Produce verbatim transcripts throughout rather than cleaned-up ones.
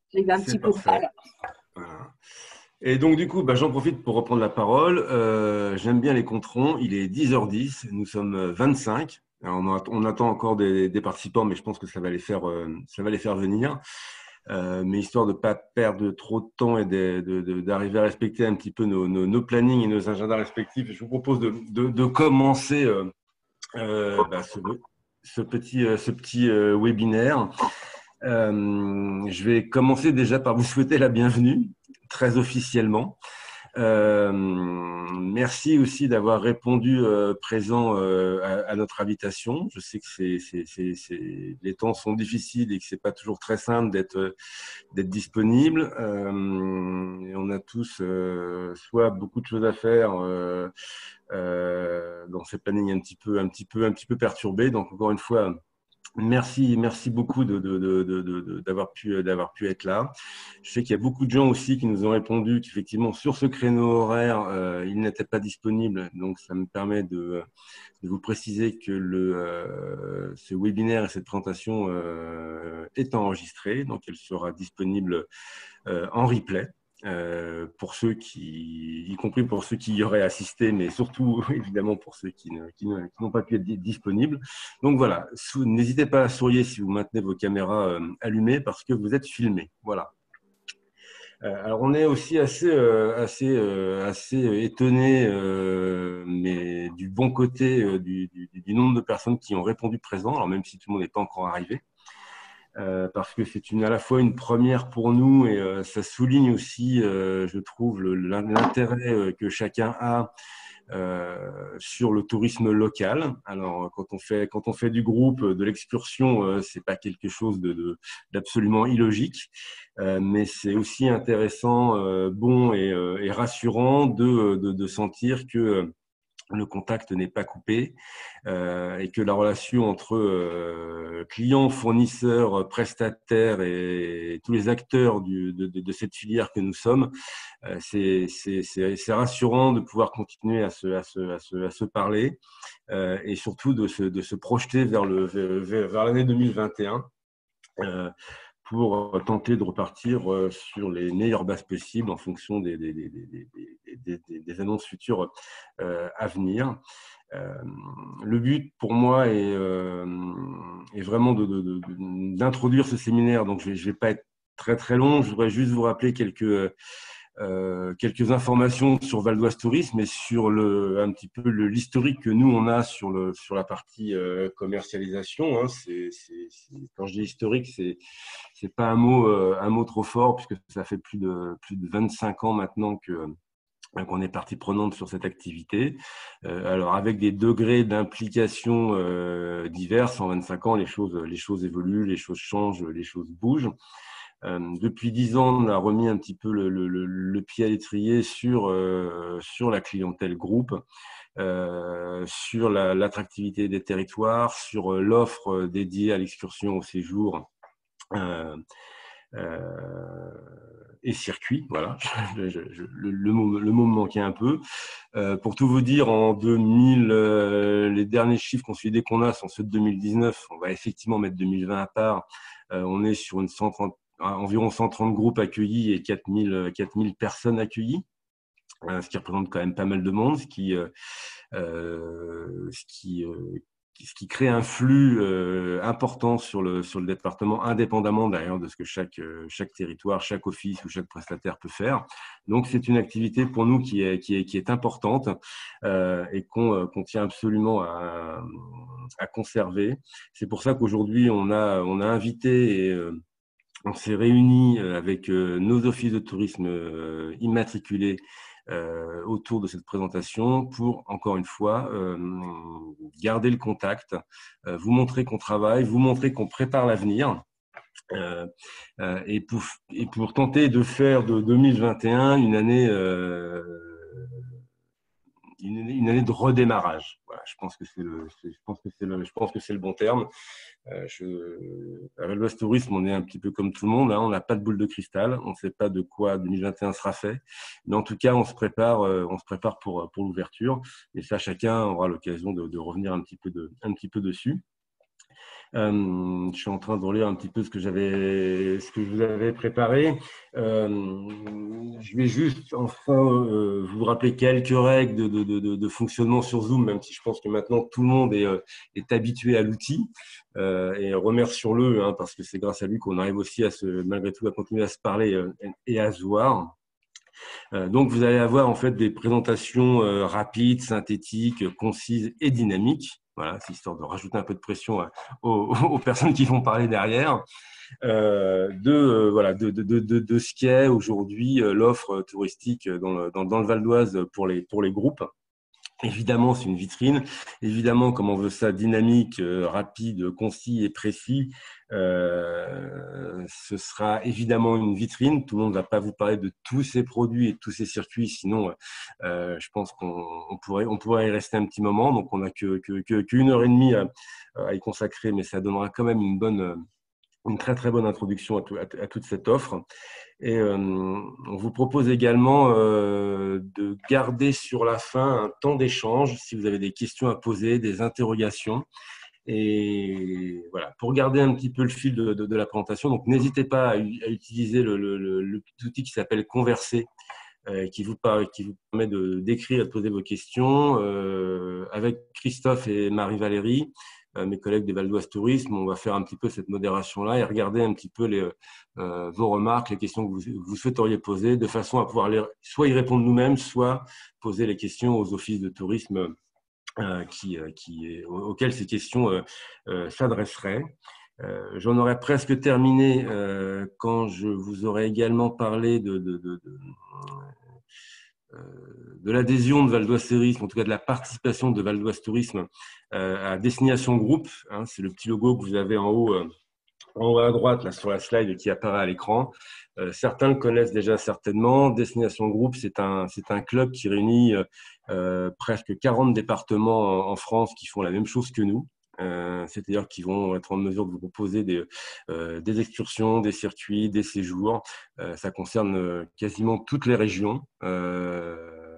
J'ai eu un C'est petit peu de parfait. mal. Voilà. Et donc, du coup, bah, j'en profite pour reprendre la parole. Euh, j'aime bien les controns. Il est dix heures dix. Nous sommes vingt-cinq. Alors, on, a- on attend encore des, des participants, mais je pense que ça va les faire, euh, ça va les faire venir. Euh, mais histoire de ne pas perdre trop de temps et de- de- de- d'arriver à respecter un petit peu nos, nos, nos plannings et nos agendas respectifs, je vous propose de, de, de commencer euh, euh, bah, ce, ce petit, euh, ce petit euh, webinaire. Euh, je vais commencer déjà par vous souhaiter la bienvenue, très officiellement. Euh, merci aussi d'avoir répondu euh, présent euh, à, à notre invitation. Je sais que c'est, c'est, c'est, c'est, les temps sont difficiles et que c'est pas toujours très simple d'être d'être disponible. Euh, et on a tous euh, soit beaucoup de choses à faire euh, euh, dans ces plannings un petit peu, un petit peu, un petit peu perturbés. Donc encore une fois. Merci, merci beaucoup de, de, de, de, de, d'avoir pu, d'avoir pu être là. Je sais qu'il y a beaucoup de gens aussi qui nous ont répondu qu'effectivement sur ce créneau horaire, euh, ils n'étaient pas disponibles. Donc ça me permet de, de vous préciser que le, euh, ce webinaire et cette présentation euh, est enregistré, donc elle sera disponible euh, en replay. Euh, pour ceux qui, y compris pour ceux qui y auraient assisté, mais surtout évidemment pour ceux qui, ne, qui, ne, qui n'ont pas pu être disponibles. Donc voilà, n'hésitez pas à sourire si vous maintenez vos caméras euh, allumées parce que vous êtes filmés. Voilà. Euh, alors on est aussi assez, euh, assez, euh, assez étonné, euh, mais du bon côté euh, du, du, du nombre de personnes qui ont répondu présent. Alors même si tout le monde n'est pas encore arrivé. Euh, parce que c'est une, à la fois une première pour nous et euh, ça souligne aussi, euh, je trouve, le, l'intérêt euh, que chacun a euh, sur le tourisme local. Alors, quand on fait, quand on fait du groupe, de l'excursion, euh, c'est pas quelque chose de, de, d'absolument illogique, euh, mais c'est aussi intéressant, euh, bon et, euh, et rassurant de, de, de sentir que le contact n'est pas coupé euh, et que la relation entre euh, clients, fournisseurs, prestataires et tous les acteurs du, de, de, de cette filière que nous sommes, euh, c'est, c'est, c'est, c'est rassurant de pouvoir continuer à se, à se, à se, à se parler euh, et surtout de se, de se projeter vers, le, vers, vers l'année deux mille vingt et un. Euh, pour tenter de repartir sur les meilleures bases possibles en fonction des, des, des, des, des, des, des annonces futures euh, à venir. Euh, le but pour moi est, euh, est vraiment de, de, de, d'introduire ce séminaire, donc je ne vais, je vais pas être très très long, je voudrais juste vous rappeler quelques, euh, quelques informations sur Val d'Oise Tourisme et sur le, un petit peu le, l'historique que nous on a sur, le, sur la partie euh, commercialisation. Hein. C'est, c'est, c'est, quand je dis historique, c'est c'est pas un mot, euh, un mot trop fort puisque ça fait plus de, plus de vingt-cinq ans maintenant que qu'on est partie prenante sur cette activité. Euh, alors avec des degrés d'implication euh, diverses, en vingt-cinq ans, les choses, les choses évoluent, les choses changent, les choses bougent. Euh, depuis dix ans, on a remis un petit peu le, le, le pied à l'étrier sur, euh, sur la clientèle groupe, euh, sur la, l'attractivité des territoires, sur l'offre dédiée à l'excursion au séjour. Euh, euh, et circuit, voilà, je, je, je, le, le, mot, le mot me manquait un peu. Euh, pour tout vous dire, en deux mille, euh, les derniers chiffres consolidés qu'on a sont ceux de deux mille dix-neuf. On va effectivement mettre deux mille vingt à part. Euh, on est sur une cent trente, environ cent trente groupes accueillis et quatre mille, quatre mille personnes accueillies, euh, ce qui représente quand même pas mal de monde, ce qui, euh, euh, ce qui, euh, ce qui crée un flux euh, important sur le, sur le département, indépendamment d'ailleurs de ce que chaque, euh, chaque territoire, chaque office ou chaque prestataire peut faire. Donc, c'est une activité pour nous qui est, qui est, qui est importante euh, et qu'on, euh, qu'on tient absolument à, à conserver. C'est pour ça qu'aujourd'hui, on a, on a invité et euh, on s'est réunis avec euh, nos offices de tourisme euh, immatriculés euh, autour de cette présentation pour, encore une fois, euh, garder le contact, euh, vous montrer qu'on travaille, vous montrer qu'on prépare l'avenir. Euh, euh, et, pour, et pour tenter de faire de deux mille vingt et un une année, euh, une, une année de redémarrage. Voilà, je pense que c'est le, je pense que c'est le, je pense que c'est le bon terme. Euh, je, à Val d'Oise Tourisme, on est un petit peu comme tout le monde, hein, on n'a pas de boule de cristal, on ne sait pas de quoi deux mille vingt et un sera fait, mais en tout cas, on se prépare, euh, on se prépare pour, pour l'ouverture, et ça, chacun aura l'occasion de, de revenir un petit peu, de, un petit peu dessus. Euh, je suis en train de relire un petit peu ce que j'avais, ce que je vous avais préparé. Euh, je vais juste enfin euh, vous rappeler quelques règles de, de, de, de fonctionnement sur Zoom, même si je pense que maintenant tout le monde est, euh, est habitué à l'outil. Euh, et remercions-le, hein, parce que c'est grâce à lui qu'on arrive aussi à se, malgré tout, à continuer à se parler euh, et à se voir. Euh, donc, vous allez avoir en fait des présentations euh, rapides, synthétiques, concises et dynamiques. Voilà, c'est histoire de rajouter un peu de pression à, aux, aux, personnes qui vont parler derrière. Euh, de, euh, voilà, de, de, de, de ce qu'est aujourd'hui euh, l'offre touristique dans le, dans, dans le Val d'Oise pour les, pour les groupes. Évidemment, c'est une vitrine. Évidemment, comme on veut ça dynamique, euh, rapide, concis et précis, euh, ce sera évidemment une vitrine. Tout le monde ne va pas vous parler de tous ces produits et de tous ces circuits, sinon, euh, je pense qu'on on pourrait, on pourrait y rester un petit moment. Donc, on n'a que, que, que, qu'une heure et demie à, à y consacrer, mais ça donnera quand même une bonne, une très très bonne introduction à, tout, à, à toute cette offre. Et euh, on vous propose également euh, de garder sur la fin un temps d'échange si vous avez des questions à poser, des interrogations. Et voilà, pour garder un petit peu le fil de, de, de la présentation, donc n'hésitez pas à, à utiliser le, le, le, le petit outil qui s'appelle Converser, euh, qui, vous par, qui vous permet de d'écrire et de poser vos questions. Euh, avec Christophe et Marie-Valérie, mes collègues des Val d'Oise Tourisme, on va faire un petit peu cette modération-là et regarder un petit peu les, euh, vos remarques, les questions que vous, vous souhaiteriez poser, de façon à pouvoir les, soit y répondre nous-mêmes, soit poser les questions aux offices de tourisme euh, qui, qui, auxquels ces questions euh, euh, s'adresseraient. Euh, J'en aurais presque terminé euh, quand je vous aurais également parlé de, de, de, de de l'adhésion de Val d'Oise Tourisme, en tout cas de la participation de Val d'Oise Tourisme euh, à Destination Group. Hein, c'est le petit logo que vous avez en haut, euh, en haut à droite, là sur la slide qui apparaît à l'écran. Euh, certains le connaissent déjà certainement. Destination Group, c'est un, c'est un club qui réunit euh, presque quarante départements en, en France qui font la même chose que nous. Euh, c'est-à-dire qu'ils vont être en mesure de vous proposer des, euh, des excursions, des circuits, des séjours. Euh, ça concerne quasiment toutes les régions. Euh,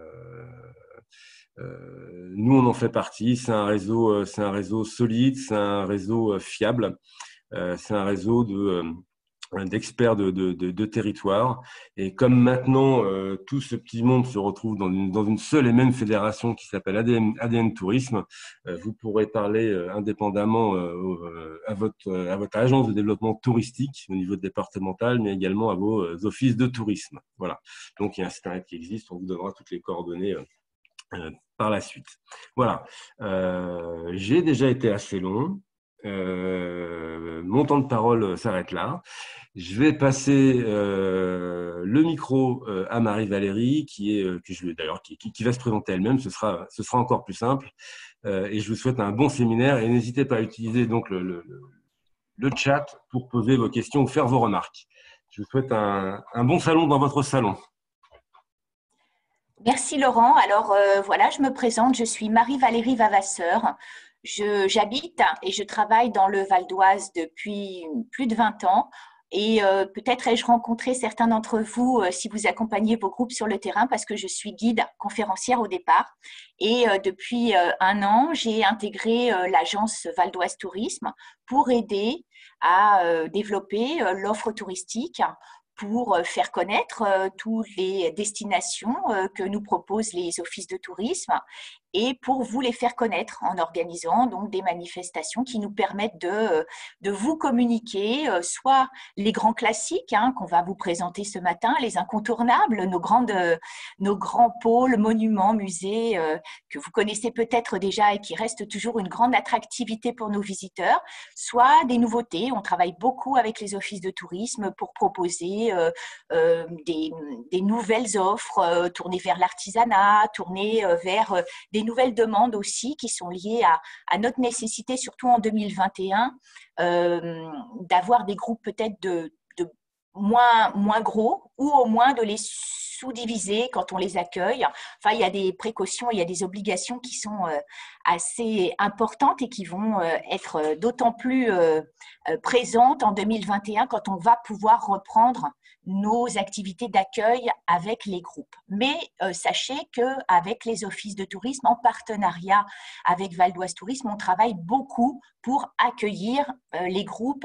euh, nous, on en fait partie. C'est un réseau, c'est un réseau solide, c'est un réseau fiable, euh, c'est un réseau de euh, d'experts de, de, de, de territoire. Et comme maintenant, euh, tout ce petit monde se retrouve dans une, dans une seule et même fédération qui s'appelle A D N, A D N Tourisme, euh, vous pourrez parler euh, indépendamment euh, à, votre, à votre agence de développement touristique au niveau départemental, mais également à vos euh, offices de tourisme. Voilà. Donc, il y a un site internet qui existe, on vous donnera toutes les coordonnées euh, euh, par la suite. Voilà. Euh, j'ai déjà été assez long. Euh, mon temps de parole s'arrête là. Je vais passer euh, le micro euh, à Marie-Valérie, qui est, que je vais d'ailleurs, qui, qui, qui va se présenter elle-même. Ce sera, ce sera encore plus simple. Euh, et je vous souhaite un bon séminaire. Et n'hésitez pas à utiliser donc le, le, le chat pour poser vos questions ou faire vos remarques. Je vous souhaite un, un bon salon dans votre salon. Merci Laurent. Alors euh, voilà, je me présente, je suis Marie-Valérie Vavasseur. J'habite et je travaille dans le Val d'Oise depuis plus de vingt ans. Et euh, peut-être ai-je rencontré certains d'entre vous euh, si vous accompagnez vos groupes sur le terrain parce que je suis guide conférencière au départ. Et euh, depuis euh, un an, j'ai intégré euh, l'agence Val d'Oise Tourisme pour aider à euh, développer euh, l'offre touristique, pour faire connaître euh, toutes les destinations euh, que nous proposent les offices de tourisme et pour vous les faire connaître en organisant donc des manifestations qui nous permettent de, de vous communiquer euh, soit les grands classiques hein, qu'on va vous présenter ce matin, les incontournables, nos, grandes, nos grands pôles, monuments, musées euh, que vous connaissez peut-être déjà et qui restent toujours une grande attractivité pour nos visiteurs, soit des nouveautés. On travaille beaucoup avec les offices de tourisme pour proposer euh, euh, des, des nouvelles offres euh, tournées vers l'artisanat, tournées euh, vers euh, des nouvelles demandes aussi qui sont liées à, à notre nécessité, surtout en deux mille vingt et un, euh, d'avoir des groupes peut-être de, de moins, moins gros ou au moins de les sous-divisés quand on les accueille. Enfin, il y a des précautions, il y a des obligations qui sont euh, assez importantes et qui vont euh, être d'autant plus euh, présentes en deux mille vingt et un quand on va pouvoir reprendre nos activités d'accueil avec les groupes. Mais euh, sachez qu'avec les offices de tourisme, en partenariat avec Val d'Oise Tourisme, on travaille beaucoup pour accueillir euh, les groupes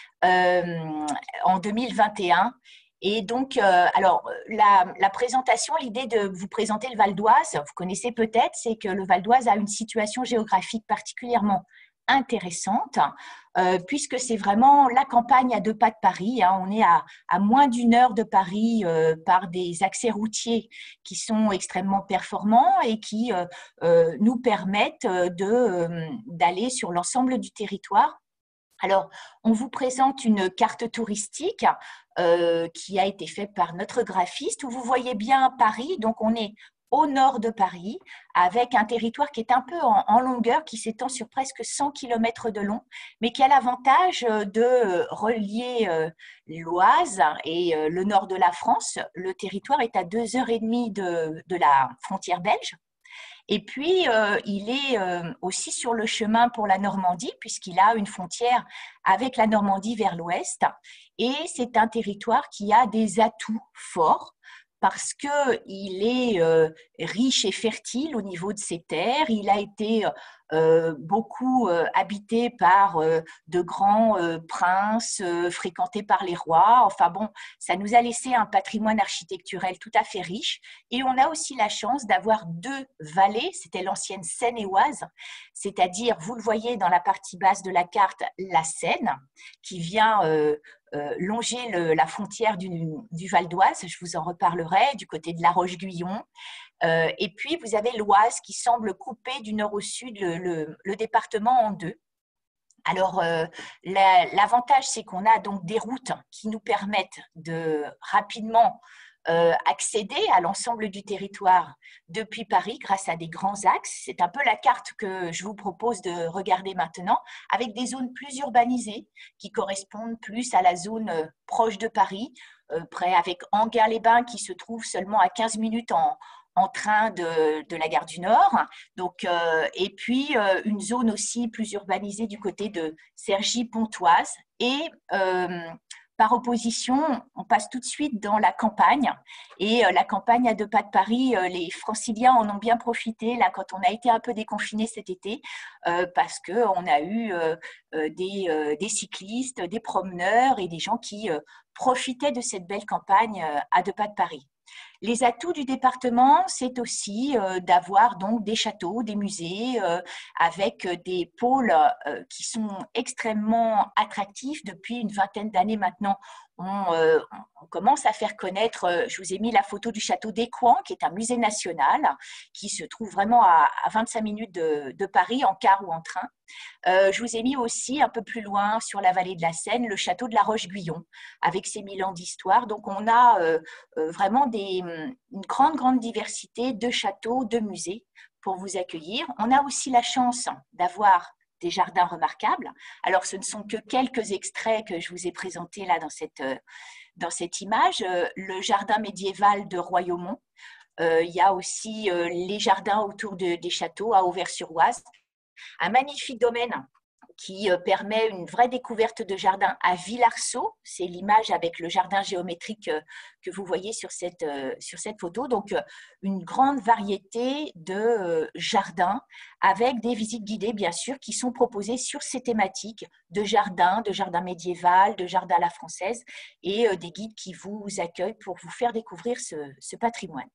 euh, en deux mille vingt et un. Et donc, euh, alors, la, la présentation, l'idée de vous présenter le Val d'Oise, vous connaissez peut-être, c'est que le Val d'Oise a une situation géographique particulièrement intéressante, euh, puisque c'est vraiment la campagne à deux pas de Paris. Hein. On est à, à moins d'une heure de Paris euh, par des accès routiers qui sont extrêmement performants et qui euh, euh, nous permettent de, euh, d'aller sur l'ensemble du territoire. Alors, on vous présente une carte touristique euh, qui a été faite par notre graphiste, où vous voyez bien Paris. Donc, on est au nord de Paris, avec un territoire qui est un peu en, en longueur, qui s'étend sur presque cent kilomètres de long, mais qui a l'avantage de relier euh, l'Oise et euh, le nord de la France. Le territoire est à deux heures et demie de, de la frontière belge. Et puis, euh, il est euh, aussi sur le chemin pour la Normandie, puisqu'il a une frontière avec la Normandie vers l'ouest. Et c'est un territoire qui a des atouts forts, parce qu'il est euh, riche et fertile au niveau de ses terres. Il a été euh, beaucoup euh, habité par euh, de grands euh, princes, euh, fréquentés par les rois. Enfin bon, ça nous a laissé un patrimoine architecturel tout à fait riche. Et on a aussi la chance d'avoir deux vallées, c'était l'ancienne Seine-et-Oise, c'est-à-dire, vous le voyez dans la partie basse de la carte, la Seine, qui vient euh, Euh, longer le, la frontière du, du Val d'Oise, je vous en reparlerai, du côté de La Roche-Guyon. Euh, et puis, vous avez l'Oise qui semble couper du nord au sud le, le, le département en deux. Alors, euh, l'avantage, c'est qu'on a donc des routes qui nous permettent de rapidement Euh, accéder à l'ensemble du territoire depuis Paris grâce à des grands axes. C'est un peu la carte que je vous propose de regarder maintenant, avec des zones plus urbanisées qui correspondent plus à la zone euh, proche de Paris, euh, près avec Enghien-les-Bains qui se trouve seulement à quinze minutes en, en train de, de la gare du Nord. Donc, euh, et puis, euh, une zone aussi plus urbanisée du côté de Cergy-Pontoise. Et euh, par opposition, on passe tout de suite dans la campagne. Et euh, la campagne à deux pas de Paris, euh, les franciliens en ont bien profité là quand on a été un peu déconfinés cet été, euh, parce qu'on a eu euh, des, euh, des cyclistes, des promeneurs et des gens qui euh, profitaient de cette belle campagne euh, à deux pas de Paris. Les atouts du département, c'est aussi euh, d'avoir donc des châteaux, des musées, euh, avec des pôles euh, qui sont extrêmement attractifs depuis une vingtaine d'années maintenant. On, euh, on commence à faire connaître, euh, je vous ai mis la photo du château d'Écouen, qui est un musée national, qui se trouve vraiment à, à vingt-cinq minutes de, de Paris, en car ou en train. Euh, je vous ai mis aussi un peu plus loin sur la vallée de la Seine, le château de la Roche-Guyon, avec ses mille ans d'histoire. Donc, on a euh, euh, vraiment des, une grande, grande diversité de châteaux, de musées pour vous accueillir. On a aussi la chance d'avoir des jardins remarquables. Alors, ce ne sont que quelques extraits que je vous ai présentés là dans cette, dans cette image. Le jardin médiéval de Royaumont. Euh, il y a aussi euh, les jardins autour de, des châteaux à Auvers-sur-Oise. Un magnifique domaine qui permet une vraie découverte de jardin à Villarceau. C'est l'image avec le jardin géométrique que vous voyez sur cette, sur cette photo. Donc, une grande variété de jardins avec des visites guidées, bien sûr, qui sont proposées sur ces thématiques de jardin, de jardin médiéval, de jardin à la française et des guides qui vous accueillent pour vous faire découvrir ce, ce patrimoine.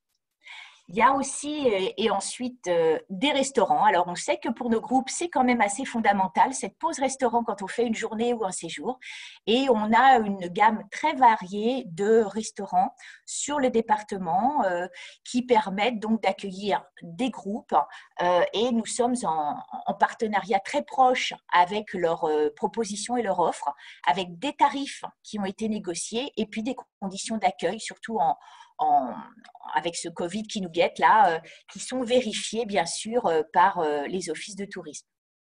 Il y a aussi, et ensuite, euh, des restaurants. Alors, on sait que pour nos groupes, c'est quand même assez fondamental, cette pause restaurant quand on fait une journée ou un séjour. Et on a une gamme très variée de restaurants sur le département euh, qui permettent donc d'accueillir des groupes. Euh, et nous sommes en, en partenariat très proche avec leurs euh, propositions et leurs offres, avec des tarifs qui ont été négociés et puis des conditions d'accueil, surtout en En, avec ce Covid qui nous guette là, euh, qui sont vérifiés bien sûr euh, par euh, les offices de tourisme.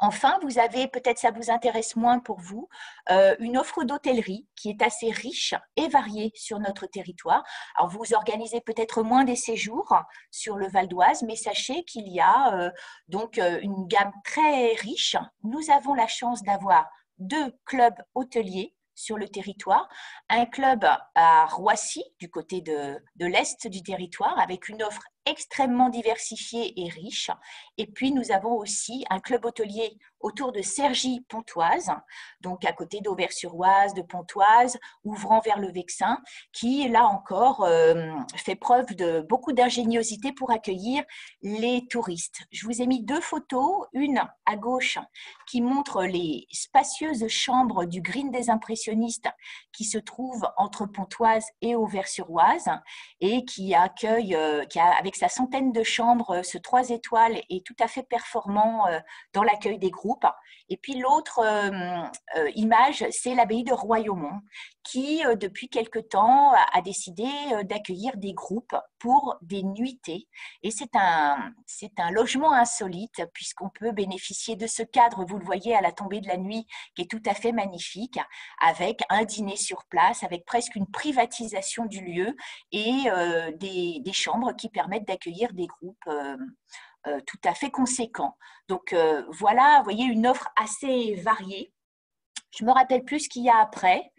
Enfin, vous avez, peut-être ça vous intéresse moins pour vous, euh, une offre d'hôtellerie qui est assez riche et variée sur notre territoire. Alors, vous organisez peut-être moins des séjours sur le Val d'Oise, mais sachez qu'il y a euh, donc euh, une gamme très riche. Nous avons la chance d'avoir deux clubs hôteliers sur le territoire, un club à Roissy, du côté de, de l'est du territoire, avec une offre extrêmement diversifiée et riche. Et puis, nous avons aussi un club hôtelier autour de Cergy-Pontoise, donc à côté d'Auvers-sur-Oise, de Pontoise, ouvrant vers le Vexin, qui, là encore, euh, fait preuve de beaucoup d'ingéniosité pour accueillir les touristes. Je vous ai mis deux photos, une à gauche qui montre les spacieuses chambres du Green des Impressionnistes qui se trouve entre Pontoise et Auvers-sur-Oise et qui accueille, euh, qui a, avec sa centaine de chambres, ce trois étoiles est tout à fait performant euh, dans l'accueil des groupes. Et puis l'autre euh, euh, image, c'est l'abbaye de Royaumont qui, euh, depuis quelque temps, a, a décidé euh, d'accueillir des groupes pour des nuitées. Et c'est un, c'est un logement insolite puisqu'on peut bénéficier de ce cadre, vous le voyez, à la tombée de la nuit, qui est tout à fait magnifique, avec un dîner sur place, avec presque une privatisation du lieu et euh, des, des chambres qui permettent d'accueillir des groupes euh, euh, tout à fait conséquents. Donc euh, voilà, vous voyez, une offre assez variée. Je me rappelle plus ce qu'il y a après,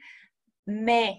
mais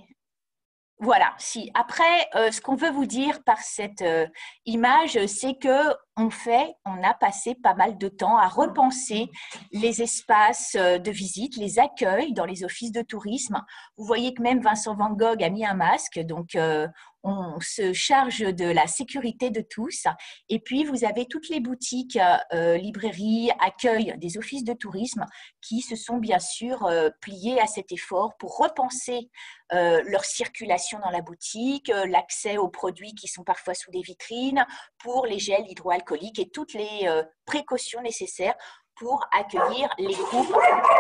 voilà, si. Après, euh, ce qu'on veut vous dire par cette euh, image, c'est que on fait, on a passé pas mal de temps à repenser les espaces euh, de visite, les accueils dans les offices de tourisme. Vous voyez que même Vincent Van Gogh a mis un masque, donc euh, on se charge de la sécurité de tous. Et puis, vous avez toutes les boutiques, euh, librairies, accueils des offices de tourisme qui se sont bien sûr euh, pliés à cet effort pour repenser euh, leur circulation dans la boutique, euh, l'accès aux produits qui sont parfois sous des vitrines, pour les gels hydroalcooliques et toutes les euh, précautions nécessaires pour accueillir les groupes.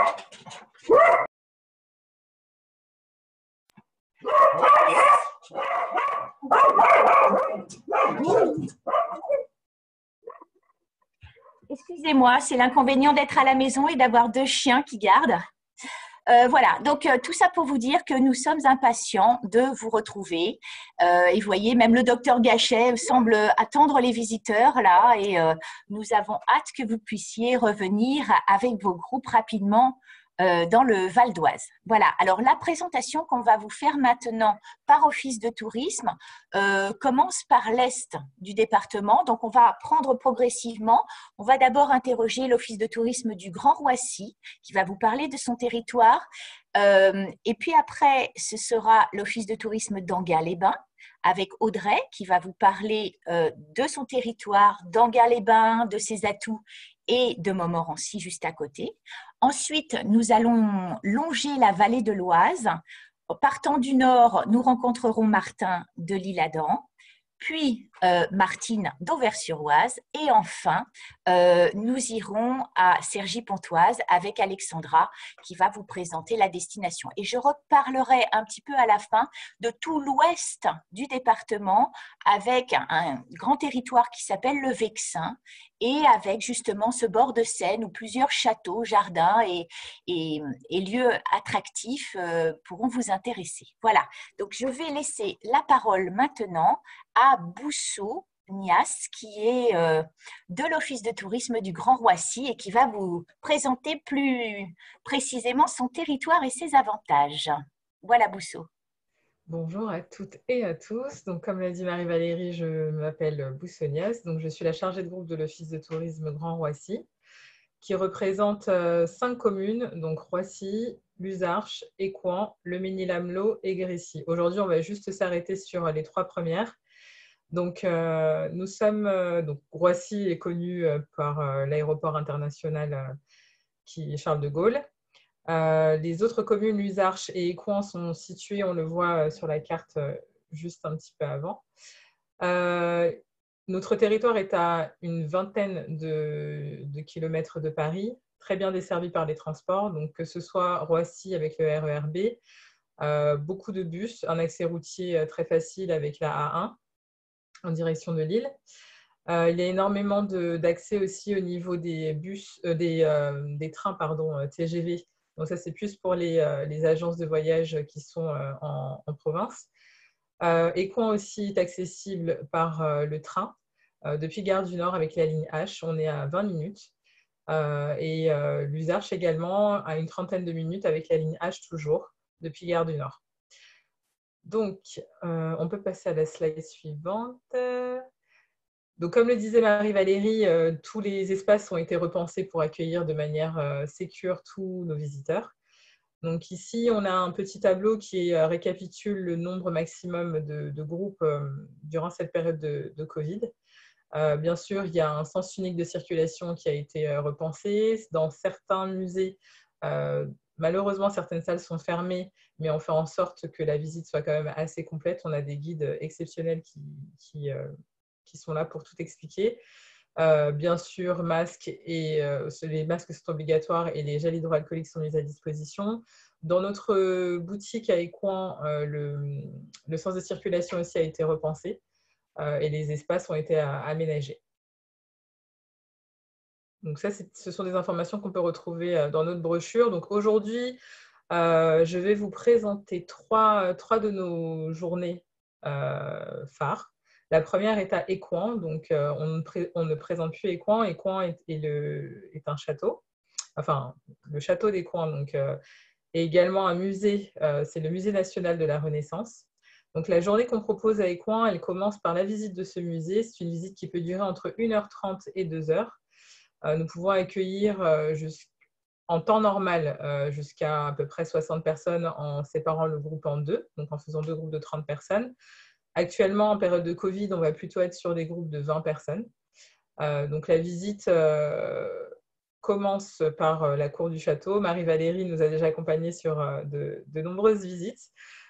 Excusez-moi, c'est l'inconvénient d'être à la maison et d'avoir deux chiens qui gardent. Euh, voilà, donc euh, tout ça pour vous dire que nous sommes impatients de vous retrouver. Euh, et vous voyez, même le docteur Gachet semble attendre les visiteurs là et euh, nous avons hâte que vous puissiez revenir avec vos groupes rapidement euh, dans le Val d'Oise. Voilà, alors la présentation qu'on va vous faire maintenant par office de tourisme euh, commence par l'est du département. Donc on va prendre progressivement. On va d'abord interroger l'office de tourisme du Grand Roissy qui va vous parler de son territoire. Euh, et puis après, ce sera l'office de tourisme d'Anguin-les-Bains avec Audrey qui va vous parler euh, de son territoire, d'Anguin-les-Bains, de ses atouts et de Montmorency juste à côté. Ensuite, nous allons longer la vallée de l'Oise. Partant du nord, nous rencontrerons Martin de l'Isle-Adam, puis euh, Martine d'Auvers-sur-Oise et enfin, euh, nous irons à Cergy-Pontoise avec Alexandra qui va vous présenter la destination. Et je reparlerai un petit peu à la fin de tout l'ouest du département avec un, un grand territoire qui s'appelle le Vexin et avec justement ce bord de Seine où plusieurs châteaux, jardins et, et, et lieux attractifs euh, pourront vous intéresser. Voilà, donc je vais laisser la parole maintenant à Bousso Nias, qui est euh, de l'Office de tourisme du Grand Roissy et qui va vous présenter plus précisément son territoire et ses avantages. Voilà Bousso. Bonjour à toutes et à tous. Donc, comme l'a dit Marie-Valérie, je m'appelle Bousso Nias. Donc, je suis la chargée de groupe de l'Office de tourisme Grand Roissy, qui représente euh, cinq communes, donc Roissy, Luzarches, Écouen, Le Mesnil-Amelot et Gressy. Aujourd'hui, on va juste s'arrêter sur les trois premières. Donc, euh, nous sommes, euh, donc, Roissy est connu euh, par euh, l'aéroport international euh, qui est Charles de Gaulle. Euh, les autres communes, Luzarches et Écouen, sont situées, on le voit sur la carte euh, juste un petit peu avant. Euh, notre territoire est à une vingtaine de, de kilomètres de Paris, très bien desservi par les transports, donc que ce soit Roissy avec le R E R B, euh, beaucoup de bus, un accès routier très facile avec la A un en direction de Lille. Euh, il y a énormément d'accès aussi au niveau des bus, euh, des, euh, des trains pardon, T G V. Donc ça, c'est plus pour les, euh, les agences de voyage qui sont euh, en, en province. Euh, Écouen aussi est accessible par euh, le train. Euh, depuis Gare du Nord avec la ligne H, on est à vingt minutes. Euh, et euh, l'Uzarche également à une trentaine de minutes avec la ligne H toujours, depuis Gare du Nord. Donc, euh, on peut passer à la slide suivante. Donc, comme le disait Marie-Valérie, euh, tous les espaces ont été repensés pour accueillir de manière euh, sécure tous nos visiteurs. Donc ici, on a un petit tableau qui euh, récapitule le nombre maximum de, de groupes euh, durant cette période de, de Covid. Euh, bien sûr, il y a un sens unique de circulation qui a été euh, repensé. Dans certains musées, euh, malheureusement, certaines salles sont fermées, mais on fait en sorte que la visite soit quand même assez complète. On a des guides exceptionnels qui, qui, euh, qui sont là pour tout expliquer. Euh, bien sûr, masques et euh, les masques sont obligatoires et les gels hydroalcooliques sont mis à disposition. Dans notre boutique à Écouen, euh, le, le sens de circulation aussi a été repensé euh, et les espaces ont été aménagés. Donc ça, ce sont des informations qu'on peut retrouver dans notre brochure. Donc aujourd'hui, euh, je vais vous présenter trois, trois de nos journées euh, phares. La première est à Écouen, donc euh, on, ne on, ne présente plus Écouen. Écouen est, est, le, est un château, enfin le château d'Écouen, donc euh, est également un musée, euh, c'est le musée national de la Renaissance. Donc la journée qu'on propose à Écouen, elle commence par la visite de ce musée. C'est une visite qui peut durer entre une heure trente et deux heures. Euh, nous pouvons accueillir euh, en temps normal euh, jusqu'à à peu près soixante personnes en séparant le groupe en deux, donc en faisant deux groupes de trente personnes. Actuellement, en période de Covid, on va plutôt être sur des groupes de vingt personnes. Euh, donc la visite euh, commence par euh, la cour du château. Marie-Valérie nous a déjà accompagnés sur euh, de, de nombreuses visites.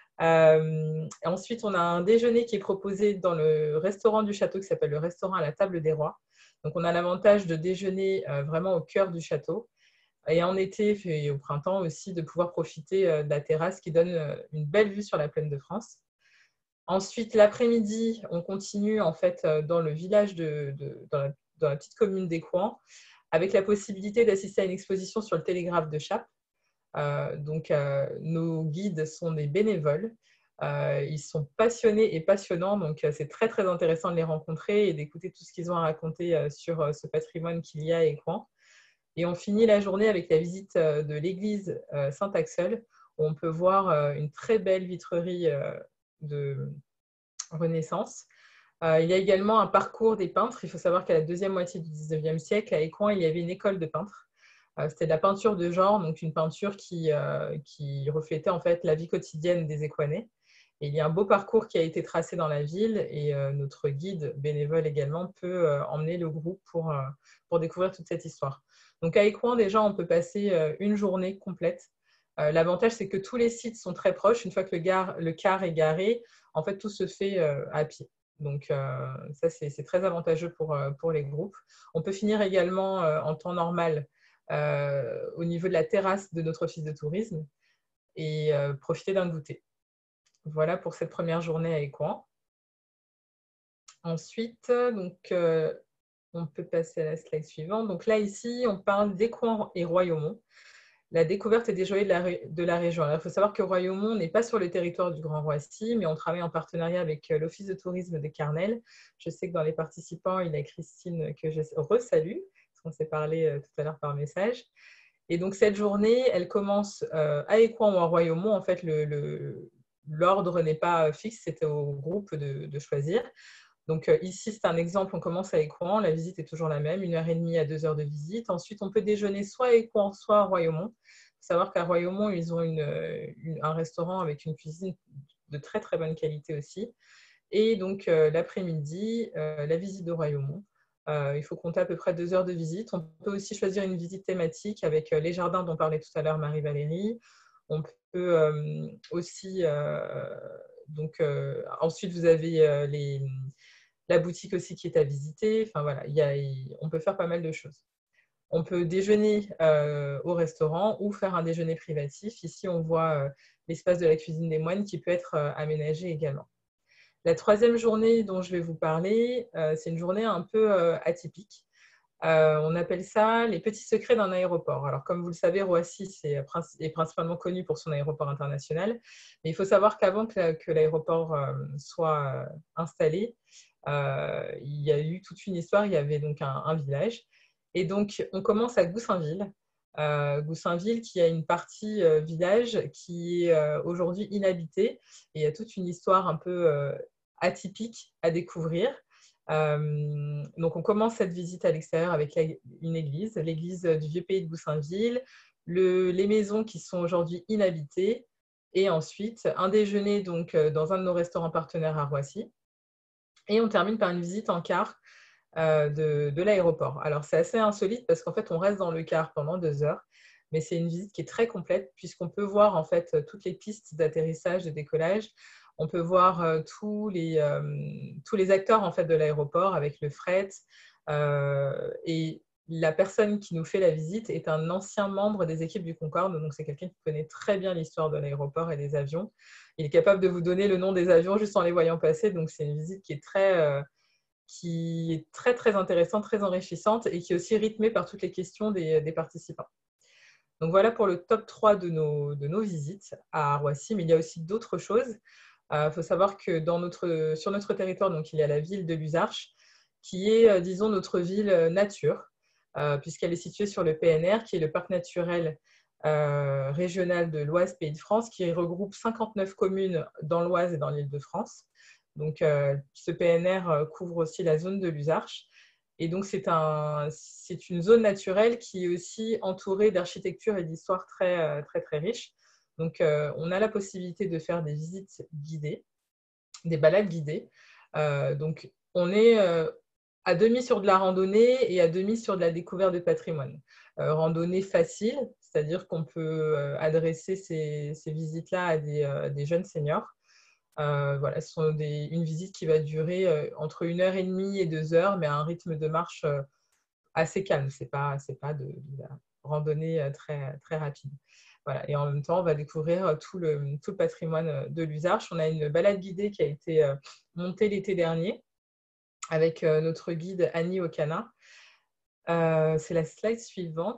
Euh, ensuite, on a un déjeuner qui est proposé dans le restaurant du château qui s'appelle le restaurant à la table des rois. Donc, on a l'avantage de déjeuner euh, vraiment au cœur du château. Et en été et au printemps aussi, de pouvoir profiter euh, de la terrasse qui donne euh, une belle vue sur la plaine de France. Ensuite, l'après-midi, on continue en fait euh, dans le village, de, de, dans, la, dans la petite commune d'Écouen, avec la possibilité d'assister à une exposition sur le télégraphe de Chappe. Euh, donc, euh, nos guides sont des bénévoles. Euh, ils sont passionnés et passionnants, donc euh, c'est très très intéressant de les rencontrer et d'écouter tout ce qu'ils ont à raconter euh, sur euh, ce patrimoine qu'il y a à Écouen. Et on finit la journée avec la visite euh, de l'église euh, Saint-Axel, où on peut voir euh, une très belle vitrerie euh, de Renaissance. Euh, il y a également un parcours des peintres. Il faut savoir qu'à la deuxième moitié du dix-neuvième siècle, à Écouen, il y avait une école de peintres. C'était de la peinture de genre, donc une peinture qui, euh, qui reflétait en fait la vie quotidienne des Écoinais. Et il y a un beau parcours qui a été tracé dans la ville et euh, notre guide bénévole également peut euh, emmener le groupe pour, euh, pour découvrir toute cette histoire. Donc à Écouen, déjà, on peut passer euh, une journée complète. Euh, L'avantage, c'est que tous les sites sont très proches. Une fois que le, gare, le car est garé, en fait, tout se fait euh, à pied. Donc euh, ça, c'est très avantageux pour, euh, pour les groupes. On peut finir également euh, en temps normal Euh, au niveau de la terrasse de notre office de tourisme et euh, profiter d'un goûter. Voilà pour cette première journée à Écouen. Ensuite, donc, euh, on peut passer à la slide suivante. Donc là, ici, on parle d'Écouen et Royaumont, la découverte des joyaux de la, de la région. Alors, il faut savoir que Royaumont n'est pas sur le territoire du Grand Roissy, mais on travaille en partenariat avec l'Office de tourisme de Carnel. Je sais que dans les participants, il y a Christine que je resalue. On s'est parlé euh, tout à l'heure par message. Et donc, cette journée, elle commence euh, à Écouen ou à Royaumont. En fait, l'ordre n'est pas fixe, c'était au groupe de, de choisir. Donc, euh, ici, c'est un exemple. On commence à Écouen. La visite est toujours la même, une heure et demie à deux heures de visite. Ensuite, on peut déjeuner soit à Écouen, soit à Royaumont. Il faut savoir qu'à Royaumont, ils ont une, une, un restaurant avec une cuisine de très, très bonne qualité aussi. Et donc, euh, l'après-midi, euh, la visite de Royaumont. Euh, il faut compter à peu près deux heures de visite. On peut aussi choisir une visite thématique avec euh, les jardins dont parlait tout à l'heure Marie-Valérie. On peut euh, aussi... Euh, donc, euh, ensuite, vous avez euh, les, la boutique aussi qui est à visiter. Enfin, voilà, il y a, il, on peut faire pas mal de choses. On peut déjeuner euh, au restaurant ou faire un déjeuner privatif. Ici, on voit euh, l'espace de la cuisine des moines qui peut être euh, aménagé également. La troisième journée dont je vais vous parler, euh, c'est une journée un peu euh, atypique. Euh, on appelle ça les petits secrets d'un aéroport. Alors, comme vous le savez, Roissy c'est, est principalement connu pour son aéroport international. Mais il faut savoir qu'avant que, que l'aéroport euh, soit euh, installé, euh, il y a eu toute une histoire. Il y avait donc un, un village. Et donc, on commence à Goussainville. Euh, Goussainville qui a une partie euh, village qui est euh, aujourd'hui inhabitée. Et il y a toute une histoire un peu euh, atypique à découvrir. Euh, donc, on commence cette visite à l'extérieur avec la, une église, l'église du vieux pays de Goussainville, le, les maisons qui sont aujourd'hui inhabitées, et ensuite un déjeuner donc, dans un de nos restaurants partenaires à Roissy. Et on termine par une visite en car euh, de, de l'aéroport. Alors, c'est assez insolite parce qu'en fait, on reste dans le car pendant deux heures, mais c'est une visite qui est très complète puisqu'on peut voir en fait toutes les pistes d'atterrissage, de décollage. On peut voir euh, tous, les, euh, tous les acteurs en fait, de l'aéroport avec le fret. Euh, et la personne qui nous fait la visite est un ancien membre des équipes du Concorde. Donc, c'est quelqu'un qui connaît très bien l'histoire de l'aéroport et des avions. Il est capable de vous donner le nom des avions juste en les voyant passer. Donc, c'est une visite qui est très, euh, qui est très, très intéressante, très enrichissante et qui est aussi rythmée par toutes les questions des, des participants. Donc, voilà pour le top trois de nos, de nos visites à Roissy. Mais il y a aussi d'autres choses. Il euh, faut savoir que dans notre, sur notre territoire, donc, il y a la ville de Luzarches, qui est, euh, disons, notre ville nature, euh, puisqu'elle est située sur le P N R, qui est le parc naturel euh, régional de l'Oise Pays de France, qui regroupe cinquante-neuf communes dans l'Oise et dans l'Île-de-France. Donc, euh, ce P N R couvre aussi la zone de Luzarches. Et donc, c'est un, c'est une zone naturelle qui est aussi entourée d'architecture et d'histoire très, très, très riches. Donc, euh, on a la possibilité de faire des visites guidées, des balades guidées. Euh, donc, on est euh, à demi sur de la randonnée et à demi sur de la découverte de patrimoine. Euh, randonnée facile, c'est-à-dire qu'on peut euh, adresser ces, ces visites-là à des, euh, des jeunes seniors. Euh, voilà, ce sont des, une visite qui va durer euh, entre une heure et demie et deux heures, mais à un rythme de marche euh, assez calme. Ce n'est pas, c'est pas de, de la randonnée euh, très, très rapide. Voilà. Et en même temps, on va découvrir tout le, tout le patrimoine de Luzarches. On a une balade guidée qui a été euh, montée l'été dernier avec euh, notre guide Annie Okana. Euh, c'est la slide suivante.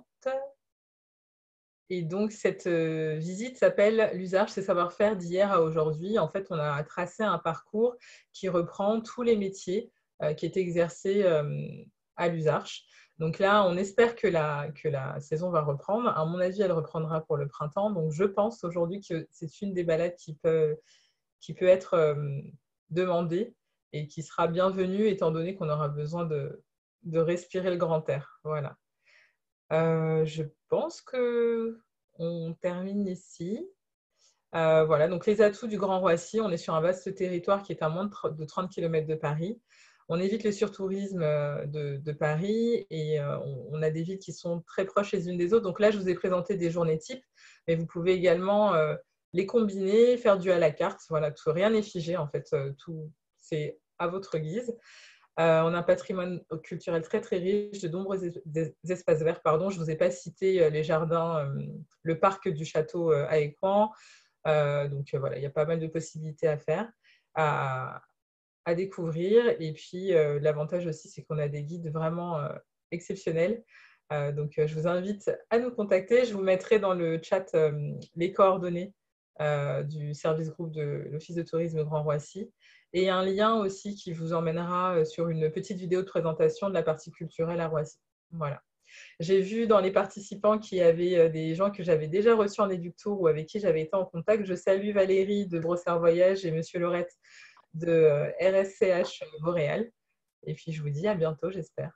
Et donc, cette euh, visite s'appelle Luzarches, c'est savoir-faire d'hier à aujourd'hui. En fait, on a tracé un parcours qui reprend tous les métiers euh, qui étaient exercés euh, à Luzarches. Donc là, on espère que la, que la saison va reprendre. À mon avis, elle reprendra pour le printemps. Donc, je pense aujourd'hui que c'est une des balades qui peut, qui peut être euh, demandée et qui sera bienvenue étant donné qu'on aura besoin de, de respirer le grand air. Voilà. Euh, je pense qu'on termine ici. Euh, voilà, donc les atouts du Grand Roissy, on est sur un vaste territoire qui est à moins de trente kilomètres de Paris. On évite le surtourisme de, de Paris et euh, on, on a des villes qui sont très proches les unes des autres. Donc là, je vous ai présenté des journées types, mais vous pouvez également euh, les combiner, faire du à la carte. Voilà, tout, rien n'est figé en fait, tout, c'est à votre guise. Euh, on a un patrimoine culturel très très riche, de nombreux espaces verts. Pardon, je ne vous ai pas cité les jardins, euh, le parc du château euh, à Écouen. Euh, donc euh, voilà, il y a pas mal de possibilités à faire, à, à découvrir. Et puis euh, l'avantage aussi, c'est qu'on a des guides vraiment euh, exceptionnels. Euh, donc euh, je vous invite à nous contacter. Je vous mettrai dans le chat euh, les coordonnées euh, du service groupe de l'Office de tourisme Grand Roissy. Et un lien aussi qui vous emmènera sur une petite vidéo de présentation de la partie culturelle à Roissy. Voilà. J'ai vu dans les participants qu'il y avait des gens que j'avais déjà reçus en Éductour ou avec qui j'avais été en contact. Je salue Valérie de Brossard Voyage et Monsieur Laurette de R S C H Montréal. Et puis, je vous dis à bientôt, j'espère.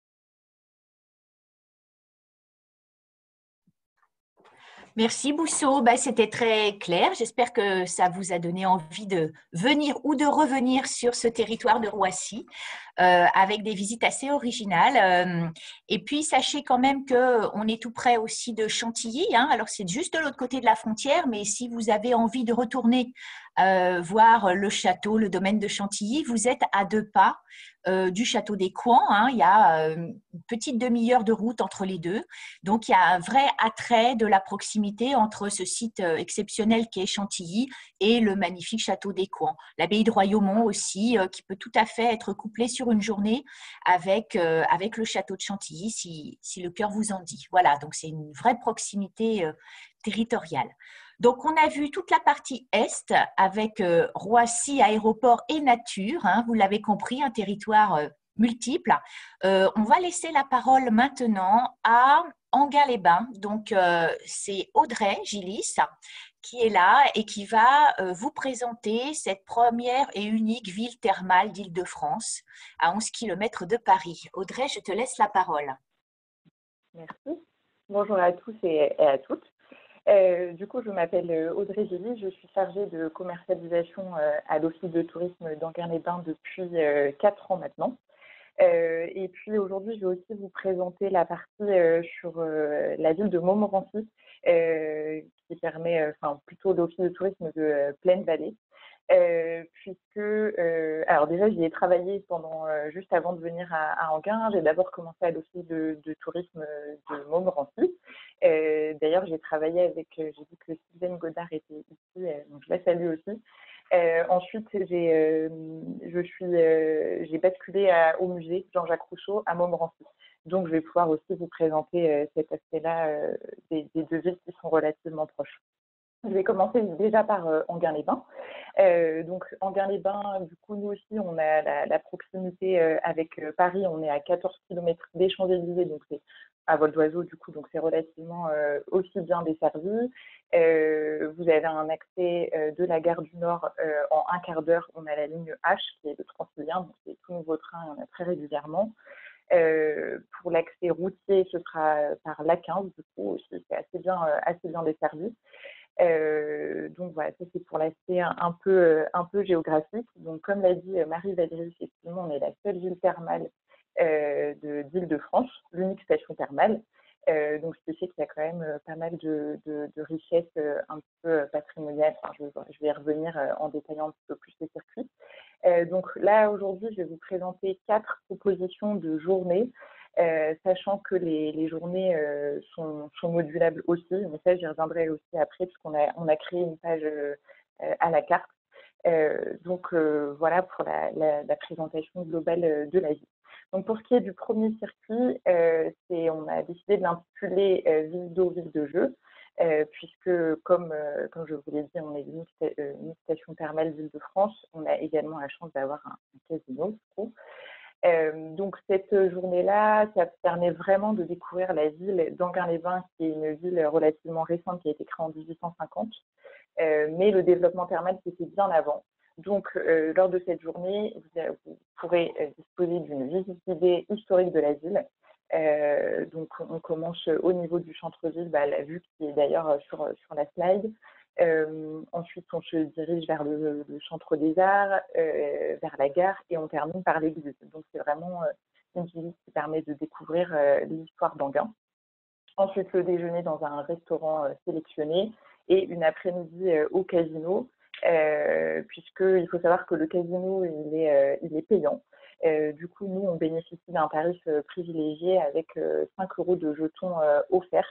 Merci Bousso, bah, c'était très clair. J'espère que ça vous a donné envie de venir ou de revenir sur ce territoire de Roissy euh, avec des visites assez originales. Euh, et puis, sachez quand même qu'on est tout près aussi de Chantilly. Hein. Alors, c'est juste de l'autre côté de la frontière, mais si vous avez envie de retourner euh, voir le château, le domaine de Chantilly. Vous êtes à deux pas euh, du château des Coins, hein. Il y a euh, une petite demi-heure de route entre les deux. Donc, il y a un vrai attrait de la proximité entre ce site euh, exceptionnel qui est Chantilly et le magnifique château des Coins. L'abbaye de Royaumont aussi, euh, qui peut tout à fait être couplée sur une journée avec, euh, avec le château de Chantilly, si, si le cœur vous en dit. Voilà, donc c'est une vraie proximité euh, territoriale. Donc, on a vu toute la partie Est avec euh, Roissy, aéroport et nature. Hein, vous l'avez compris, un territoire euh, multiple. Euh, on va laisser la parole maintenant à Enghien-les-Bains. Donc, euh, c'est Audrey Gillis qui est là et qui va euh, vous présenter cette première et unique ville thermale d'Île-de-France à onze kilomètres de Paris. Audrey, je te laisse la parole. Merci. Bonjour à tous et, et à toutes. Euh, du coup, je m'appelle Audrey Gillis, je suis chargée de commercialisation euh, à l'Office de tourisme d'Enghien-les-Bains depuis euh, quatre ans maintenant. Euh, et puis aujourd'hui, je vais aussi vous présenter la partie euh, sur euh, la ville de Montmorency, euh, qui permet, euh, enfin plutôt l'Office de tourisme de euh, Plaine-Vallée. Euh, puisque, euh, alors déjà, j'y ai travaillé pendant, euh, juste avant de venir à, à Enghien. J'ai d'abord commencé à l'Office de, de tourisme de Montmorency. Euh, D'ailleurs, j'ai travaillé avec, euh, j'ai vu que Sylvaine Godard était ici, euh, donc je la salue aussi. Euh, ensuite, j'ai euh, je suis, euh, j'ai basculé à, au musée Jean-Jacques Rousseau à Montmorency. Donc, je vais pouvoir aussi vous présenter euh, cet aspect-là euh, des, des deux villes qui sont relativement proches. Je vais commencer déjà par euh, Enghien-les-Bains. Euh, donc, Enghien-les-Bains, du coup, nous aussi, on a la, la proximité euh, avec euh, Paris. On est à quatorze kilomètres des Champs-Élysées, donc c'est à vol d'oiseau, du coup, donc c'est relativement euh, aussi bien desservi. Euh, vous avez un accès euh, de la gare du Nord euh, en un quart d'heure. On a la ligne H, qui est le Transilien, donc c'est tout nouveau train, il y en a très régulièrement. Euh, pour l'accès routier, ce sera par l'A quinze, du coup, aussi, c'est assez bien, euh, assez bien desservi. Euh, donc voilà, ça c'est pour l'aspect un, un peu un peu géographique. Donc comme l'a dit Marie-Valérie, effectivement, on est la seule ville thermale euh, d'Île-de-France, l'unique station thermale. Euh, donc ce qui fait qu'il y a quand même pas mal de, de, de richesses euh, un peu patrimoniales. Enfin, je, je vais y revenir euh, en détaillant un petit peu plus les circuits. Euh, donc là aujourd'hui, je vais vous présenter quatre propositions de journées. Euh, sachant que les, les journées euh, sont, sont modulables aussi, mais ça j'y reviendrai aussi après puisqu'on a, on a créé une page euh, à la carte. Euh, donc euh, voilà pour la, la, la présentation globale de la ville. Donc pour ce qui est du premier circuit, euh, c'est, on a décidé de l'intituler euh, Ville d'eau, ville de jeu, euh, puisque comme, euh, comme je vous l'ai dit, on est une, une station thermale d'Île-de-France, on a également la chance d'avoir un, un casino, du coup. Euh, donc cette journée-là, ça permet vraiment de découvrir la ville d'Enghien-les-Bains, qui est une ville relativement récente, qui a été créée en dix-huit cent cinquante, euh, mais le développement thermal c'était bien avant. Donc euh, lors de cette journée, vous, vous pourrez euh, disposer d'une visite guidée historique de la ville. Euh, donc on commence au niveau du centre-ville, bah, la vue qui est d'ailleurs sur, sur la slide. Euh, ensuite, on se dirige vers le, le centre des arts, euh, vers la gare, et on termine par l'église. Donc, c'est vraiment euh, une visite qui permet de découvrir euh, l'histoire d'Enghien. Ensuite, le déjeuner dans un restaurant euh, sélectionné et une après-midi euh, au casino, euh, puisqu'il faut savoir que le casino, il est, euh, il est payant. Euh, du coup, nous, on bénéficie d'un tarif euh, privilégié avec euh, cinq euros de jetons euh, offerts.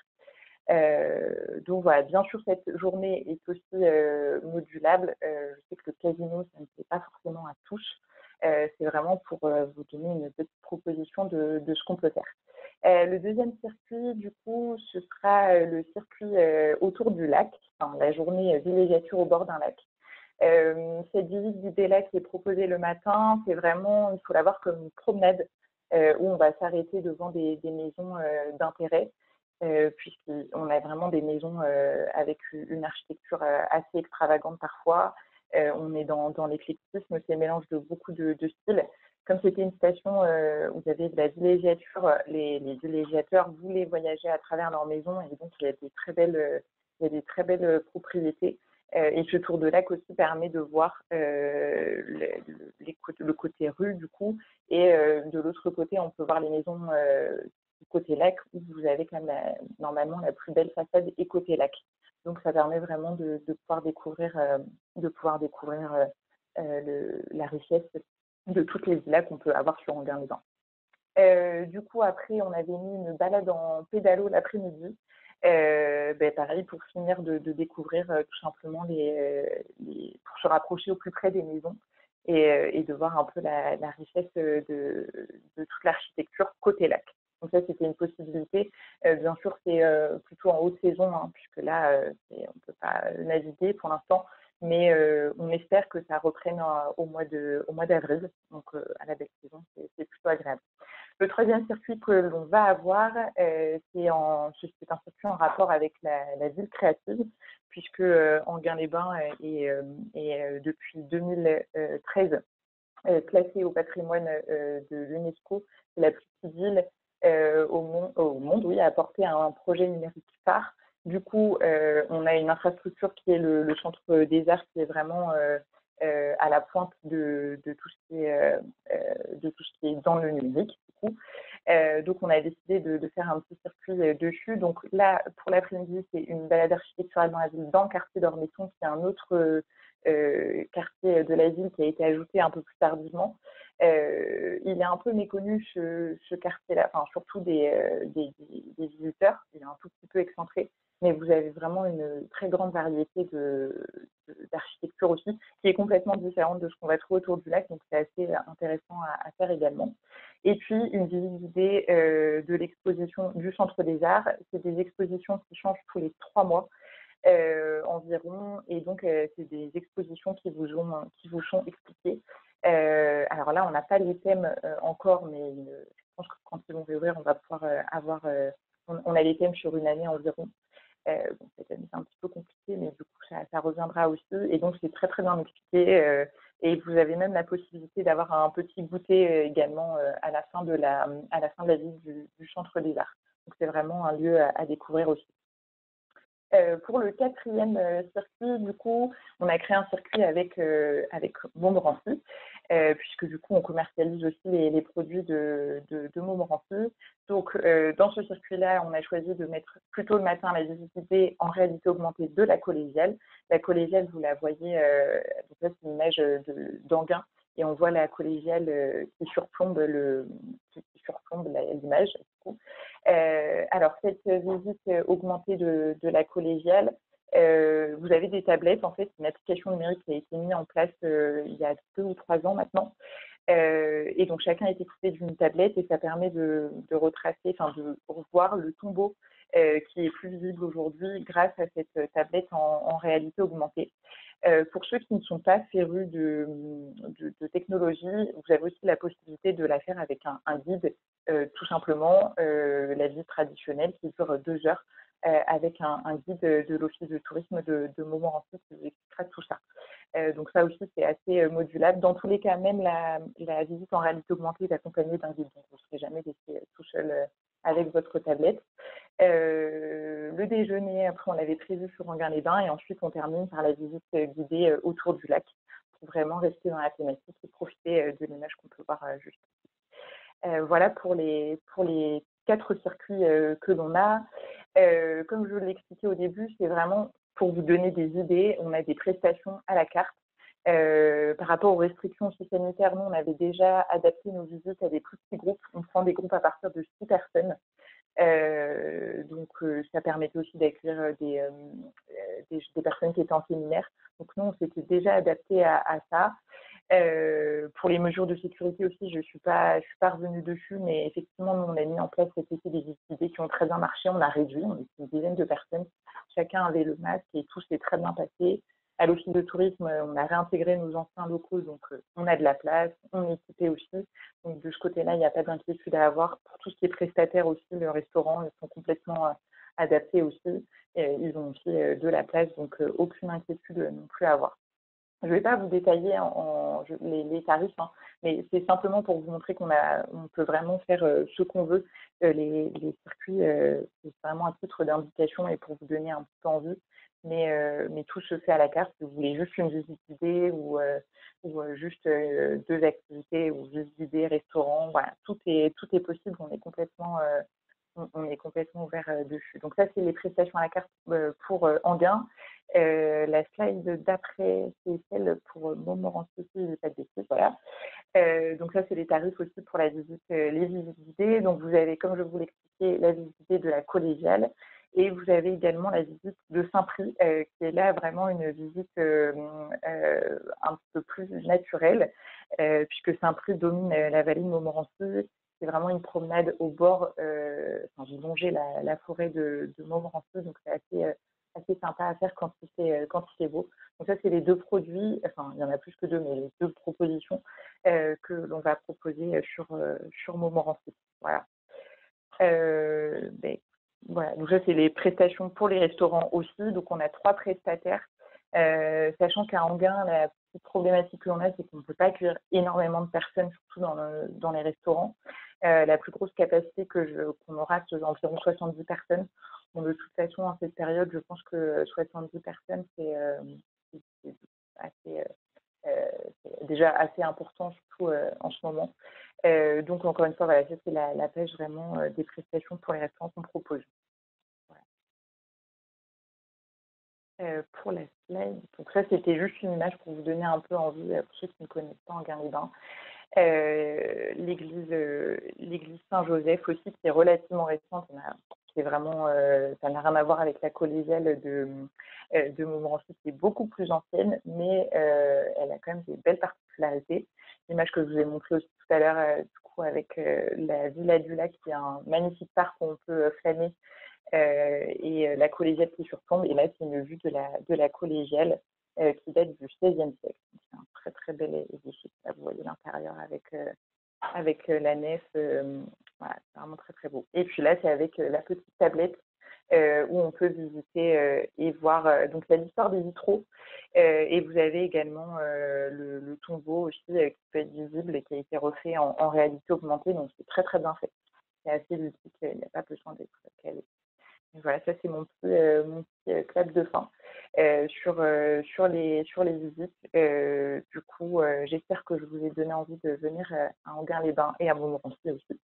Euh, donc voilà, bien sûr, cette journée est aussi euh, modulable. Euh, je sais que le casino, ça ne fait pas forcément à tous. Euh, c'est vraiment pour euh, vous donner une petite proposition de, de ce qu'on peut faire. Euh, le deuxième circuit, du coup, ce sera euh, le circuit euh, autour du lac, enfin, la journée euh, villégiature au bord d'un lac. Euh, cette visite guidée-là qui est proposée le matin, c'est vraiment, il faut la voir comme une promenade euh, où on va s'arrêter devant des, des maisons euh, d'intérêt. Euh, puisqu'on a vraiment des maisons euh, avec une architecture euh, assez extravagante parfois. Euh, on est dans, dans l'éclectisme, c'est un mélange de beaucoup de, de styles. Comme c'était une station euh, où il y avait de la villégiature, les, les villégiateurs voulaient voyager à travers leur maison et donc il y a des très belles, il y a des très belles propriétés. Euh, et ce tour de lac aussi permet de voir euh, le, le, le côté rue du coup, et euh, de l'autre côté on peut voir les maisons euh, qui côté lac, où vous avez quand même la, normalement la plus belle façade et côté lac. Donc ça permet vraiment de, de pouvoir découvrir, euh, de pouvoir découvrir euh, euh, le, la richesse de toutes les villas qu'on peut avoir sur Anguin-les-Bains. Euh, du coup, après, on avait mis une balade en pédalo l'après-midi. Euh, ben, pareil, pour finir de, de découvrir euh, tout simplement les, les, pour se rapprocher au plus près des maisons et, euh, et de voir un peu la, la richesse de, de toute l'architecture côté lac. Donc ça, c'était une possibilité. Euh, bien sûr, c'est euh, plutôt en haute saison, hein, puisque là, euh, on ne peut pas naviguer pour l'instant, mais euh, on espère que ça reprenne euh, au mois de, au mois d'avril. Donc euh, à la belle saison, c'est plutôt agréable. Le troisième circuit que l'on va avoir, euh, c'est un circuit en rapport avec la, la ville créative, puisque euh, Anguin-les-Bains est, euh, est euh, depuis deux mille treize euh, classée au patrimoine euh, de l'UNESCO. C'est la plus petite ville euh, au, monde, au monde, oui, à apporter un projet numérique phare. Du coup, euh, on a une infrastructure qui est le, le Centre des Arts, qui est vraiment euh, euh, à la pointe de, de, tout ce qui est, euh, de tout ce qui est dans le numérique. Du coup. Euh, donc, on a décidé de, de faire un petit circuit euh, dessus. Donc là, pour l'après-midi, c'est une balade architecturale dans la ville, dans le quartier d'Ormesson, qui est un autre euh, euh, quartier de la ville qui a été ajouté un peu plus tardivement. Euh, il est un peu méconnu, ce, ce quartier-là, enfin, surtout des, euh, des, des, des visiteurs. Il est un tout petit peu excentré, mais vous avez vraiment une très grande variété de, d'architecture aussi, qui est complètement différente de ce qu'on va trouver autour du lac, donc c'est assez intéressant à, à faire également. Et puis, une visite guidée euh, de l'exposition du Centre des Arts. C'est des expositions qui changent tous les trois mois euh, environ, et donc euh, c'est des expositions qui vous, ont, qui vous sont expliquées. Euh, alors là, on n'a pas les thèmes euh, encore, mais euh, je pense que quand ils vont réouvrir, on va pouvoir euh, avoir... Euh, on, on a les thèmes sur une année environ. Euh, bon, cette année, c'est un petit peu compliqué, mais du coup, ça, ça reviendra aussi. Et donc, c'est très, très bien expliqué. Euh, et vous avez même la possibilité d'avoir un petit goûter euh, également euh, à, la fin de la, à la fin de la visite du, du Centre des Arts. Donc, c'est vraiment un lieu à, à découvrir aussi. Euh, pour le quatrième euh, circuit, du coup, on a créé un circuit avec, euh, avec Montmorency, euh, puisque du coup, on commercialise aussi les, les produits de, de, de Montmorency. Donc, euh, dans ce circuit-là, on a choisi de mettre plutôt le matin la visibilité en réalité augmentée de la collégiale. La collégiale, vous la voyez, euh, donc là, c'est une image d'Anguin, et on voit la collégiale euh, qui surplombe le, qui surplombe l'image. Euh, alors, cette visite augmentée de, de la collégiale, euh, vous avez des tablettes, en fait, une application numérique qui a été mise en place euh, il y a deux ou trois ans maintenant. Euh, et donc, chacun est équipé d'une tablette et ça permet de, de retracer, enfin, de revoir le tombeau euh, qui est plus visible aujourd'hui grâce à cette tablette en, en réalité augmentée. Euh, pour ceux qui ne sont pas férus de, de, de technologie, vous avez aussi la possibilité de la faire avec un, un guide, euh, tout simplement, euh, la visite traditionnelle qui dure deux heures euh, avec un, un guide de l'Office de tourisme de, de Montmorency qui vous expliquera tout ça. Euh, donc ça aussi, c'est assez euh, modulable. Dans tous les cas, même la, la visite en réalité augmentée est accompagnée d'un guide, donc vous ne serez jamais laissé tout seul euh, avec votre tablette. Euh, le déjeuner, après, on l'avait prévu sur Anguin-les-Bains et ensuite, on termine par la visite guidée euh, autour du lac pour vraiment rester dans la thématique et profiter euh, de l'image qu'on peut voir euh, juste. Euh, voilà pour les, pour les quatre circuits euh, que l'on a. Euh, comme je vous l'ai expliqué au début, c'est vraiment pour vous donner des idées. On a des prestations à la carte. Euh, par rapport aux restrictions aussi sanitaires, nous, on avait déjà adapté nos visites à des plus petits groupes. On prend des groupes à partir de six personnes. Euh, donc, euh, ça permettait aussi d'accueillir des, euh, des, des personnes qui étaient en séminaire. Donc, nous, on s'était déjà adapté à, à ça. Euh, pour les mesures de sécurité aussi, je ne suis pas, je suis pas revenue dessus, mais effectivement, nous, on a mis en place cet été des idées qui ont très bien marché. On a réduit, on était une dizaine de personnes. Chacun avait le masque et tout s'est très bien passé. À l'Office de tourisme, on a réintégré nos anciens locaux, donc euh, on a de la place, on est équipé aussi. Donc de ce côté-là, il n'y a pas d'inquiétude à avoir. Pour tout ce qui est prestataire aussi, le restaurant, ils sont complètement euh, adaptés aussi. Et ils ont aussi euh, de la place, donc euh, aucune inquiétude non plus à avoir. Je ne vais pas vous détailler en, en, je, les, les tarifs, hein, mais c'est simplement pour vous montrer qu'on a, on peut vraiment faire euh, ce qu'on veut. Euh, les, les circuits, euh, c'est vraiment un titre d'indication et pour vous donner un petit peu envie. Mais, euh, mais tout se fait à la carte. Si vous voulez juste une visite guidée ou, euh, ou euh, juste euh, deux activités ou juste guidée, restaurant, voilà, tout est, tout est possible. On est complètement, euh, on, on est complètement ouvert euh, dessus. Donc ça, c'est les prestations à la carte euh, pour euh, Enghien. Euh, la slide d'après, c'est celle pour Montmorency, si je ne dis pas de bêtises, voilà. Euh, donc ça, c'est les tarifs aussi pour la visite, euh, les visites guidées. Donc vous avez, comme je vous l'expliquais, la visite guidée de la collégiale et vous avez également la visite de Saint-Prix, euh, qui est là vraiment une visite euh, euh, un peu plus naturelle, euh, puisque Saint-Prix domine euh, la vallée de Montmorency. C'est vraiment une promenade au bord, euh, enfin, vous longez la, la forêt de, de Montmorency, donc c'est assez... Euh, assez sympa à faire quand il fait, quand il fait beau. Donc ça, c'est les deux produits, enfin, il y en a plus que deux, mais les deux propositions euh, que l'on va proposer sur, euh, sur Montmorency. Voilà. Euh, ben, voilà. Donc ça, c'est les prestations pour les restaurants aussi. Donc on a trois prestataires, euh, sachant qu'à Enghien, la petite problématique que l'on a, c'est qu'on ne peut pas accueillir énormément de personnes, surtout dans, le, dans les restaurants. Euh, la plus grosse capacité que je, qu'on aura, c'est environ soixante-dix personnes. Bon, de toute façon, en cette période, je pense que soixante-dix personnes, c'est, euh, c'est, c'est assez, euh, c'est déjà assez important, surtout euh, en ce moment. Euh, donc, encore une fois, voilà, ça, c'est la, la page vraiment euh, des prestations pour les restaurants qu'on propose. Voilà. Euh, pour la slide, donc ça, c'était juste une image pour vous donner un peu envie, pour ceux qui ne connaissent pas Enghien-les-Bains. Euh, l'église, euh, l'église Saint-Joseph aussi, qui est relativement récente. On a, qui est vraiment, euh, ça n'a rien à voir avec la collégiale de, euh, de Montmorency, qui est beaucoup plus ancienne, mais euh, elle a quand même des belles particularités. L'image que je vous ai montrée aussi tout à l'heure, euh, du coup, avec euh, la Villa du Lac, qui est un magnifique parc où on peut flâner, euh, et la collégiale qui surplombe. Et là, c'est une vue de la, de la collégiale. Euh, qui date du seizième siècle. C'est un très très bel édifice. Là, vous voyez l'intérieur avec, euh, avec euh, la nef. Euh, voilà, c'est vraiment très très beau. Et puis là, c'est avec euh, la petite tablette euh, où on peut visiter euh, et voir. Euh, donc, il y a l'histoire des vitraux. Euh, et vous avez également euh, le, le tombeau aussi euh, qui peut être visible et qui a été refait en, en réalité augmentée. Donc, c'est très très bien fait. C'est assez ludique. Il n'y a pas besoin d'être calé. Voilà, ça c'est mon petit, euh, mon petit euh, clap de fin euh, sur, euh, sur, les, sur les visites. Euh, du coup, euh, j'espère que je vous ai donné envie de venir euh, à Enghien-les-Bains et à Montmorency aussi.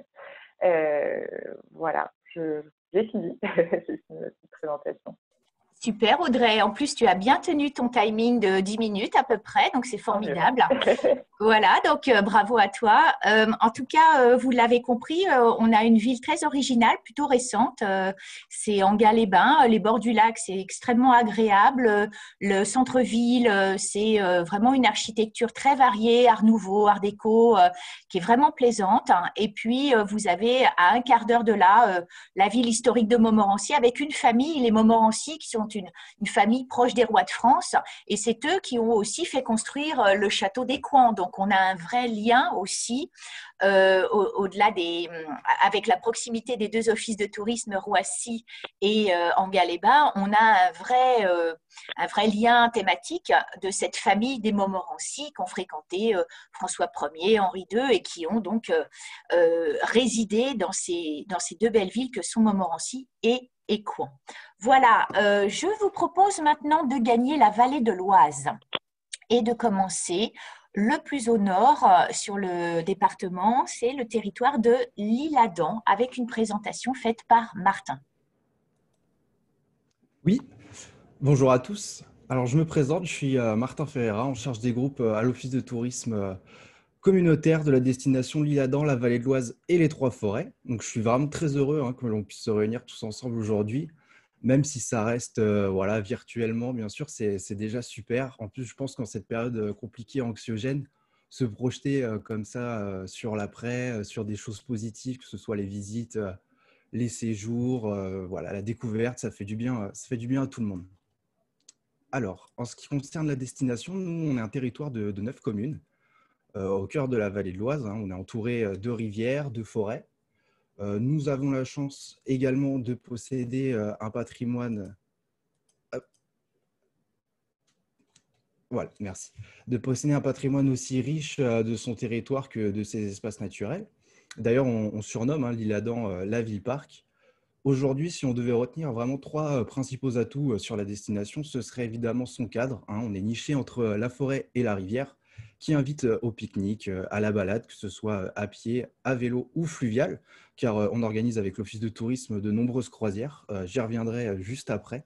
euh, voilà, je, j'ai fini. C'est une petite présentation. Super Audrey, en plus tu as bien tenu ton timing de dix minutes à peu près, donc c'est formidable. Voilà, donc euh, bravo à toi. Euh, en tout cas, euh, vous l'avez compris, euh, on a une ville très originale, plutôt récente. Euh, c'est Enghien-les-Bains, les bords du lac, c'est extrêmement agréable. Le centre-ville, euh, c'est euh, vraiment une architecture très variée, art nouveau, art déco, euh, qui est vraiment plaisante. Et puis, euh, vous avez à un quart d'heure de là, euh, la ville historique de Montmorency avec une famille, les Montmorency, qui sont une, une famille proche des rois de France. Et c'est eux qui ont aussi fait construire le château d'Écouen. Donc, on a un vrai lien aussi, euh, au, au-delà des, avec la proximité des deux offices de tourisme, Roissy et euh, Enghien-les-Bains, on a un vrai, euh, un vrai lien thématique de cette famille des Montmorency qu'ont fréquenté euh, François Ier, Henri deux et qui ont donc euh, euh, résidé dans ces, dans ces deux belles villes que sont Montmorency et Écouen. Voilà, euh, je vous propose maintenant de gagner la vallée de l'Oise et de commencer le plus au nord euh, sur le département, c'est le territoire de l'Isle-Adam avec une présentation faite par Martin. Oui, bonjour à tous. Alors je me présente, je suis euh, Martin Ferreira, en charge des groupes euh, à l'Office de tourisme euh, communautaire de la destination l'Isle-Adam, la vallée de l'Oise et les Trois Forêts. Donc je suis vraiment très heureux hein, que l'on puisse se réunir tous ensemble aujourd'hui, même si ça reste euh, voilà, virtuellement, bien sûr, c'est, c'est déjà super. En plus, je pense qu'en cette période euh, compliquée, anxiogène, se projeter euh, comme ça euh, sur l'après, euh, sur des choses positives, que ce soit les visites, euh, les séjours, euh, voilà, la découverte, ça fait du bien, euh, ça fait du bien à tout le monde. Alors, en ce qui concerne la destination, nous, on est un territoire de, de neuf communes, euh, au cœur de la vallée de l'Oise. Hein. On est entouré euh, de rivières, de forêts. Euh, nous avons la chance également de posséder euh, un patrimoine. Hop. Voilà, merci. De posséder un patrimoine aussi riche euh, de son territoire que de ses espaces naturels. D'ailleurs, on, on surnomme hein, l'Isle-Adam euh, la ville-parc. Aujourd'hui, si on devait retenir vraiment trois euh, principaux atouts euh, sur la destination, ce serait évidemment son cadre. Hein. On est niché entre euh, la forêt et la rivière. qui invite au pique-nique, à la balade, que ce soit à pied, à vélo ou fluvial, car on organise avec l'Office de tourisme de nombreuses croisières. J'y reviendrai juste après.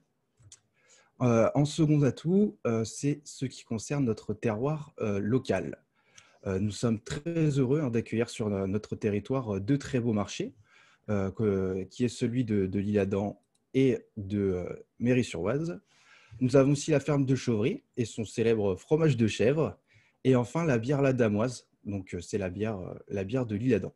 Euh, en second atout, euh, c'est ce qui concerne notre terroir euh, local. Euh, nous sommes très heureux hein, d'accueillir sur notre territoire deux très beaux marchés, euh, que, qui est celui de, de l'Isle-Adam et de euh, Méry-sur-Oise. Nous avons aussi la ferme de Chauvry et son célèbre fromage de chèvre. Et enfin, la bière La Damoise, donc c'est la bière, la bière de l'Isle-Adam.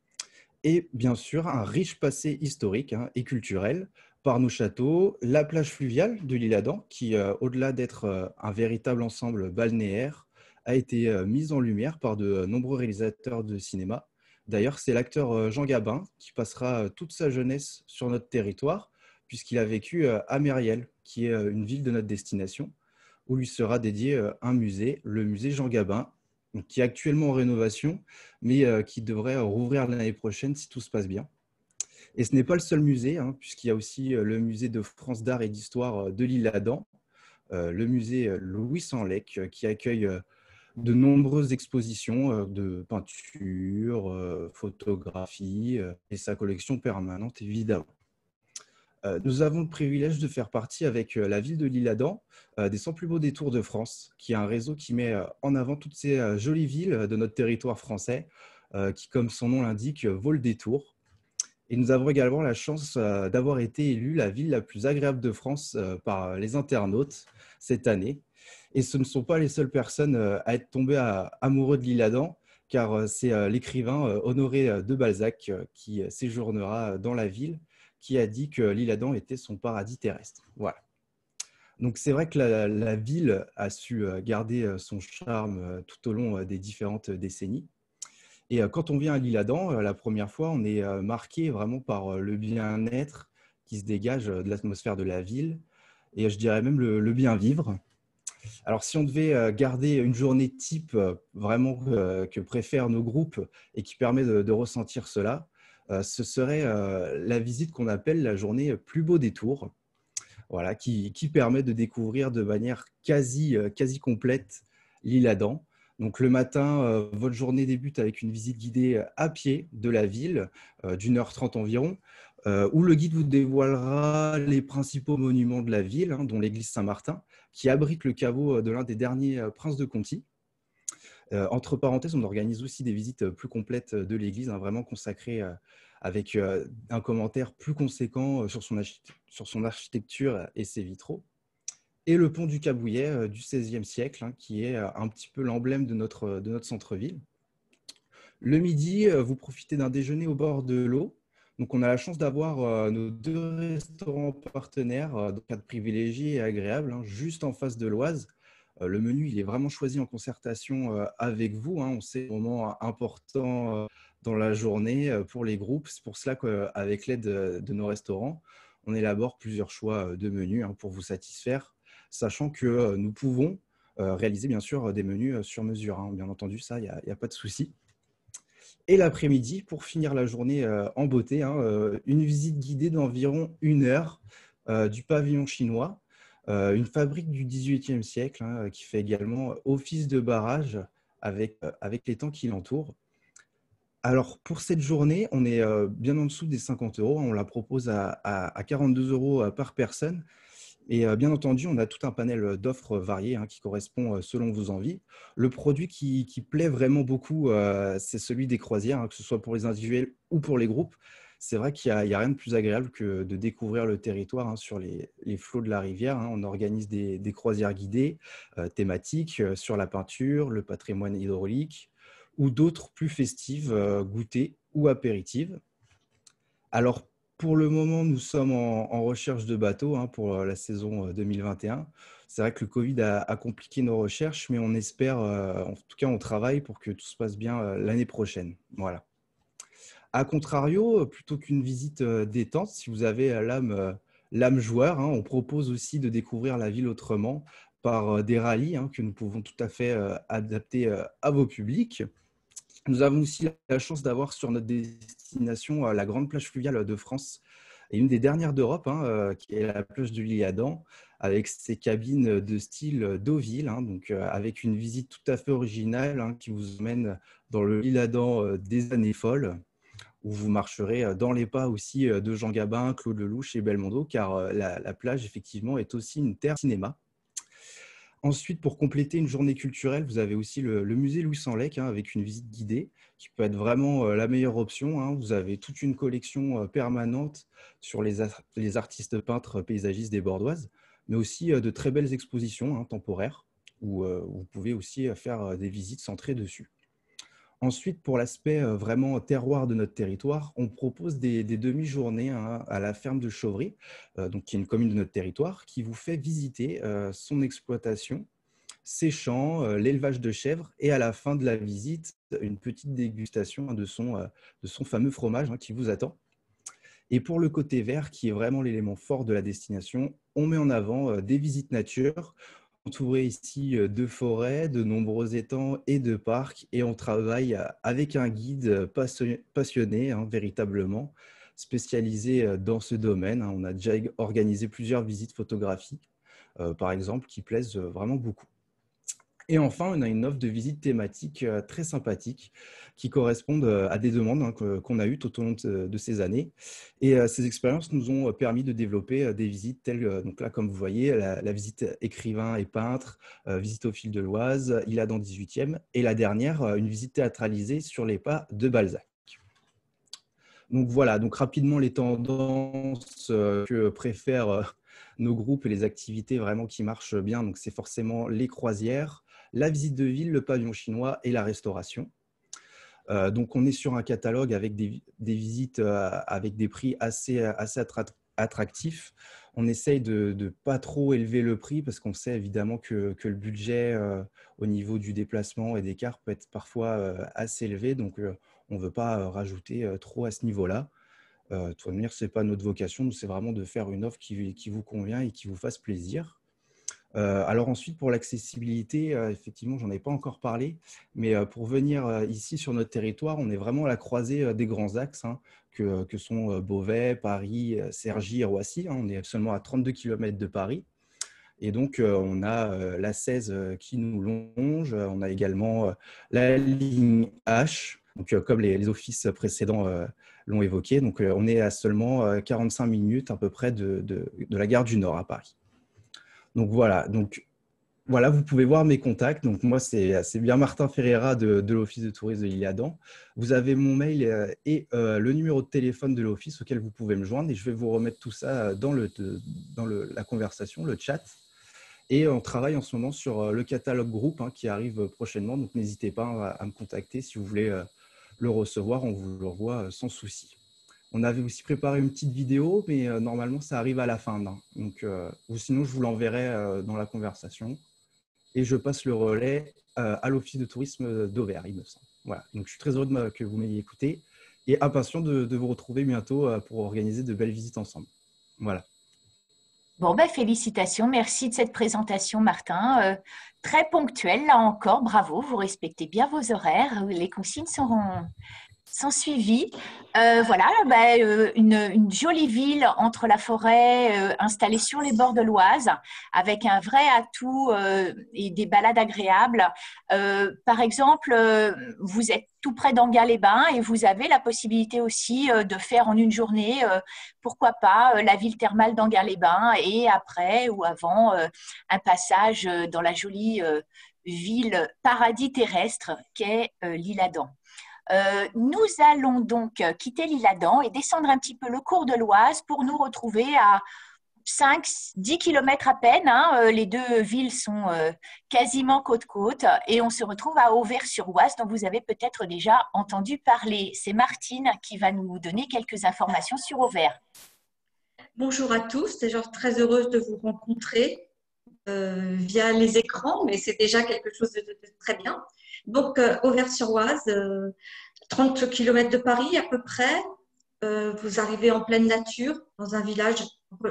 Et bien sûr, un riche passé historique hein, et culturel par nos châteaux, la plage fluviale de l'Isle-Adam, qui, euh, au-delà d'être euh, un véritable ensemble balnéaire, a été euh, mise en lumière par de nombreux réalisateurs de cinéma. D'ailleurs, c'est l'acteur euh, Jean Gabin qui passera euh, toute sa jeunesse sur notre territoire, puisqu'il a vécu euh, à Mériel, qui est euh, une ville de notre destination, où lui sera dédié euh, un musée, le musée Jean Gabin, qui est actuellement en rénovation, mais euh, qui devrait euh, rouvrir l'année prochaine si tout se passe bien. Et ce n'est pas le seul musée, hein, puisqu'il y a aussi euh, le musée de France d'art et d'histoire euh, de l'Isle-Adam, euh, le musée Louis Sanlec, euh, qui accueille euh, de nombreuses expositions euh, de peinture, euh, photographie euh, et sa collection permanente, évidemment. Euh, nous avons le privilège de faire partie avec euh, la ville de l'Isle-Adam euh, des cent plus beaux détours de France, qui est un réseau qui met euh, en avant toutes ces euh, jolies villes de notre territoire français, euh, qui, comme son nom l'indique, euh, vaut le détour. Et nous avons également la chance euh, d'avoir été élue la ville la plus agréable de France euh, par les internautes cette année. Et ce ne sont pas les seules personnes euh, à être tombées à, amoureux de l'Isle-Adam, car euh, c'est euh, l'écrivain euh, Honoré de Balzac euh, qui séjournera dans la ville, qui a dit que l'Isle-Adam était son paradis terrestre. Voilà. Donc c'est vrai que la, la ville a su garder son charme tout au long des différentes décennies. Et quand on vient à l'Isle-Adam, la première fois, on est marqué vraiment par le bien-être qui se dégage de l'atmosphère de la ville, et je dirais même le, le bien-vivre. Alors si on devait garder une journée type vraiment que préfèrent nos groupes et qui permet de, de ressentir cela, ce serait la visite qu'on appelle la journée plus beau détour, voilà, qui, qui permet de découvrir de manière quasi, quasi complète l'Isle-Adam. Donc le matin, euh, votre journée débute avec une visite guidée à pied de la ville, euh, d'une heure trente environ, euh, où le guide vous dévoilera les principaux monuments de la ville, hein, dont l'église Saint-Martin, qui abrite le caveau de l'un des derniers princes de Conti. Euh, entre parenthèses, on organise aussi des visites plus complètes de l'église, hein, vraiment consacrées euh, avec euh, un commentaire plus conséquent sur son, sur son architecture et ses vitraux. Et le pont du Cabouillet euh, du seizième siècle, hein, qui est euh, un petit peu l'emblème de notre, de notre centre-ville. Le midi, euh, vous profitez d'un déjeuner au bord de l'eau. Donc, on a la chance d'avoir euh, nos deux restaurants partenaires, euh, dans un cadre privilégié et agréable, hein, juste en face de l'Oise. Euh, le menu, il est vraiment choisi en concertation euh, avec vous. Hein. On sait le moment important euh, dans la journée euh, pour les groupes. C'est pour cela qu'avec l'aide de, de nos restaurants, on élabore plusieurs choix de menus hein, pour vous satisfaire, sachant que euh, nous pouvons euh, réaliser bien sûr des menus sur mesure. Hein. Bien entendu, ça, il n'y a, a pas de souci. Et l'après-midi, pour finir la journée euh, en beauté, hein, euh, une visite guidée d'environ une heure euh, du pavillon chinois, euh, une fabrique du dix-huitième siècle hein, qui fait également office de barrage avec, euh, avec les temps qui l'entourent. Alors, pour cette journée, on est euh, bien en dessous des cinquante euros. On la propose à, à, à quarante-deux euros par personne. Et euh, bien entendu, on a tout un panel d'offres variées hein, qui correspond euh, selon vos envies. Le produit qui, qui plaît vraiment beaucoup, euh, c'est celui des croisières, hein, que ce soit pour les individuels ou pour les groupes. C'est vrai qu'il n'y a, a rien de plus agréable que de découvrir le territoire hein, sur les, les flots de la rivière. Hein. On organise des, des croisières guidées euh, thématiques euh, sur la peinture, le patrimoine hydraulique ou d'autres plus festives, euh, goûters ou apéritives. Alors, pour le moment, nous sommes en, en recherche de bateaux hein, pour la saison deux mille vingt et un. C'est vrai que le Covid a, a compliqué nos recherches, mais on espère, euh, en tout cas, on travaille pour que tout se passe bien euh, l'année prochaine. Voilà. A contrario, plutôt qu'une visite euh, détente, si vous avez l'âme euh, l'âme joueur, hein, on propose aussi de découvrir la ville autrement par euh, des rallyes hein, que nous pouvons tout à fait euh, adapter euh, à vos publics. Nous avons aussi la chance d'avoir sur notre destination la grande plage fluviale de France et une des dernières d'Europe, hein, qui est la plage de l'Isle-Adam, avec ses cabines de style Deauville, hein, donc euh, avec une visite tout à fait originale hein, qui vous emmène dans le L'Isle-Adam euh, des années folles, où vous marcherez dans les pas aussi de Jean Gabin, Claude Lelouch et Belmondo, car la, la plage, effectivement, est aussi une terre cinéma. Ensuite, pour compléter une journée culturelle, vous avez aussi le, le musée Louis Sanlec, hein, avec une visite guidée, qui peut être vraiment euh, la meilleure option, hein. Vous avez toute une collection euh, permanente sur les, les artistes peintres paysagistes des Bordoises, mais aussi euh, de très belles expositions hein, temporaires, où euh, vous pouvez aussi faire euh, des visites centrées dessus. Ensuite, pour l'aspect vraiment terroir de notre territoire, on propose des, des demi-journées hein, à la ferme de Chauvry, euh, donc qui est une commune de notre territoire, qui vous fait visiter euh, son exploitation, ses champs, euh, l'élevage de chèvres et à la fin de la visite, une petite dégustation de son, euh, de son fameux fromage hein, qui vous attend. Et pour le côté vert, qui est vraiment l'élément fort de la destination, on met en avant euh, des visites nature, entouré ici de forêts, de nombreux étangs et de parcs, et on travaille avec un guide passionné, hein, véritablement, spécialisé dans ce domaine. On a déjà organisé plusieurs visites photographiques, euh, par exemple, qui plaisent vraiment beaucoup. Et enfin, on a une offre de visite thématique très sympathique qui correspondent à des demandes hein, qu'on a eues tout au long de, de ces années. Et ces expériences nous ont permis de développer des visites telles, donc là, comme vous voyez, la, la visite écrivain et peintre, euh, visite au fil de l'Oise, Isle-Adam dix-huitième, et la dernière, une visite théâtralisée sur les pas de Balzac. Donc voilà, donc rapidement les tendances que préfèrent nos groupes et les activités vraiment qui marchent bien. Donc c'est forcément les croisières, la visite de ville, le pavillon chinois et la restauration. Euh, donc, on est sur un catalogue avec des, des visites euh, avec des prix assez, assez attractifs. On essaye de ne pas trop élever le prix parce qu'on sait évidemment que, que le budget euh, au niveau du déplacement et des cars peut être parfois euh, assez élevé. Donc, euh, on ne veut pas euh, rajouter euh, trop à ce niveau-là. Euh, de toute manière, ce n'est pas notre vocation. C'est vraiment de faire une offre qui, qui vous convient et qui vous fasse plaisir. Euh, alors ensuite, pour l'accessibilité, euh, effectivement, j'en ai pas encore parlé, mais euh, pour venir euh, ici sur notre territoire, on est vraiment à la croisée euh, des grands axes hein, que, que sont euh, Beauvais, Paris, euh, Cergy et Roissy. Hein, on est seulement à trente-deux kilomètres de Paris. Et donc, euh, on a euh, l'A seize euh, qui nous longe. On a également euh, la ligne H, donc, euh, comme les, les offices précédents euh, l'ont évoqué. Donc, euh, on est à seulement euh, quarante-cinq minutes à peu près de, de, de la gare du Nord à Paris. Donc voilà, donc voilà, vous pouvez voir mes contacts. Donc moi, c'est bien Martin Ferreira de, de l'Office de tourisme de l'Isle-Adam. Vous avez mon mail euh, et euh, le numéro de téléphone de l'Office auquel vous pouvez me joindre. Et je vais vous remettre tout ça dans, le, dans le, la conversation, le chat. Et on travaille en ce moment sur le catalogue groupe hein, qui arrive prochainement. Donc n'hésitez pas à, à me contacter si vous voulez euh, le recevoir. On vous le revoit sans souci. On avait aussi préparé une petite vidéo, mais euh, normalement, ça arrive à la fin. Hein. Donc, euh, ou sinon, je vous l'enverrai euh, dans la conversation. Et je passe le relais euh, à l'Office de tourisme d'Auvers, il me semble. Voilà. Donc, je suis très heureux de que vous m'ayez écouté et impatient de, de vous retrouver bientôt euh, pour organiser de belles visites ensemble. Voilà. Bon, ben, félicitations. Merci de cette présentation, Martin. Euh, très ponctuelle, là encore. Bravo, vous respectez bien vos horaires. Les consignes seront... sont suivis. Euh, voilà, ben, euh, une, une jolie ville entre la forêt, euh, installée sur les bords de l'Oise, avec un vrai atout euh, et des balades agréables. Euh, par exemple, euh, vous êtes tout près d'Enghien-les-Bains et vous avez la possibilité aussi euh, de faire en une journée, euh, pourquoi pas, euh, la ville thermale d'Enghien-les-Bains et après ou avant euh, un passage dans la jolie euh, ville paradis terrestre qu'est euh, l'Isle-Adam. Euh, nous allons donc quitter l'Isle-Adam et descendre un petit peu le cours de l'Oise pour nous retrouver à cinq à dix kilomètres à peine. Hein. Les deux villes sont euh, quasiment côte-côte et on se retrouve à Auvers-sur-Oise, dont vous avez peut-être déjà entendu parler. C'est Martine qui va nous donner quelques informations sur Auvers. Bonjour à tous, déjà très heureuse de vous rencontrer euh, via les écrans, mais c'est déjà quelque chose de, de, de très bien. Donc, euh, Auvers-sur-Oise, euh, trente kilomètres de Paris à peu près. Euh, vous arrivez en pleine nature, dans un village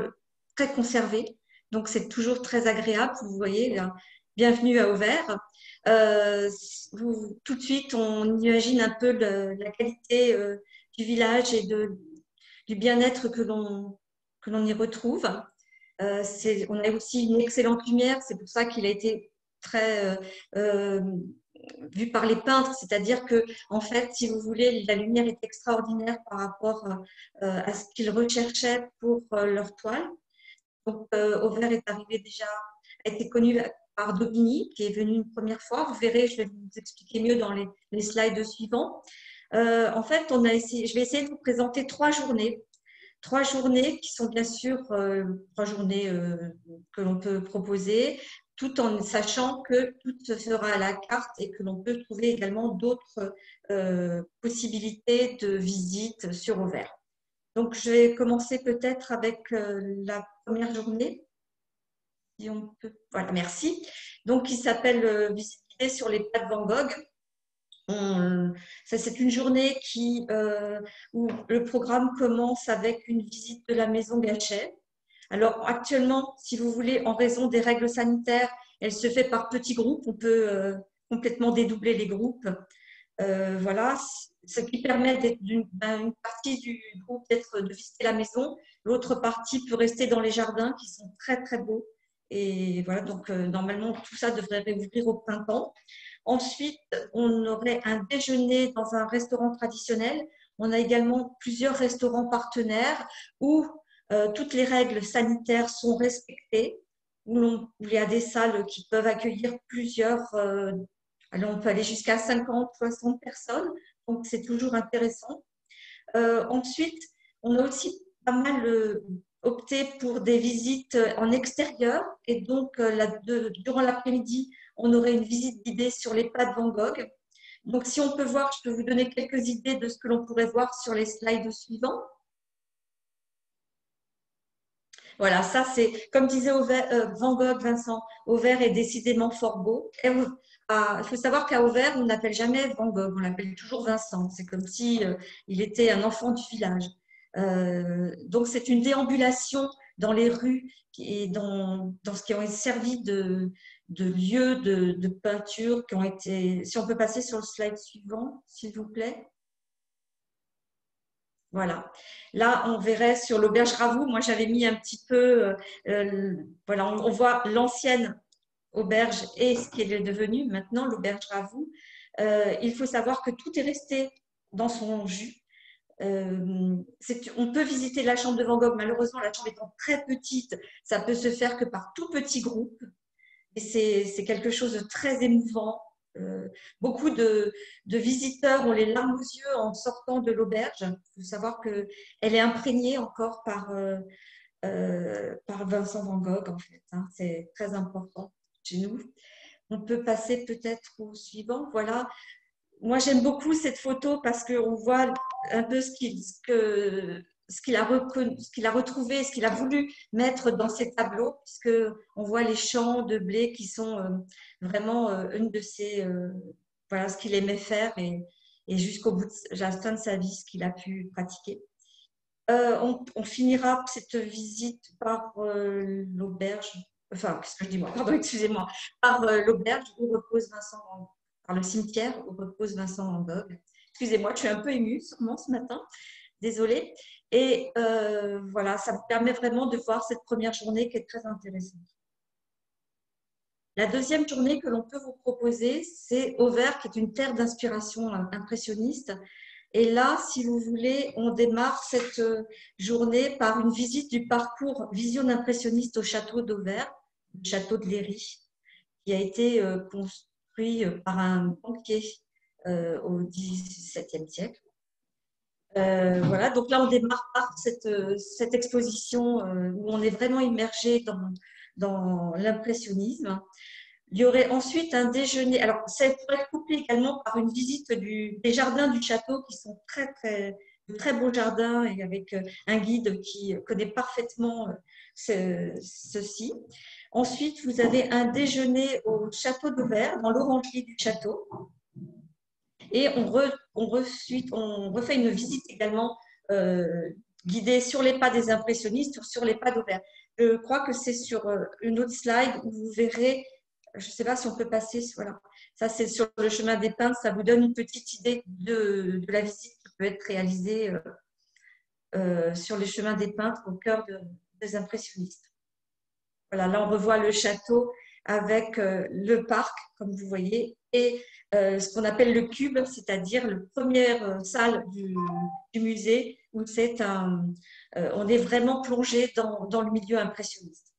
très conservé. Donc, c'est toujours très agréable. Vous voyez, là, bienvenue à Auvers. Euh, vous, tout de suite, on imagine un peu le, la qualité euh, du village et de, du bien-être que l'on que l'on y retrouve. Euh, on a aussi une excellente lumière, c'est pour ça qu'il a été très euh, euh, vu par les peintres, c'est-à-dire que, en fait, si vous voulez, la lumière est extraordinaire par rapport euh, à ce qu'ils recherchaient pour euh, leur toile. Donc, euh, Auvers est arrivé déjà, a été connu par Daubigny, qui est venu une première fois. Vous verrez, je vais vous expliquer mieux dans les, les slides suivants. Euh, en fait, on a essayé, je vais essayer de vous présenter trois journées. Trois journées qui sont bien sûr euh, trois journées euh, que l'on peut proposer, tout en sachant que tout se fera à la carte et que l'on peut trouver également d'autres euh, possibilités de visite sur Auvers. Donc, je vais commencer peut-être avec euh, la première journée. Si on peut... Voilà, merci. Donc, il s'appelle euh, Visite guidée sur les pas de Van Gogh. On, ça, c'est une journée qui, euh, où le programme commence avec une visite de la maison Gachet. Alors, actuellement, si vous voulez, en raison des règles sanitaires, elle se fait par petits groupes. On peut euh, complètement dédoubler les groupes. Euh, voilà, ce qui permet d'être d'une une partie du groupe d'être de visiter la maison. L'autre partie peut rester dans les jardins qui sont très, très beaux. Et voilà, donc euh, normalement, tout ça devrait réouvrir au printemps. Ensuite, on aurait un déjeuner dans un restaurant traditionnel. On a également plusieurs restaurants partenaires où euh, toutes les règles sanitaires sont respectées, où, où il y a des salles qui peuvent accueillir plusieurs. Euh, alors, on peut aller jusqu'à cinquante, soixante personnes, donc c'est toujours intéressant. Euh, ensuite, on a aussi pas mal euh, opté pour des visites en extérieur, et donc euh, la, de, durant l'après-midi, on aurait une visite guidée sur les pas de Van Gogh. Donc, si on peut voir, je peux vous donner quelques idées de ce que l'on pourrait voir sur les slides suivants. Voilà, ça c'est, comme disait Auvers, euh, Van Gogh, Vincent, Auvers est décidément fort beau. Et, euh, il faut savoir qu'à Auvers, on n'appelle jamais Van Gogh, on l'appelle toujours Vincent. C'est comme si euh, il était un enfant du village. Euh, donc c'est une déambulation dans les rues et dans, dans ce qui ont servi de, de lieu de, de peinture qui ont été. Si on peut passer sur le slide suivant, s'il vous plaît. Voilà. Là, on verrait sur l'auberge Ravoux. Moi, j'avais mis un petit peu. Euh, voilà, on, on voit l'ancienne auberge et ce qu'elle est devenue maintenant, l'auberge Ravoux. Euh, il faut savoir que tout est resté dans son jus. Euh, on peut visiter la chambre de Van Gogh. Malheureusement, la chambre étant très petite, ça peut se faire que par tout petit groupe. Et c'est quelque chose de très émouvant. Euh, beaucoup de, de visiteurs ont les larmes aux yeux en sortant de l'auberge. Il faut savoir qu'elle est imprégnée encore par, euh, euh, par Vincent Van Gogh, en fait. Hein. C'est très important chez nous. On peut passer peut-être au suivant. Voilà. Moi, j'aime beaucoup cette photo parce qu'on voit un peu ce qu'il ce que, ce qu'il a, qu a retrouvé, ce qu'il a voulu mettre dans ses tableaux, puisqu'on voit les champs de blé qui sont euh, vraiment euh, une de ses… Euh, voilà, ce qu'il aimait faire et, et jusqu'au bout de la fin de sa vie, ce qu'il a pu pratiquer. Euh, on, on finira cette visite par euh, l'auberge, enfin, qu'est-ce que je dis moi, pardon, excusez-moi, par euh, l'auberge où repose Vincent Van Gogh, par le cimetière où repose Vincent Van Gogh. Excusez-moi, je suis un peu émue sûrement ce matin, désolée. Et euh, voilà, ça vous permet vraiment de voir cette première journée qui est très intéressante. La deuxième journée que l'on peut vous proposer, c'est Auvers, qui est une terre d'inspiration impressionniste. Et là, si vous voulez, on démarre cette journée par une visite du parcours Vision impressionniste au château d'Auvers, le château de Léry, qui a été construit par un banquier euh, au dix-septième siècle. Euh, voilà, donc là, on démarre par cette, cette exposition euh, où on est vraiment immergé dans, dans l'impressionnisme. Il y aurait ensuite un déjeuner. Alors, ça pourrait être couplé également par une visite du, des jardins du château qui sont très, très, de très beaux jardins et avec un guide qui connaît parfaitement ce, ceci. Ensuite, vous avez un déjeuner au château d'Auvers, dans l'orangerie du château. Et on, re, on, refait, on refait une visite également euh, guidée sur les pas des impressionnistes ou sur les pas d'Auvers. Je crois que c'est sur une autre slide où vous verrez. Je ne sais pas si on peut passer, voilà. Ça c'est sur le chemin des peintres, ça vous donne une petite idée de, de la visite qui peut être réalisée euh, euh, sur les chemins des peintres au cœur de, des impressionnistes. Voilà, là, on revoit le château avec euh, le parc, comme vous voyez, et euh, ce qu'on appelle le cube, c'est-à-dire la première euh, salle du, du musée où c'est un, euh, on est vraiment plongé dans, dans le milieu impressionniste.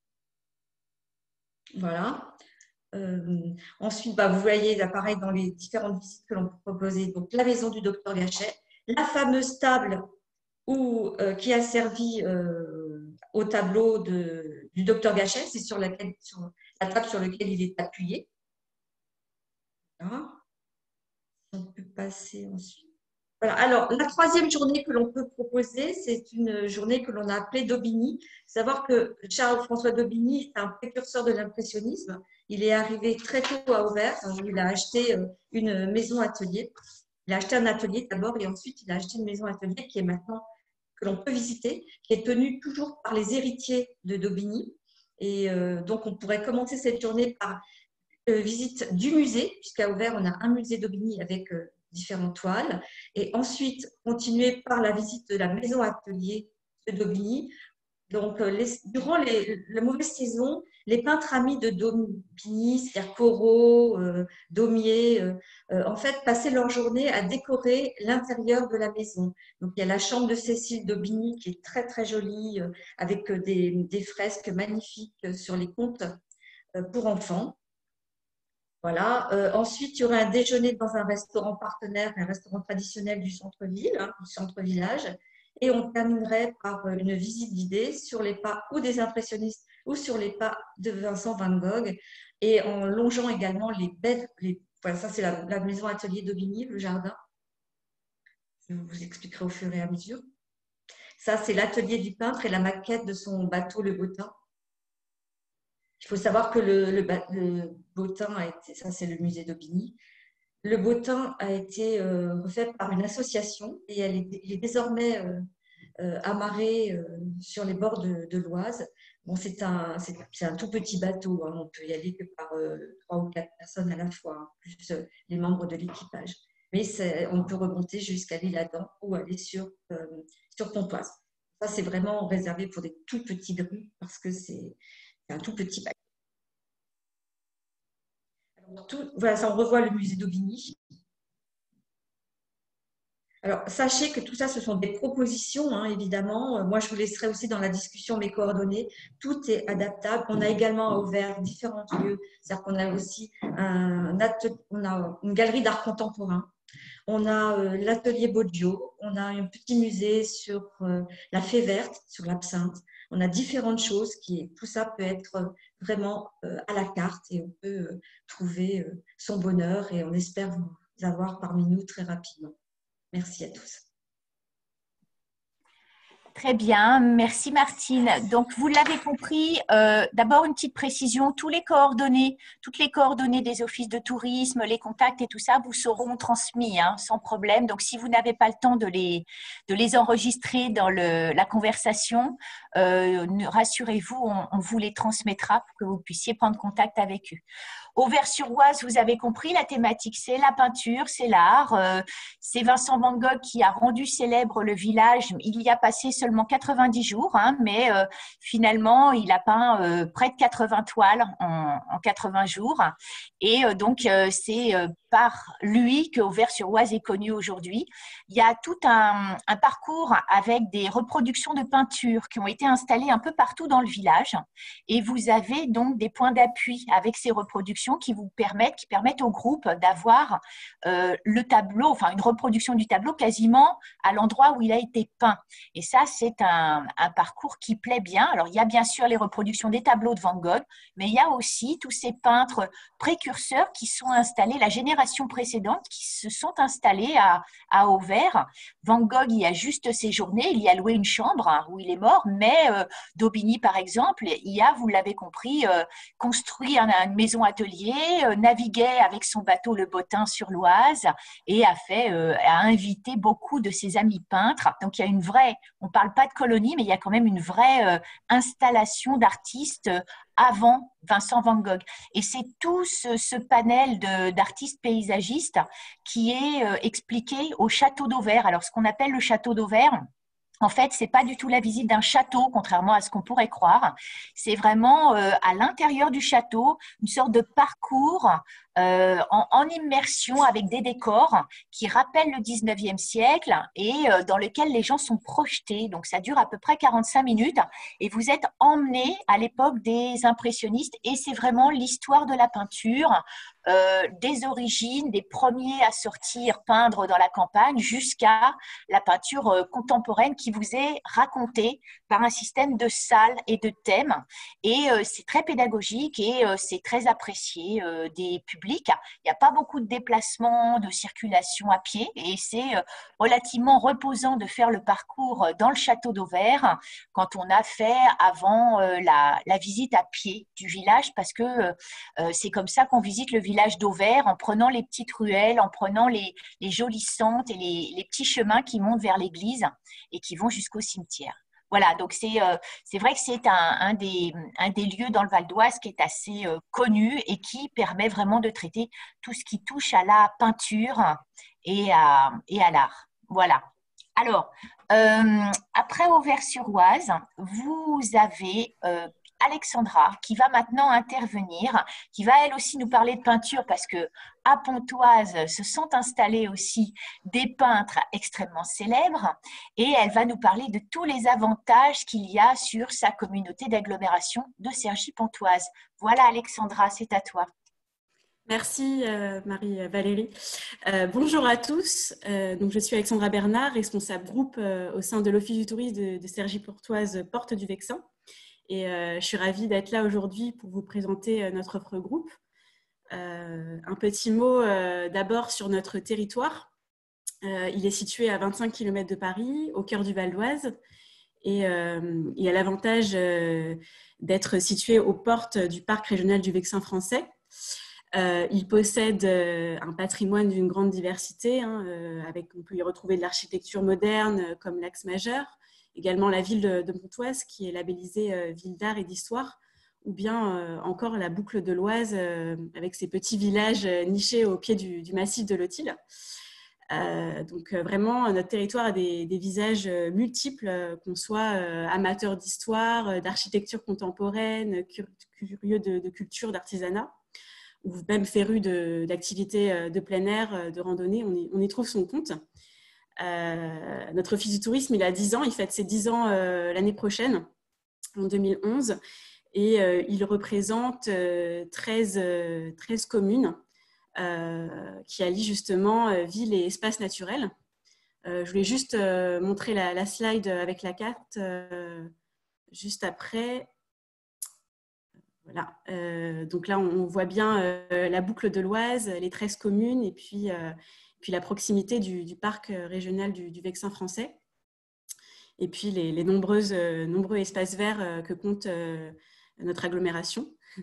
Voilà. Euh, ensuite, bah, vous voyez, là, pareil, dans les différentes visites que l'on peut proposer, donc la maison du docteur Gachet, la fameuse table où, euh, qui a servi euh, au tableau de, du docteur Gachet, c'est sur, laquelle, sur la table sur laquelle il est appuyé. Voilà. On peut passer ensuite. Voilà. Alors, la troisième journée que l'on peut proposer, c'est une journée que l'on a appelée d'Aubigny. Savoir que Charles-François d'Aubigny est un précurseur de l'impressionnisme. Il est arrivé très tôt à Auvers, où il a acheté une maison atelier. Il a acheté un atelier d'abord et ensuite il a acheté une maison atelier qui est maintenant, que l'on peut visiter, qui est tenue toujours par les héritiers de d'Aubigny. Et euh, donc, on pourrait commencer cette journée par euh, visite du musée, puisqu'à Auvers, on a un musée d'Aubigny avec euh, différentes toiles. Et ensuite, continuer par la visite de la maison atelier de d'Aubigny. Donc, euh, les, durant les, la mauvaise saison, les peintres amis de d'Aubigny, c'est-à-dire Corot, euh, Daumier, euh, euh, en fait, passaient leur journée à décorer l'intérieur de la maison. Donc, il y a la chambre de Cécile d'Aubigny qui est très, très jolie, euh, avec des, des fresques magnifiques sur les contes euh, pour enfants. Voilà. Euh, ensuite, il y aura un déjeuner dans un restaurant partenaire, un restaurant traditionnel du centre-ville, hein, du centre-village. Et on terminerait par une visite guidée sur les pas ou des impressionnistes ou sur les pas de Vincent van Gogh, et en longeant également les belles, les, voilà, ça c'est la, la maison atelier d'Aubigny, le jardin. Je vous expliquerai au fur et à mesure. Ça, c'est l'atelier du peintre et la maquette de son bateau, le Bottin. Il faut savoir que le, le, le Bottin a été, ça c'est le musée d'Aubigny, le Bottin a été euh, refait par une association et elle est, il est désormais euh, euh, amarré euh, sur les bords de, de l'Oise. Bon, c'est un, c'est un tout petit bateau, hein, on peut y aller que par euh, trois ou quatre personnes à la fois, hein, plus euh, les membres de l'équipage. Mais on peut remonter jusqu'à l'île Adam ou aller sur, euh, sur Pontoise. Ça, c'est vraiment réservé pour des tout petits grues parce que c'est un tout petit bateau. Tout, voilà, ça, on revoit le musée d'Aubigny. Alors, sachez que tout ça, ce sont des propositions, hein, évidemment. Moi, je vous laisserai aussi dans la discussion mes coordonnées. Tout est adaptable. On a également ouvert différents lieux. C'est-à-dire qu'on a aussi un, on a une galerie d'art contemporain. On a euh, l'atelier Boggio. On a un petit musée sur euh, la fée verte, sur l'absinthe. On a différentes choses. Qui, tout ça peut être vraiment euh, à la carte et on peut euh, trouver euh, son bonheur. Et on espère vous avoir parmi nous très rapidement. Merci à tous. Très bien, merci Martine. Donc, vous l'avez compris, euh, d'abord une petite précision, tous les coordonnées, toutes les coordonnées des offices de tourisme, les contacts et tout ça vous seront transmis hein, sans problème. Donc, si vous n'avez pas le temps de les, de les enregistrer dans le, la conversation, euh, rassurez-vous, on, on vous les transmettra pour que vous puissiez prendre contact avec eux. Auvers-sur-Oise, vous avez compris, la thématique, c'est la peinture, c'est l'art. Euh, c'est Vincent van Gogh qui a rendu célèbre le village. Il y a passé seulement quatre-vingt-dix jours, hein, mais euh, finalement, il a peint euh, près de quatre-vingts toiles en, en quatre-vingts jours. Et euh, donc, euh, c'est euh, par lui que Auvers-sur-Oise est connu aujourd'hui. Il y a tout un, un parcours avec des reproductions de peintures qui ont été installées un peu partout dans le village. Et vous avez donc des points d'appui avec ces reproductions qui vous permettent, qui permettent au groupe d'avoir euh, le tableau, enfin une reproduction du tableau quasiment à l'endroit où il a été peint. Et ça, c'est un, un parcours qui plaît bien. Alors, il y a bien sûr les reproductions des tableaux de Van Gogh, mais il y a aussi tous ces peintres précurseurs qui sont installés, la génération précédente, qui se sont installés à, à Auvers. Van Gogh y a juste séjourné, il y a loué une chambre hein, où il est mort, mais euh, d'Aubigny, par exemple, il y a, vous l'avez compris, euh, construit un, une maison atelier, euh, naviguait avec son bateau le Bottin sur l'Oise et a fait, euh, a invité beaucoup de ses amis peintres. Donc il y a une vraie, on ne parle pas de colonie, mais il y a quand même une vraie euh, installation d'artistes euh, avant Vincent van Gogh. Et c'est tout ce, ce panel d'artistes paysagistes qui est euh, expliqué au château d'Auvers. Alors ce qu'on appelle le château d'Auvers, En fait, ce n'est pas du tout la visite d'un château, contrairement à ce qu'on pourrait croire. C'est vraiment euh, à l'intérieur du château, une sorte de parcours euh, en, en immersion avec des décors qui rappellent le dix-neuvième siècle et euh, dans lesquels les gens sont projetés. Donc, ça dure à peu près quarante-cinq minutes et vous êtes emmenés à l'époque des impressionnistes et c'est vraiment l'histoire de la peinture, euh, des origines, des premiers à sortir peindre dans la campagne jusqu'à la peinture euh, contemporaine qui vous est racontée par un système de salles et de thèmes. Et euh, c'est très pédagogique et euh, c'est très apprécié euh, des publics. Il n'y a pas beaucoup de déplacements, de circulation à pied et c'est euh, relativement reposant de faire le parcours dans le château d'Auvers quand on a fait avant euh, la, la visite à pied du village parce que euh, c'est comme ça qu'on visite le village d'Auvers en prenant les petites ruelles, en prenant les, les jolies sentes et les, les petits chemins qui montent vers l'église et qui vont jusqu'au cimetière. Voilà, donc c'est euh, c'est vrai que c'est un, un, des, un des lieux dans le Val d'Oise qui est assez euh, connu et qui permet vraiment de traiter tout ce qui touche à la peinture et à, et à l'art. Voilà. Alors, euh, après Auvers-sur-Oise, vous avez euh, Alexandra qui va maintenant intervenir, qui va elle aussi nous parler de peinture parce que à Pontoise se sont installés aussi des peintres extrêmement célèbres et elle va nous parler de tous les avantages qu'il y a sur sa communauté d'agglomération de Cergy-Pontoise. Voilà Alexandra, c'est à toi. Merci euh, Marie-Valérie. Euh, bonjour à tous. Euh, donc, je suis Alexandra Bernard, responsable groupe euh, au sein de l'Office du tourisme de, de Cergy-Pontoise Porte du Vexin. Et euh, je suis ravie d'être là aujourd'hui pour vous présenter euh, notre offre groupe. Euh, un petit mot euh, d'abord sur notre territoire. Euh, il est situé à vingt-cinq kilomètres de Paris, au cœur du Val d'Oise. Et euh, il a l'avantage euh, d'être situé aux portes du parc régional du Vexin français. Euh, il possède euh, un patrimoine d'une grande diversité, hein, euh, avec, on peut y retrouver de l'architecture moderne euh, comme l'Axe majeur, également la ville de, de Pontoise qui est labellisée euh, ville d'art et d'histoire, ou bien euh, encore la boucle de l'Oise euh, avec ses petits villages euh, nichés au pied du, du massif de l'Autil. Euh, donc euh, vraiment, notre territoire a des, des visages euh, multiples, euh, qu'on soit euh, amateur d'histoire, euh, d'architecture contemporaine, cur curieux de, de culture, d'artisanat, ou même féru d'activités de, de plein air, de randonnée, on y, on y trouve son compte. Euh, notre office du tourisme, il a dix ans, il fête ses dix ans euh, l'année prochaine, en deux mille onze, et euh, il représente euh, treize, euh, treize communes euh, qui allient justement euh, villes et espaces naturels. Euh, je voulais juste euh, montrer la, la slide avec la carte euh, juste après. Voilà. Euh, donc là, on voit bien euh, la boucle de l'Oise, les treize communes et puis, euh, puis la proximité du, du parc régional du, du Vexin français. Et puis les, les nombreuses, euh, nombreux espaces verts euh, que compte euh, notre agglomération.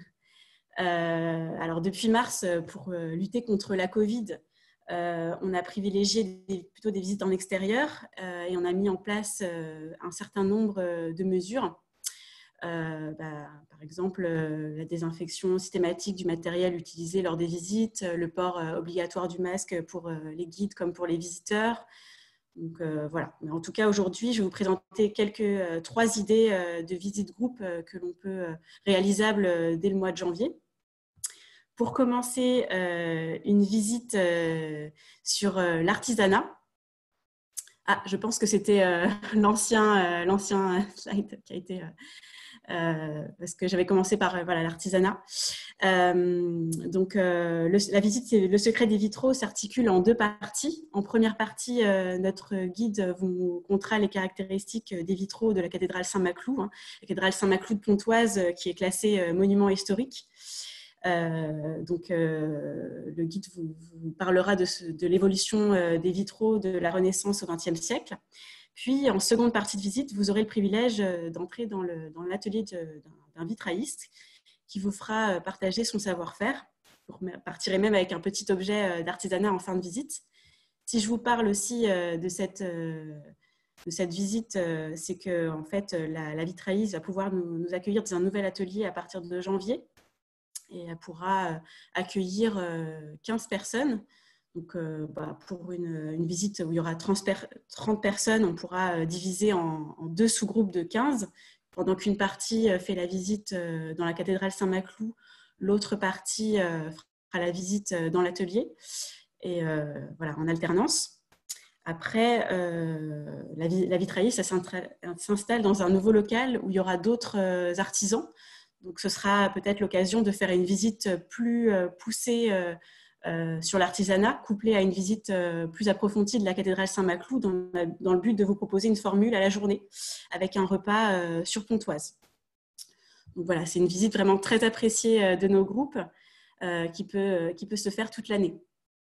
Euh, alors depuis mars, pour euh, lutter contre la Covid, euh, on a privilégié des, plutôt des visites en extérieur euh, et on a mis en place euh, un certain nombre de mesures. Euh, bah, par exemple, euh, la désinfection systématique du matériel utilisé lors des visites, le port euh, obligatoire du masque pour euh, les guides comme pour les visiteurs. Donc euh, voilà. Mais en tout cas, aujourd'hui, je vais vous présenter quelques euh, trois idées euh, de visite groupe euh, que l'on peut euh, réalisables euh, dès le mois de janvier. Pour commencer, euh, une visite euh, sur euh, l'artisanat. Ah, je pense que c'était euh, l'ancien euh, l'ancien slide qui a été euh, Euh, parce que j'avais commencé par euh, voilà, l'artisanat. Euh, donc, euh, le, la visite, le secret des vitraux s'articule en deux parties. En première partie, euh, notre guide vous comptera les caractéristiques des vitraux de la cathédrale Saint-Maclou, hein, la cathédrale Saint-Maclou de Pontoise, qui est classée euh, monument historique. Euh, donc, euh, le guide vous, vous parlera de, de l'évolution euh, des vitraux de la Renaissance au vingtième siècle. Puis, en seconde partie de visite, vous aurez le privilège d'entrer dans l'atelier d'un vitrailliste qui vous fera partager son savoir-faire. Vous partirez même avec un petit objet d'artisanat en fin de visite. Si je vous parle aussi de cette, de cette visite, c'est que en fait, la, la vitrailliste va pouvoir nous, nous accueillir dans un nouvel atelier à partir de janvier. Et elle pourra accueillir quinze personnes. Donc, euh, bah, pour une, une visite où il y aura trente personnes, on pourra diviser en, en deux sous-groupes de quinze, pendant qu'une partie fait la visite dans la cathédrale Saint-Maclou, l'autre partie fera la visite dans l'atelier, et euh, voilà, en alternance. Après, euh, la, la vitraillerie, ça s'installe dans un nouveau local où il y aura d'autres artisans. Donc, ce sera peut-être l'occasion de faire une visite plus poussée euh, euh, sur l'artisanat, couplée à une visite euh, plus approfondie de la cathédrale Saint-Maclou, dans, dans le but de vous proposer une formule à la journée avec un repas euh, sur Pontoise. Donc voilà, c'est une visite vraiment très appréciée de nos groupes euh, qui, peut, qui peut se faire toute l'année.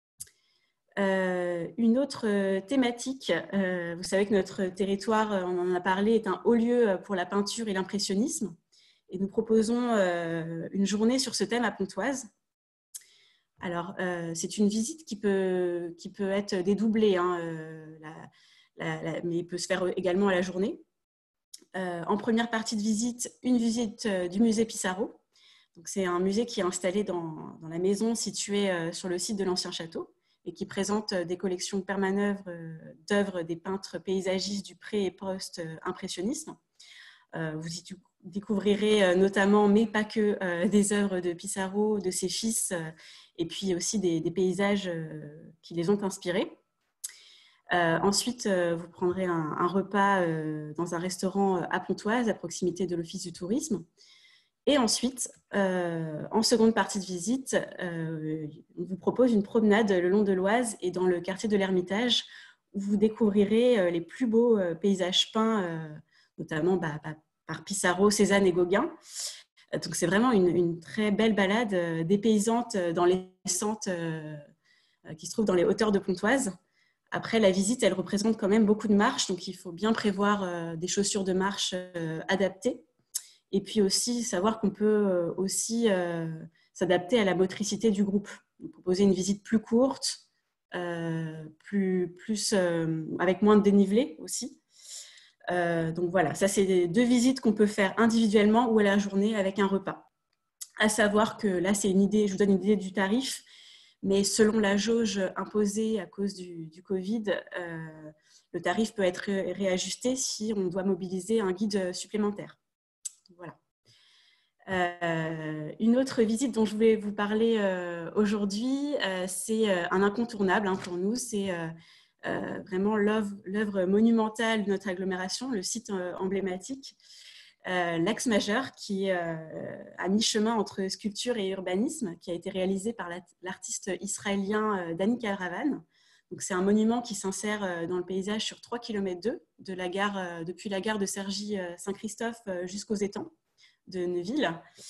Euh, une autre thématique, euh, vous savez que notre territoire, on en a parlé, est un haut lieu pour la peinture et l'impressionnisme. Et nous proposons euh, une journée sur ce thème à Pontoise. Alors, euh, c'est une visite qui peut, qui peut être dédoublée, hein, euh, la, la, la, mais peut se faire également à la journée. Euh, en première partie de visite, une visite euh, du musée Pissarro. C'est un musée qui est installé dans, dans la maison située euh, sur le site de l'ancien château et qui présente des collections permanentes euh, d'œuvres des peintres paysagistes du pré- et post-impressionnisme. Euh, vous y découvrirez euh, notamment, mais pas que, euh, des œuvres de Pissarro, de ses fils, euh, et puis aussi des, des paysages euh, qui les ont inspirés. Euh, ensuite, euh, vous prendrez un, un repas euh, dans un restaurant à Pontoise, à proximité de l'Office du tourisme. Et ensuite, euh, en seconde partie de visite, euh, on vous propose une promenade le long de l'Oise et dans le quartier de l'Ermitage, où vous découvrirez euh, les plus beaux euh, paysages peints, euh, notamment bah, bah, par Pissarro, Cézanne et Gauguin. Donc, c'est vraiment une, une très belle balade euh, dépaysante dans les sentes euh, qui se trouvent dans les hauteurs de Pontoise. Après, la visite, elle représente quand même beaucoup de marches, donc il faut bien prévoir euh, des chaussures de marche euh, adaptées. Et puis aussi, savoir qu'on peut euh, aussi euh, s'adapter à la motricité du groupe. Donc, proposer une visite plus courte, euh, plus, plus, euh, avec moins de dénivelé aussi. Euh, donc voilà, ça c'est deux visites qu'on peut faire individuellement ou à la journée avec un repas. À savoir que là, c'est une idée, je vous donne une idée du tarif, mais selon la jauge imposée à cause du, du Covid, euh, le tarif peut être réajusté si on doit mobiliser un guide supplémentaire. Voilà. Euh, une autre visite dont je voulais vous parler euh, aujourd'hui, euh, c'est euh, un incontournable hein, pour nous, c'est euh, euh, vraiment l'œuvre monumentale de notre agglomération, le site euh, emblématique, euh, l'Axe Majeur, qui est euh, à mi-chemin entre sculpture et urbanisme, qui a été réalisé par l'artiste israélien euh, Dani Karavan. C'est un monument qui s'insère euh, dans le paysage sur trois kilomètres deux, de la gare, euh, depuis la gare de Cergy-Saint-Christophe euh, jusqu'aux étangs de Neuville.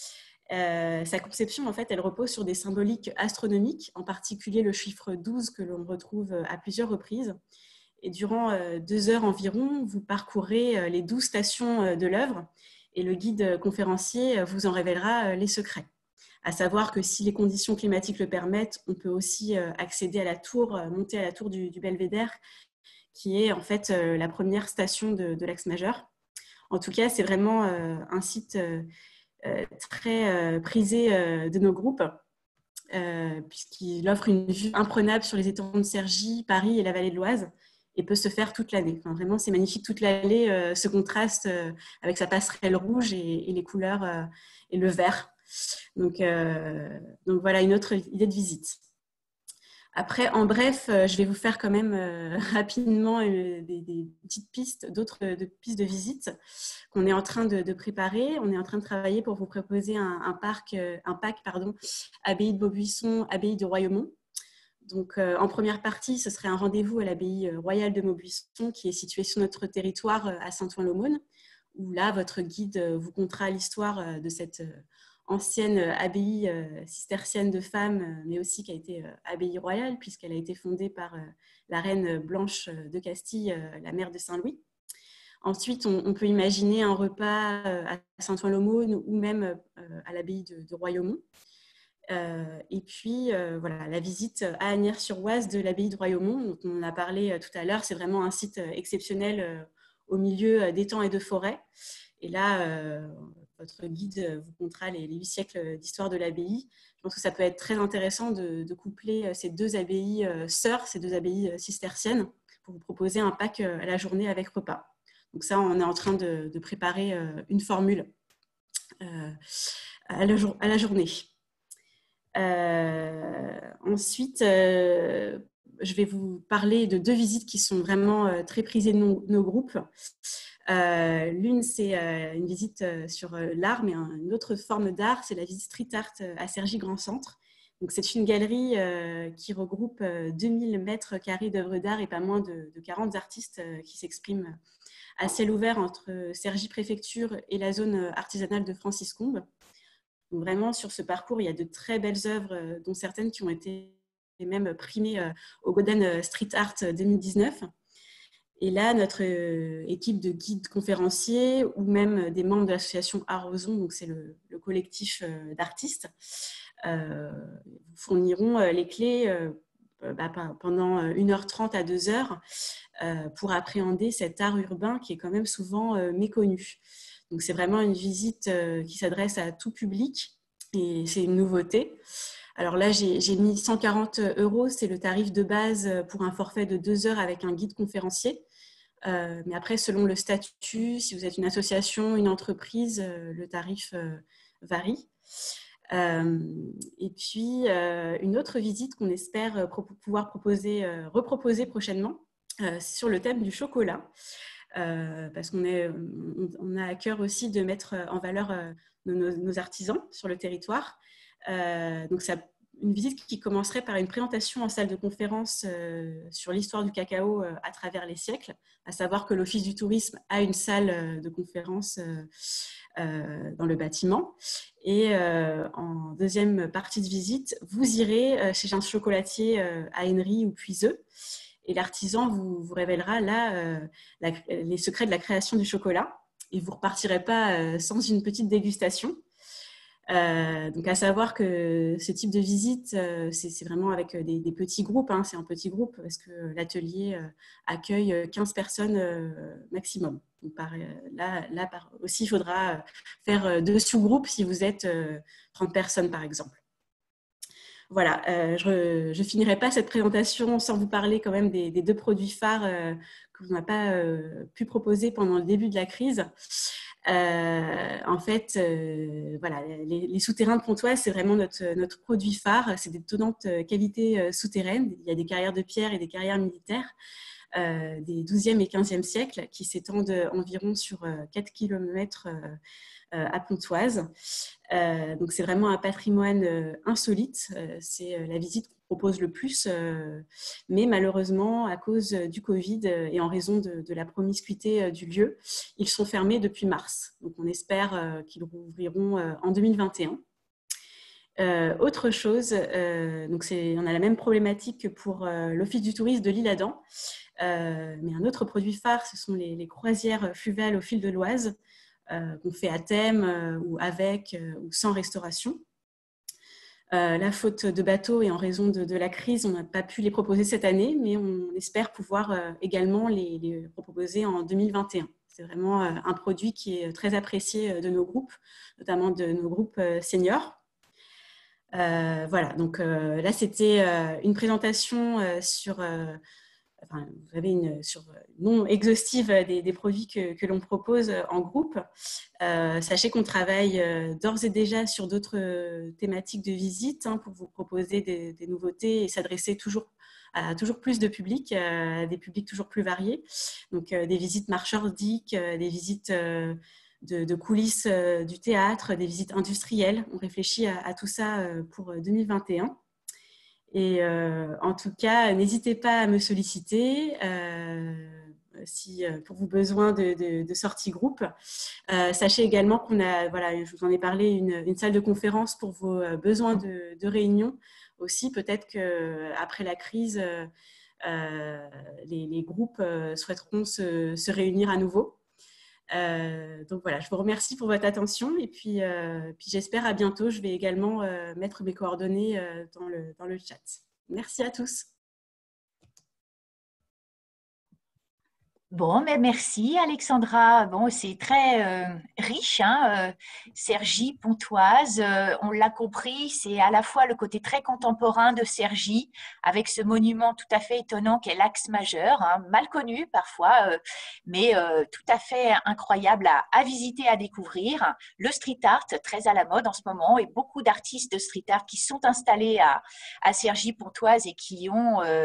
Euh, sa conception, en fait, elle repose sur des symboliques astronomiques, en particulier le chiffre douze que l'on retrouve à plusieurs reprises. Et durant euh, deux heures environ, vous parcourrez euh, les douze stations euh, de l'œuvre et le guide conférencier euh, vous en révélera euh, les secrets. À savoir que si les conditions climatiques le permettent, on peut aussi euh, accéder à la tour, euh, monter à la tour du, du Belvédère, qui est en fait euh, la première station de, de l'Axe Majeur. En tout cas, c'est vraiment euh, un site euh, euh, très euh, prisé euh, de nos groupes, euh, puisqu'il offre une vue imprenable sur les étangs de Cergy, Paris et la vallée de l'Oise, et peut se faire toute l'année. Enfin, vraiment, c'est magnifique toute l'année, euh, ce contraste euh, avec sa passerelle rouge et, et les couleurs euh, et le vert. Donc, euh, donc voilà une autre idée de visite. Après, en bref, je vais vous faire quand même euh, rapidement euh, des, des petites pistes, d'autres de pistes de visite qu'on est en train de, de préparer. On est en train de travailler pour vous proposer un, un, parc, un pack pardon, abbaye de Maubuisson, abbaye de Royaumont. Donc, euh, en première partie, ce serait un rendez-vous à l'abbaye royale de Maubuisson qui est située sur notre territoire à Saint-Ouen-l'Aumône, où là, votre guide vous contera l'histoire de cette ancienne abbaye euh, cistercienne de femmes, mais aussi qui a été euh, abbaye royale, puisqu'elle a été fondée par euh, la reine Blanche de Castille, euh, la mère de Saint-Louis. Ensuite, on, on peut imaginer un repas euh, à Saint-Ouen-l'Aumône ou même euh, à l'abbaye de, de Royaumont. Euh, et puis, euh, voilà, la visite à Asnières-sur-Oise de l'abbaye de Royaumont, dont on a parlé euh, tout à l'heure, c'est vraiment un site exceptionnel euh, au milieu d'étangs et de forêts. Et là, euh, votre guide vous contera les, les huit siècles d'histoire de l'abbaye. pense que ça peut être très intéressant de, de coupler ces deux abbayes sœurs, ces deux abbayes cisterciennes, pour vous proposer un pack à la journée avec repas. Donc ça, on est en train de, de préparer une formule euh, à, la, à la journée. Euh, ensuite, euh, je vais vous parler de deux visites qui sont vraiment euh, très prisées de nos, nos groupes. Euh, L'une, c'est euh, une visite euh, sur euh, l'art, mais un, une autre forme d'art, c'est la visite street art à Cergy Grand Centre. Donc, c'est une galerie euh, qui regroupe euh, deux mille mètres carrés d'œuvres d'art et pas moins de, de quarante artistes euh, qui s'expriment à ciel ouvert entre Cergy Préfecture et la zone artisanale de Francis Combes. Donc, vraiment, sur ce parcours, il y a de très belles œuvres, euh, dont certaines qui ont été même primées euh, au Golden Street Art deux mille dix-neuf. Et là, notre euh, équipe de guides conférenciers ou même des membres de l'association Arroson, donc c'est le, le collectif euh, d'artistes, euh, vous fourniront euh, les clés euh, bah, pendant une heure trente à deux heures euh, pour appréhender cet art urbain qui est quand même souvent euh, méconnu. Donc, c'est vraiment une visite euh, qui s'adresse à tout public et c'est une nouveauté. Alors là, j'ai mis cent quarante euros, c'est le tarif de base pour un forfait de deux heures avec un guide conférencier. Euh, mais après, selon le statut, si vous êtes une association, une entreprise, euh, le tarif euh, varie. Euh, et puis, euh, une autre visite qu'on espère pro pouvoir proposer, euh, reproposer prochainement, euh, c'est sur le thème du chocolat. Euh, parce qu'on on, on a à cœur aussi de mettre en valeur euh, nos, nos artisans sur le territoire. Euh, donc, ça, une visite qui commencerait par une présentation en salle de conférence euh, sur l'histoire du cacao euh, à travers les siècles, à savoir que l'Office du tourisme a une salle de conférence euh, euh, dans le bâtiment. Et euh, en deuxième partie de visite, vous irez euh, chez un chocolatier euh, à Henry ou Puiseux. Et l'artisan vous, vous révélera là euh, la, les secrets de la création du chocolat. Et vous ne repartirez pas euh, sans une petite dégustation. Euh, donc, à savoir que ce type de visite, euh, c'est vraiment avec des, des petits groupes. Hein, c'est un petit groupe parce que l'atelier euh, accueille quinze personnes euh, maximum. Donc, par, là, là par, aussi, il faudra faire deux sous-groupes si vous êtes euh, trente personnes, par exemple. Voilà, euh, je ne finirai pas cette présentation sans vous parler quand même des, des deux produits phares euh, que l'on n'a pas euh, pu proposer pendant le début de la crise. Euh, en fait, euh, voilà, les, les souterrains de Pontoise, c'est vraiment notre, notre produit phare. C'est d'étonnantes qualités souterraines. Il y a des carrières de pierre et des carrières militaires euh, des douzième et quinzième siècles qui s'étendent environ sur quatre kilomètres euh, à Pontoise. Euh, donc, c'est vraiment un patrimoine euh, insolite. Euh, c'est euh, la visite qu'on propose le plus, euh, mais malheureusement, à cause du Covid euh, et en raison de, de la promiscuité euh, du lieu, ils sont fermés depuis mars. Donc, on espère euh, qu'ils rouvriront euh, en deux mille vingt et un. Euh, autre chose, euh, donc on a la même problématique que pour euh, l'Office du tourisme de l'Isle-Adam, euh, mais un autre produit phare, ce sont les, les croisières fluviales au fil de l'Oise, Euh, qu'on fait à thème euh, ou avec euh, ou sans restauration. Euh, la faute de bateau et en raison de, de la crise, on n'a pas pu les proposer cette année, mais on espère pouvoir euh, également les, les proposer en deux mille vingt et un. C'est vraiment euh, un produit qui est très apprécié de nos groupes, notamment de nos groupes euh, seniors. Euh, voilà, donc euh, là c'était euh, une présentation euh, sur euh, Enfin, vous avez une sur non exhaustive des, des produits que, que l'on propose en groupe. Euh, sachez qu'on travaille d'ores et déjà sur d'autres thématiques de visite hein, pour vous proposer des, des nouveautés et s'adresser toujours à toujours plus de publics, à des publics toujours plus variés. Donc, euh, des visites marchandiques, des visites euh, de, de coulisses euh, du théâtre, des visites industrielles. On réfléchit à, à tout ça pour deux mille vingt et un. Et euh, en tout cas, n'hésitez pas à me solliciter euh, si, pour vos besoins de, de, de sortie groupe. Euh, sachez également qu'on a, voilà, je vous en ai parlé, une, une salle de conférence pour vos besoins de, de réunion aussi. Peut-être qu'après la crise, euh, les, les groupes souhaiteront se, se réunir à nouveau. Euh, donc voilà, je vous remercie pour votre attention et puis, euh, puis j'espère à bientôt. Je vais également euh, mettre mes coordonnées euh, dans, le, dans le chat. Merci à tous. Bon, mais merci Alexandra. Bon, c'est très euh, riche, hein, euh, Cergy, Pontoise. Euh, on l'a compris, c'est à la fois le côté très contemporain de Cergy, avec ce monument tout à fait étonnant qu'est l'Axe majeur, hein, mal connu parfois, euh, mais euh, tout à fait incroyable à, à visiter, à découvrir. Le street art, très à la mode en ce moment, et beaucoup d'artistes de street art qui sont installés à, à Cergy, Pontoise et qui ont euh,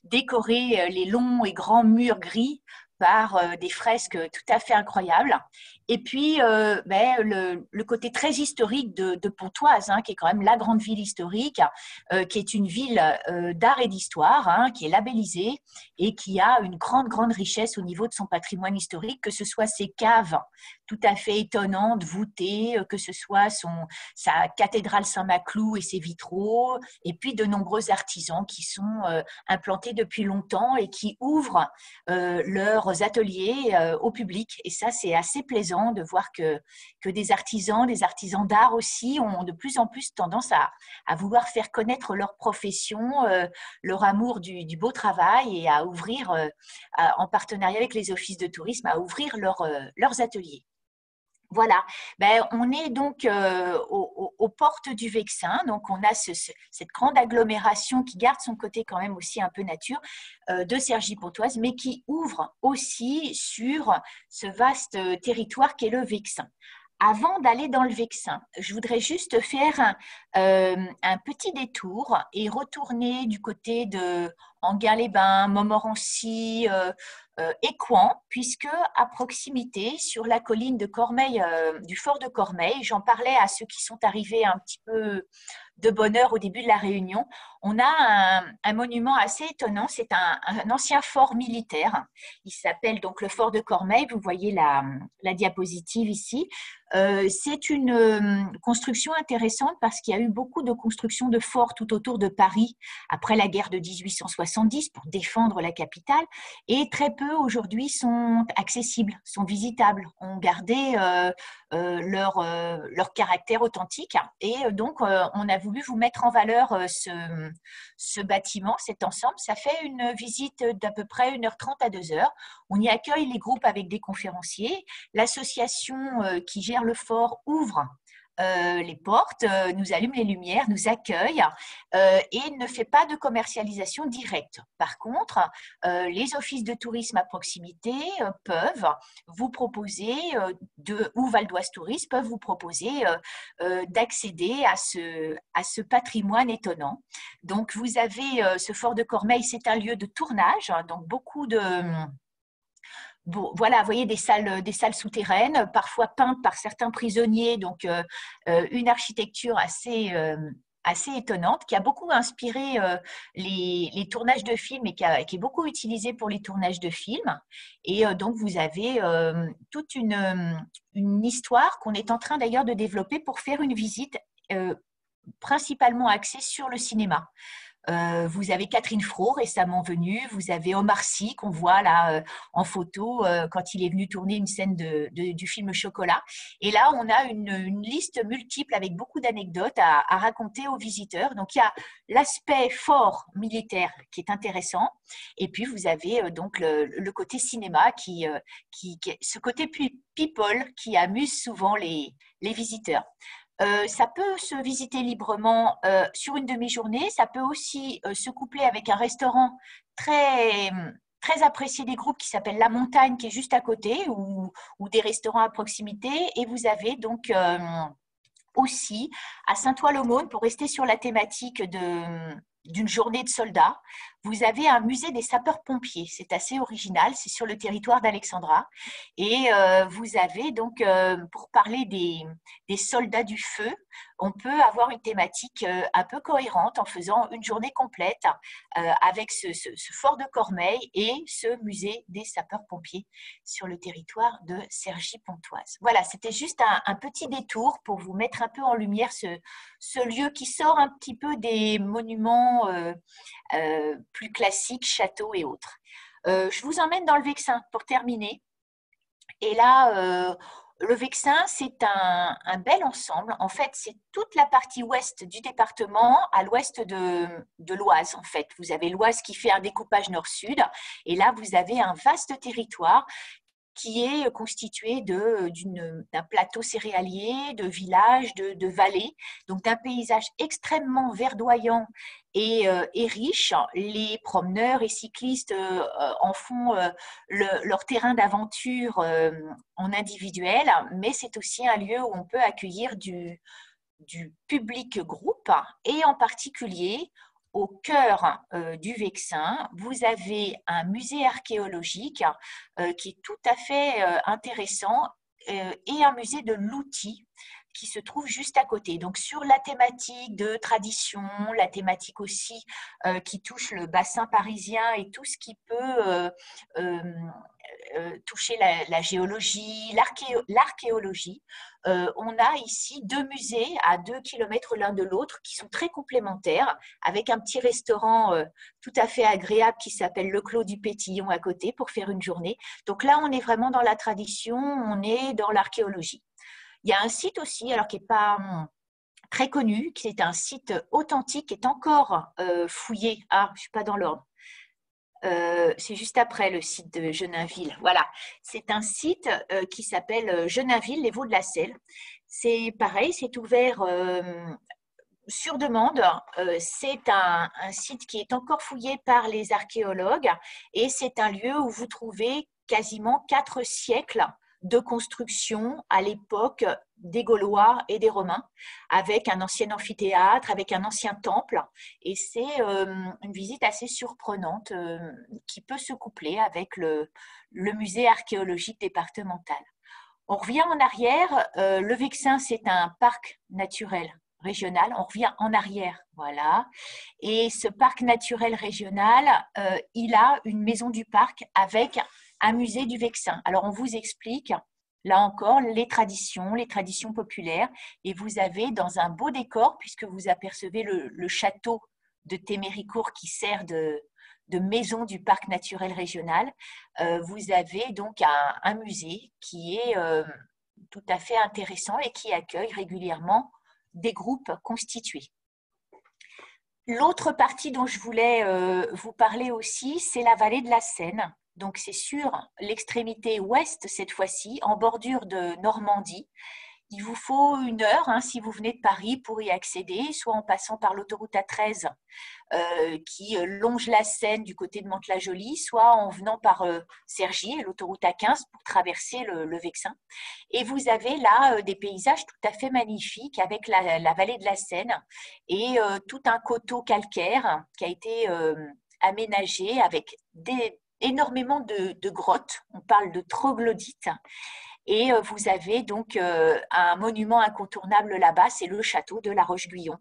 décoré les longs et grands murs gris par euh, des fresques tout à fait incroyables. Et puis, euh, ben, le, le côté très historique de, de Pontoise, hein, qui est quand même la grande ville historique, euh, qui est une ville euh, d'art et d'histoire, hein, qui est labellisée et qui a une grande, grande richesse au niveau de son patrimoine historique, que ce soit ses caves tout à fait étonnantes, voûtées, que ce soit son, sa cathédrale Saint-Maclou et ses vitraux, et puis de nombreux artisans qui sont euh, implantés depuis longtemps et qui ouvrent euh, leurs ateliers euh, au public. Et ça, c'est assez plaisant de voir que, que des artisans, des artisans d'art aussi, ont de plus en plus tendance à, à vouloir faire connaître leur profession, euh, leur amour du, du beau travail et à ouvrir, euh, à, en partenariat avec les offices de tourisme, à ouvrir leur, euh, leurs ateliers. Voilà, ben, on est donc euh, aux, aux portes du Vexin, donc on a ce, ce, cette grande agglomération qui garde son côté quand même aussi un peu nature euh, de Cergy-Pontoise, mais qui ouvre aussi sur ce vaste territoire qu'est le Vexin. Avant d'aller dans le Vexin, je voudrais juste faire un, euh, un petit détour et retourner du côté de Enghien-les-Bains, Montmorency, euh, euh, Écouen, puisque à proximité, sur la colline de Cormeilles, euh, du fort de Cormeilles, j'en parlais à ceux qui sont arrivés un petit peu de bonne heure au début de la réunion, on a un, un monument assez étonnant, c'est un, un ancien fort militaire, il s'appelle donc le fort de Cormeilles, vous voyez la, la diapositive ici. Euh, c'est une euh, construction intéressante parce qu'il y a eu beaucoup de constructions de forts tout autour de Paris après la guerre de mille huit cent soixante-dix pour défendre la capitale, et très peu aujourd'hui sont accessibles, sont visitables, ont gardé euh, euh, leur, euh, leur caractère authentique, et donc euh, on a voulu vous mettre en valeur euh, ce, ce bâtiment, cet ensemble. Ça fait une visite d'à peu près une heure trente à deux heures. On y accueille les groupes avec des conférenciers. L'association euh, qui gère le fort ouvre euh, les portes, euh, nous allume les lumières, nous accueille euh, et ne fait pas de commercialisation directe. Par contre, euh, les offices de tourisme à proximité euh, peuvent vous proposer, euh, de, ou Val d'Oise Tourisme peuvent vous proposer euh, euh, d'accéder à ce, à ce patrimoine étonnant. Donc, vous avez euh, ce fort de Cormeilles, c'est un lieu de tournage, donc beaucoup de... Bon, voilà, vous voyez des salles, des salles souterraines, parfois peintes par certains prisonniers, donc euh, euh, une architecture assez, euh, assez étonnante qui a beaucoup inspiré euh, les, les tournages de films et qui, a, qui est beaucoup utilisée pour les tournages de films. Et euh, donc, vous avez euh, toute une, une histoire qu'on est en train d'ailleurs de développer pour faire une visite euh, principalement axée sur le cinéma. Euh, vous avez Catherine Fro récemment venue, vous avez Omar Sy qu'on voit là euh, en photo euh, quand il est venu tourner une scène de, de, du film Chocolat. Et là, on a une, une liste multiple avec beaucoup d'anecdotes à, à raconter aux visiteurs. Donc, il y a l'aspect fort militaire qui est intéressant. Et puis, vous avez euh, donc le, le côté cinéma, qui, euh, qui, qui, ce côté people qui amuse souvent les, les visiteurs. Euh, ça peut se visiter librement euh, sur une demi-journée. Ça peut aussi euh, se coupler avec un restaurant très, très apprécié des groupes qui s'appelle La Montagne, qui est juste à côté, ou, ou des restaurants à proximité. Et vous avez donc euh, aussi à Saint-Ouen-l'Aumône, pour rester sur la thématique de... d'une journée de soldats, vous avez un musée des sapeurs-pompiers. C'est assez original, c'est sur le territoire d'Alexandra. Et euh, vous avez donc, euh, pour parler des, des soldats du feu, on peut avoir une thématique euh, un peu cohérente en faisant une journée complète euh, avec ce, ce, ce fort de Cormeilles et ce musée des sapeurs-pompiers sur le territoire de Cergy-Pontoise. Voilà, c'était juste un, un petit détour pour vous mettre un peu en lumière ce, ce lieu qui sort un petit peu des monuments euh, euh, plus classiques, châteaux et autres. Euh, je vous emmène dans le Vexin pour terminer. Et là, euh, le Vexin, c'est un, un bel ensemble. En fait, c'est toute la partie ouest du département à l'ouest de, de l'Oise. En fait, vous avez l'Oise qui fait un découpage nord-sud, et là, vous avez un vaste territoire qui est constitué de, d'une, d'un plateau céréalier, de villages, de, de vallées, donc d'un paysage extrêmement verdoyant et, euh, et riche. Les promeneurs et cyclistes euh, en font euh, le, leur terrain d'aventure euh, en individuel, mais c'est aussi un lieu où on peut accueillir du, du public groupe, et en particulier au cœur euh, du Vexin, vous avez un musée archéologique euh, qui est tout à fait euh, intéressant euh, et un musée de l'outil qui se trouve juste à côté. Donc sur la thématique de tradition, la thématique aussi euh, qui touche le bassin parisien et tout ce qui peut euh, euh, euh, toucher la, la géologie, l'archéo, l'archéologie, euh, on a ici deux musées à deux kilomètres l'un de l'autre qui sont très complémentaires, avec un petit restaurant euh, tout à fait agréable qui s'appelle le Clos du Pétillon à côté pour faire une journée. Donc là, on est vraiment dans la tradition, on est dans l'archéologie. Il y a un site aussi, alors qui n'est pas hum, très connu, qui est un site authentique, qui est encore euh, fouillé. Ah, je ne suis pas dans l'ordre. Euh, c'est juste après le site de Genainville. Voilà, c'est un site euh, qui s'appelle Genainville, les Vaux de la Selle. C'est pareil, c'est ouvert euh, sur demande. Euh, c'est un, un site qui est encore fouillé par les archéologues, et c'est un lieu où vous trouvez quasiment quatre siècles de construction à l'époque des Gaulois et des Romains, avec un ancien amphithéâtre, avec un ancien temple. Et c'est euh, une visite assez surprenante euh, qui peut se coupler avec le, le musée archéologique départemental. On revient en arrière. Euh, le Vexin, c'est un parc naturel régional. On revient en arrière, voilà. Et ce parc naturel régional, euh, il a une maison du parc avec un musée du Vexin. Alors, on vous explique, là encore, les traditions, les traditions populaires. Et vous avez dans un beau décor, puisque vous apercevez le, le château de Téméricourt qui sert de, de maison du parc naturel régional, euh, vous avez donc un, un musée qui est euh, tout à fait intéressant et qui accueille régulièrement des groupes constitués. L'autre partie dont je voulais euh, vous parler aussi, c'est la vallée de la Seine. Donc, c'est sur l'extrémité ouest cette fois-ci, en bordure de Normandie. Il vous faut une heure hein, si vous venez de Paris pour y accéder, soit en passant par l'autoroute A treize euh, qui longe la Seine du côté de Mantes-la-Jolie, soit en venant par euh, Cergy, l'autoroute A quinze pour traverser le, le Vexin. Et vous avez là euh, des paysages tout à fait magnifiques avec la, la vallée de la Seine et euh, tout un coteau calcaire qui a été euh, aménagé avec des, énormément de, de grottes. On parle de troglodytes. Et vous avez donc euh, un monument incontournable là-bas, c'est le château de La Roche-Guyon.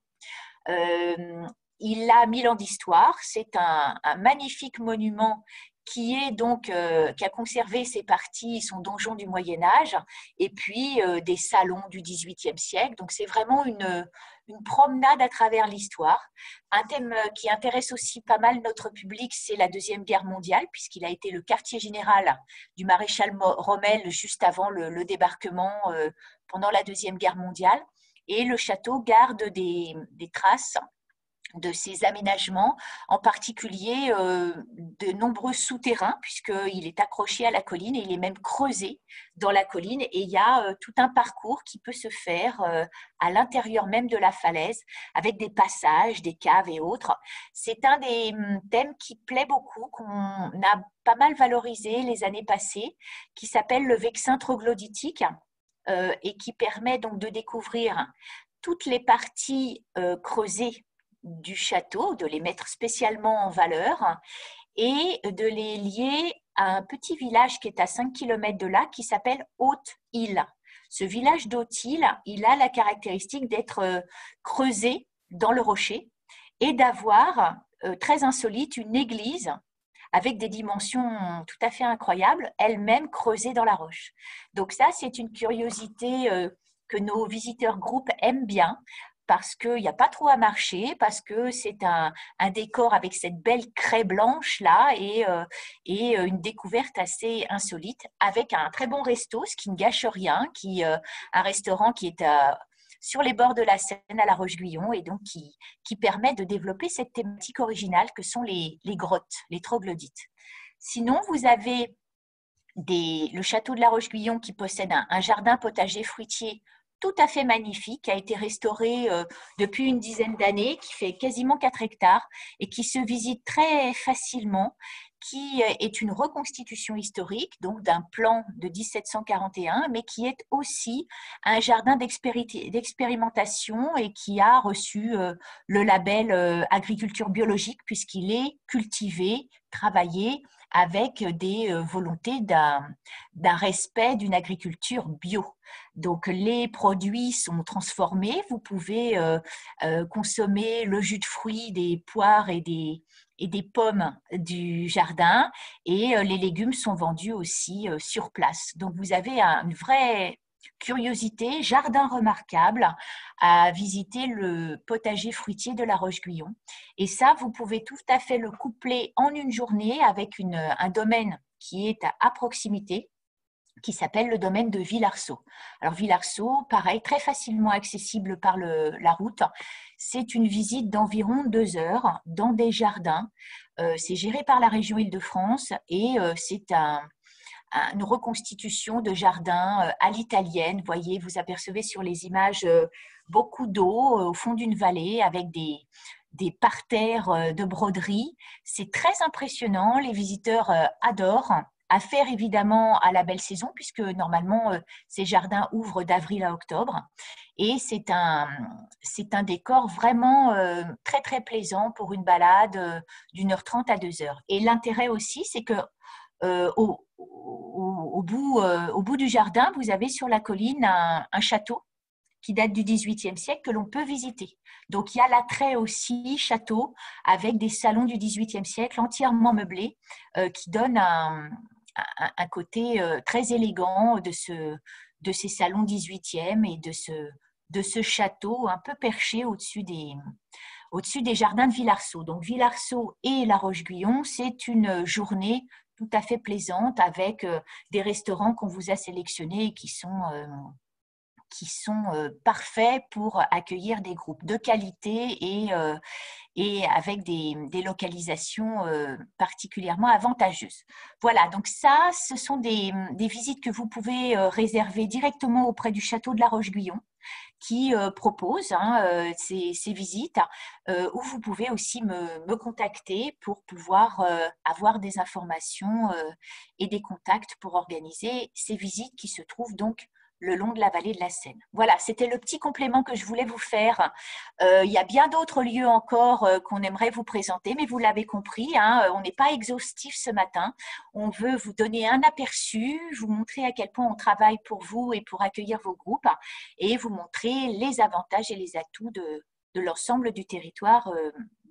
Euh, il a mille ans d'histoire, c'est un, un magnifique monument qui est donc euh, qui a conservé ses parties, son donjon du Moyen-Âge, et puis euh, des salons du dix-huitième siècle. Donc c'est vraiment une, une promenade à travers l'histoire. Un thème qui intéresse aussi pas mal notre public, c'est la Deuxième Guerre mondiale, puisqu'il a été le quartier général du maréchal Rommel juste avant le, le débarquement euh, pendant la Deuxième Guerre mondiale. Et le château garde des, des traces de ces aménagements, en particulier euh, de nombreux souterrains, puisqu'il est accroché à la colline et il est même creusé dans la colline. Et il y a euh, tout un parcours qui peut se faire euh, à l'intérieur même de la falaise, avec des passages, des caves et autres. C'est un des thèmes qui plaît beaucoup, qu'on a pas mal valorisé les années passées, qui s'appelle le Vexin troglodytique euh, et qui permet donc de découvrir toutes les parties euh, creusées du château, de les mettre spécialement en valeur et de les lier à un petit village qui est à cinq kilomètres de là, qui s'appelle Haute-Île. Ce village d'Haute-Île, il a la caractéristique d'être creusé dans le rocher et d'avoir, euh, très insolite, une église avec des dimensions tout à fait incroyables, elle-même creusée dans la roche. Donc ça, c'est une curiosité euh, que nos visiteurs groupes aiment bien, parce qu'il n'y a pas trop à marcher, parce que c'est un, un décor avec cette belle craie blanche-là et, euh, et une découverte assez insolite, avec un très bon resto, ce qui ne gâche rien, qui, euh, un restaurant qui est à, sur les bords de la Seine à La Roche-Guyon et donc qui, qui permet de développer cette thématique originale que sont les, les grottes, les troglodytes. Sinon, vous avez des, le château de La Roche-Guyon qui possède un, un jardin potager fruitier tout à fait magnifique, qui a été restauré euh, depuis une dizaine d'années, qui fait quasiment quatre hectares et qui se visite très facilement, qui est une reconstitution historique, donc d'un plan de mille sept cent quarante et un, mais qui est aussi un jardin d'expérimentation et qui a reçu euh, le label euh, agriculture biologique puisqu'il est cultivé, travaillé avec des volontés d'un d'un respect d'une agriculture bio. Donc, les produits sont transformés. Vous pouvez euh, euh, consommer le jus de fruits des poires et des, et des pommes du jardin et euh, les légumes sont vendus aussi euh, sur place. Donc, vous avez un, une vraie curiosité, jardin remarquable à visiter le potager fruitier de La Roche-Guyon. Et ça, vous pouvez tout à fait le coupler en une journée avec une, un domaine qui est à, à proximité, qui s'appelle le domaine de Villarceau. Alors Villarceau, pareil, très facilement accessible par le, la route. C'est une visite d'environ deux heures dans des jardins. Euh, c'est géré par la région Île-de-France et euh, c'est un une reconstitution de jardin à l'italienne. Vous voyez, vous apercevez sur les images beaucoup d'eau au fond d'une vallée avec des, des parterres de broderie. C'est très impressionnant, les visiteurs adorent. À faire évidemment à la belle saison, puisque normalement ces jardins ouvrent d'avril à octobre. Et c'est un, c'est un décor vraiment très très plaisant pour une balade d'une heure trente à deux heures. Et l'intérêt aussi, c'est que Euh, au, au, au, bout, euh, au bout du jardin, vous avez sur la colline un, un château qui date du dix-huitième siècle que l'on peut visiter. Donc, il y a l'attrait aussi château avec des salons du dix-huitième siècle entièrement meublés euh, qui donnent un, un, un côté euh, très élégant de, ce, de ces salons dix-huitième et de ce, de ce château un peu perché au-dessus des, au-dessus des jardins de Villarceau. Donc, Villarceau et La Roche-Guyon, c'est une journée tout à fait plaisante avec euh, des restaurants qu'on vous a sélectionnés et qui sont, euh, qui sont euh, parfaits pour accueillir des groupes de qualité et, euh, et avec des, des localisations euh, particulièrement avantageuses. Voilà, donc ça, ce sont des, des visites que vous pouvez euh, réserver directement auprès du château de La Roche-Guyon, qui euh, propose hein, euh, ces, ces visites, euh, où vous pouvez aussi me, me contacter pour pouvoir euh, avoir des informations euh, et des contacts pour organiser ces visites qui se trouvent donc le long de la vallée de la Seine. Voilà, c'était le petit complément que je voulais vous faire. Euh, il y a bien d'autres lieux encore euh, qu'on aimerait vous présenter, mais vous l'avez compris, hein, on n'est pas exhaustif ce matin. On veut vous donner un aperçu, vous montrer à quel point on travaille pour vous et pour accueillir vos groupes et vous montrer les avantages et les atouts de, de l'ensemble du territoire euh,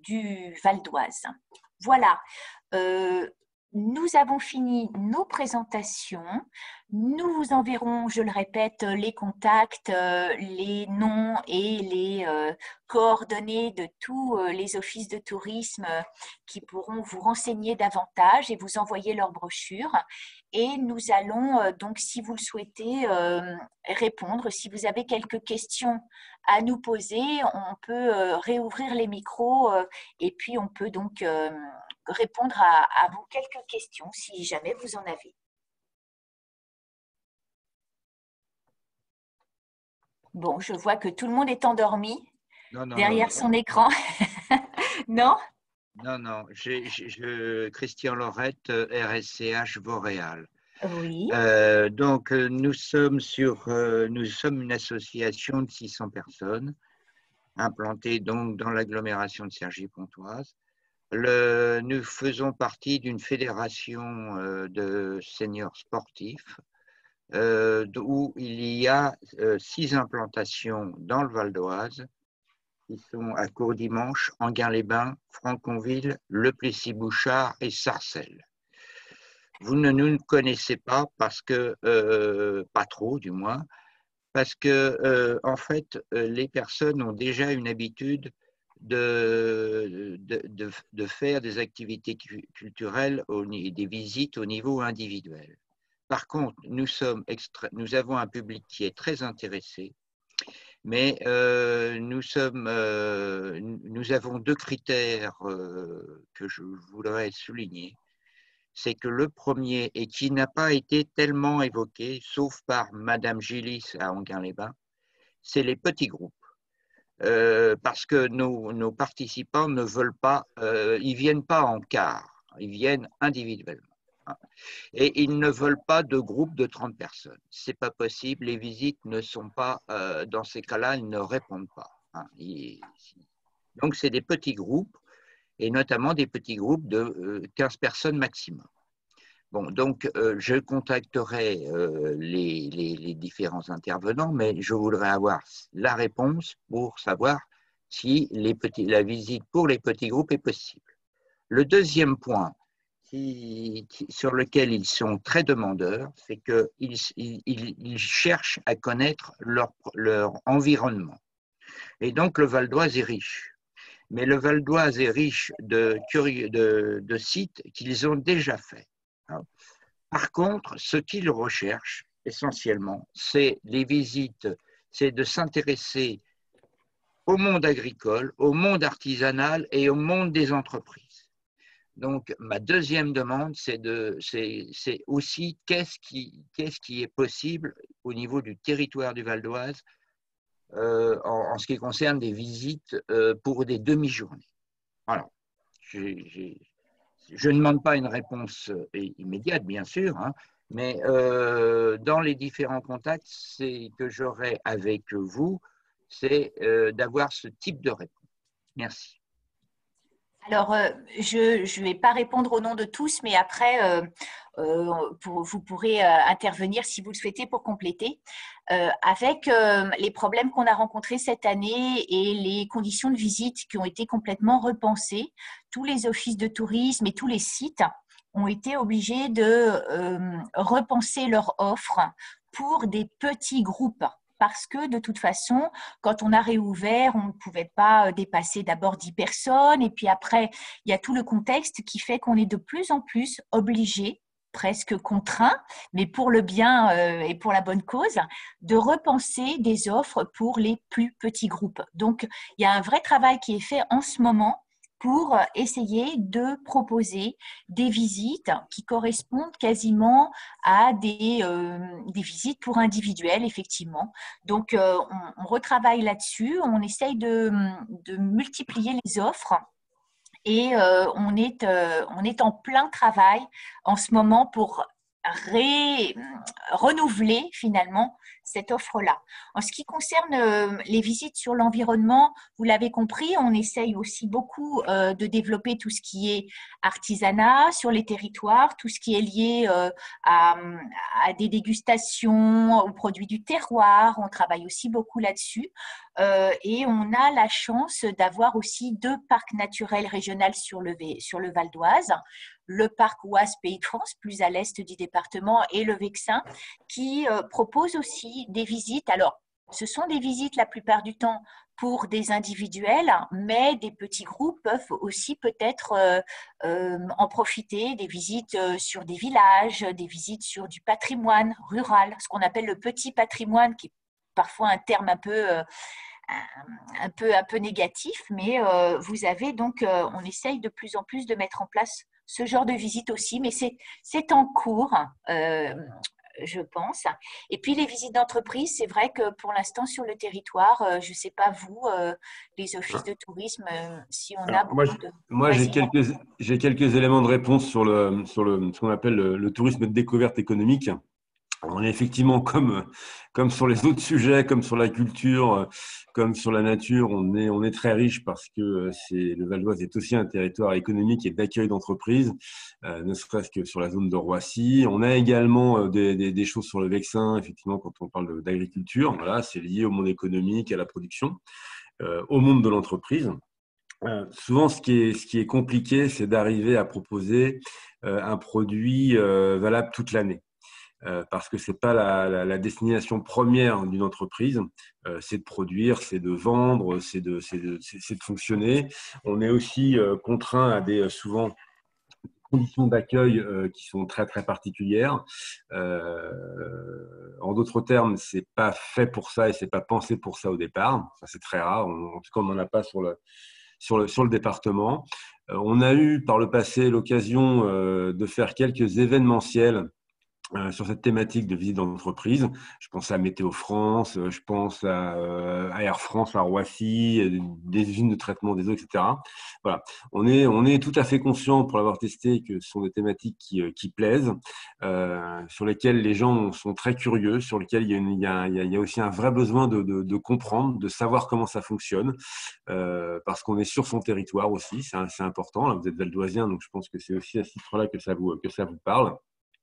du Val d'Oise. Voilà. Euh, Nous avons fini nos présentations. Nous vous enverrons, je le répète, les contacts, les noms et les coordonnées de tous les offices de tourisme qui pourront vous renseigner davantage et vous envoyer leurs brochures. Et nous allons donc, si vous le souhaitez, répondre. Si vous avez quelques questions à nous poser, on peut réouvrir les micros et puis on peut donc répondre à, à vos quelques questions si jamais vous en avez. Bon, je vois que tout le monde est endormi non, non, derrière non, son non. écran. Non? Non, non, je, je, je, Christian Laurette, R S C H Boréal. Oui. Euh, donc, nous sommes, sur, euh, nous sommes une association de six cents personnes implantée donc dans l'agglomération de Cergy-Pontoise. Le, nous faisons partie d'une fédération euh, de seniors sportifs euh, où il y a euh, six implantations dans le Val d'Oise qui sont à Courdimanche, Enghien-les-Bains, Franconville, Le Plessis-Bouchard et Sarcelles. Vous ne nous connaissez pas parce que, euh, pas trop du moins, parce que, euh, en fait, euh, les personnes ont déjà une habitude de, de, de, de faire des activités culturelles, au, des visites au niveau individuel. Par contre, nous, sommes extra, nous avons un public qui est très intéressé, mais euh, nous, sommes, euh, nous avons deux critères euh, que je voudrais souligner. C'est que le premier, et qui n'a pas été tellement évoqué, sauf par Madame Gillis à Enghien-les-Bains, c'est les petits groupes. Euh, parce que nos, nos participants ne veulent pas, euh, ils ne viennent pas en quart, ils viennent individuellement. Et ils ne veulent pas de groupe de trente personnes. Ce n'est pas possible, les visites ne sont pas, euh, dans ces cas-là, ils ne répondent pas. Hein. Ils, donc, c'est des petits groupes, et notamment des petits groupes de euh, quinze personnes maximum. Bon, donc, euh, je contacterai euh, les, les, les différents intervenants, mais je voudrais avoir la réponse pour savoir si les petits, la visite pour les petits groupes est possible. Le deuxième point qui, qui, sur lequel ils sont très demandeurs, c'est qu'ils ils, ils, ils cherchent à connaître leur, leur environnement. Et donc, le Val d'Oise est riche. Mais le Val d'Oise est riche de, de, de sites qu'ils ont déjà faits. Par contre, ce qu'ils recherchent essentiellement, c'est les visites, c'est de s'intéresser au monde agricole, au monde artisanal et au monde des entreprises. Donc, ma deuxième demande, c'est de, c'est, c'est aussi qu'est-ce qui, qu'est-ce qui est possible au niveau du territoire du Val d'Oise euh, en, en ce qui concerne des visites euh, pour des demi-journées. Voilà. J'ai, j'ai, je ne demande pas une réponse immédiate, bien sûr, hein, mais euh, dans les différents contacts que j'aurai avec vous, c'est euh, d'avoir ce type de réponse. Merci. Alors, euh, je ne vais pas répondre au nom de tous, mais après, euh, euh, pour, vous pourrez euh, intervenir si vous le souhaitez pour compléter. Euh, avec euh, les problèmes qu'on a rencontrés cette année et les conditions de visite qui ont été complètement repensées, tous les offices de tourisme et tous les sites ont été obligés de euh, repenser leur offre pour des petits groupes. Parce que de toute façon, quand on a réouvert, on ne pouvait pas dépasser d'abord dix personnes. Et puis après, il y a tout le contexte qui fait qu'on est de plus en plus obligé, presque contraint, mais pour le bien euh, et pour la bonne cause, de repenser des offres pour les plus petits groupes. Donc, il y a un vrai travail qui est fait en ce moment pour essayer de proposer des visites qui correspondent quasiment à des, euh, des visites pour individuels, effectivement. Donc, euh, on, on retravaille là-dessus, on essaye de, de multiplier les offres et euh, on, est, euh, on est en plein travail en ce moment pour Ré, renouveler finalement cette offre-là. En ce qui concerne euh, les visites sur l'environnement, vous l'avez compris, on essaye aussi beaucoup euh, de développer tout ce qui est artisanat sur les territoires, tout ce qui est lié euh, à, à des dégustations, aux produits du terroir. On travaille aussi beaucoup là-dessus. Euh, et on a la chance d'avoir aussi deux parcs naturels régionaux sur le, sur le Val d'Oise, le parc Oise Pays de France, plus à l'est du département, et le Vexin, qui euh, propose aussi des visites. Alors, ce sont des visites la plupart du temps pour des individuels, mais des petits groupes peuvent aussi peut-être euh, euh, en profiter, des visites euh, sur des villages, des visites sur du patrimoine rural, ce qu'on appelle le petit patrimoine, qui est parfois un terme un peu... Euh, un peu, un peu négatif, mais euh, vous avez donc, euh, on essaye de plus en plus de mettre en place ce genre de visite aussi, mais c'est, c'est en cours, euh, je pense. Et puis les visites d'entreprise, c'est vrai que pour l'instant sur le territoire, euh, je ne sais pas vous, euh, les offices de tourisme, euh, si on Alors, a beaucoup moi, de… moi j'ai quelques, j'ai quelques éléments de réponse sur, le, sur le, ce qu'on appelle le, le tourisme de découverte économique. On est effectivement comme, comme sur les autres sujets, comme sur la culture, comme sur la nature, on est, on est très riche parce que c'est, le Val d'Oise est aussi un territoire économique et d'accueil d'entreprises, euh, ne serait-ce que sur la zone de Roissy. On a également des, des, des choses sur le Vexin, effectivement, quand on parle d'agriculture. Voilà, c'est lié au monde économique, à la production, euh, au monde de l'entreprise. Euh, souvent, ce qui est, ce qui est compliqué, c'est d'arriver à proposer euh, un produit euh, valable toute l'année. euh, parce que c'est pas la, la, la destination première d'une entreprise. Euh, c'est de produire, c'est de vendre, c'est de, c'est de, c'est, c'est de fonctionner. On est aussi euh, contraint à des souvent conditions d'accueil euh, qui sont très très particulières. Euh, en d'autres termes, c'est pas fait pour ça et c'est pas pensé pour ça au départ. Ça c'est très rare. On, en tout cas, on n'en a pas sur le sur le sur le département. Euh, on a eu par le passé l'occasion euh, de faire quelques événementiels Euh, sur cette thématique de visite d'entreprise. Je pense à Météo France, euh, je pense à, euh, à Air France à Roissy, euh, des usines de traitement des eaux, et cetera. Voilà, on est on est tout à fait conscient pour l'avoir testé que ce sont des thématiques qui euh, qui plaisent, euh, sur lesquelles les gens sont très curieux, sur lesquelles il y a une, il y a, il y a aussi un vrai besoin de de, de comprendre, de savoir comment ça fonctionne, euh, parce qu'on est sur son territoire aussi, c'est c'est important. Là, vous êtes valdoisien, donc je pense que c'est aussi à ce titre-là que ça vous que ça vous parle.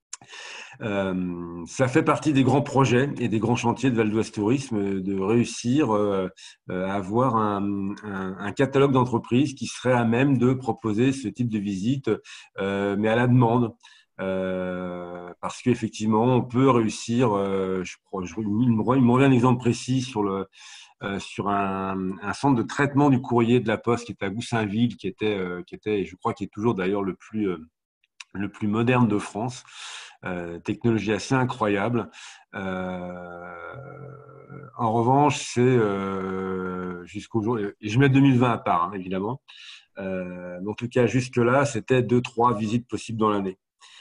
Euh, ça fait partie des grands projets et des grands chantiers de Val d'Oise Tourisme de réussir euh, à avoir un, un, un catalogue d'entreprises qui serait à même de proposer ce type de visite, euh, mais à la demande. Euh, parce qu'effectivement, on peut réussir. Euh, je, je, il me revient un exemple précis sur le euh, sur un, un centre de traitement du courrier de la Poste qui était à Goussainville, qui était, euh, qui était, et je crois, qui est toujours d'ailleurs le plus euh, le plus moderne de France. Euh, technologie assez incroyable. Euh, en revanche, c'est euh, jusqu'au jour, et je mets deux mille vingt à part, hein, évidemment. Euh, mais en tout cas, jusque-là, c'était deux, trois visites possibles dans l'année.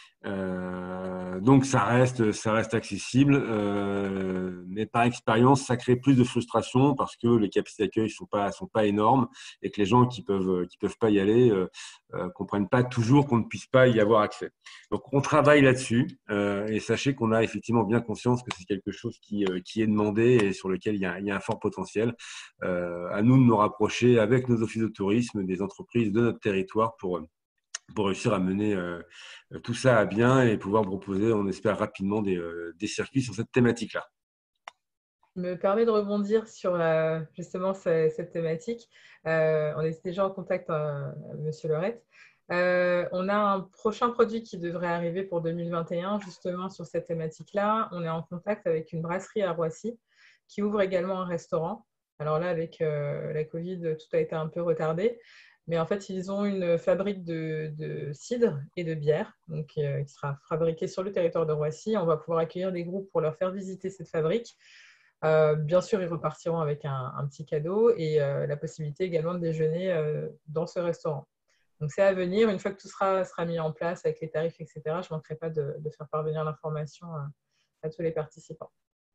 Euh, donc ça reste, ça reste accessible, euh, mais par expérience, ça crée plus de frustration parce que les capacités d'accueil sont pas, sont pas énormes et que les gens qui peuvent, qui peuvent pas y aller euh, euh, comprennent pas toujours qu'on ne puisse pas y avoir accès. Donc on travaille là-dessus euh, et sachez qu'on a effectivement bien conscience que c'est quelque chose qui, euh, qui est demandé et sur lequel il y a, il y a un fort potentiel. Euh, à nous de nous rapprocher avec nos offices de tourisme des entreprises de notre territoire pour pour réussir à mener euh, tout ça à bien et pouvoir proposer, on espère rapidement, des, euh, des circuits sur cette thématique-là. Je me permets de rebondir sur la, justement cette, cette thématique. Euh, on est déjà en contact, euh, Monsieur Leurette. Euh, on a un prochain produit qui devrait arriver pour deux mille vingt et un, justement sur cette thématique-là. On est en contact avec une brasserie à Roissy qui ouvre également un restaurant. Alors là, avec euh, la Covid, tout a été un peu retardé. Mais en fait, ils ont une fabrique de, de cidre et de bière donc, euh, qui sera fabriquée sur le territoire de Roissy. On va pouvoir accueillir des groupes pour leur faire visiter cette fabrique. Euh, bien sûr, ils repartiront avec un, un petit cadeau et euh, la possibilité également de déjeuner euh, dans ce restaurant. Donc, c'est à venir. Une fois que tout sera, sera mis en place avec les tarifs, et cetera, je ne manquerai pas de, de faire parvenir l'information à, à tous les participants.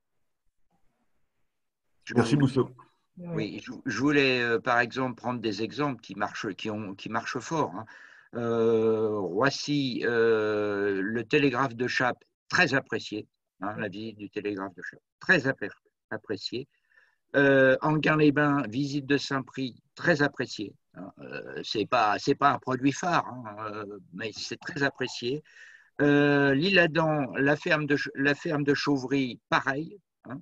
Merci, Bousso. Oui, je, je voulais euh, par exemple prendre des exemples qui marchent, qui ont, qui marchent fort. Hein. Euh, Roissy, euh, le télégraphe de Chappe, très apprécié, hein, la visite du télégraphe de Chappe, très apprécié. Euh, Anguin-les-Bains, visite de Saint-Prix, très apprécié. Hein. Euh, c'est pas, c'est pas un produit phare, hein, euh, mais c'est très apprécié. Euh, L'Isle-Adam, la ferme de, la ferme de Chauvry, pareil. Hein.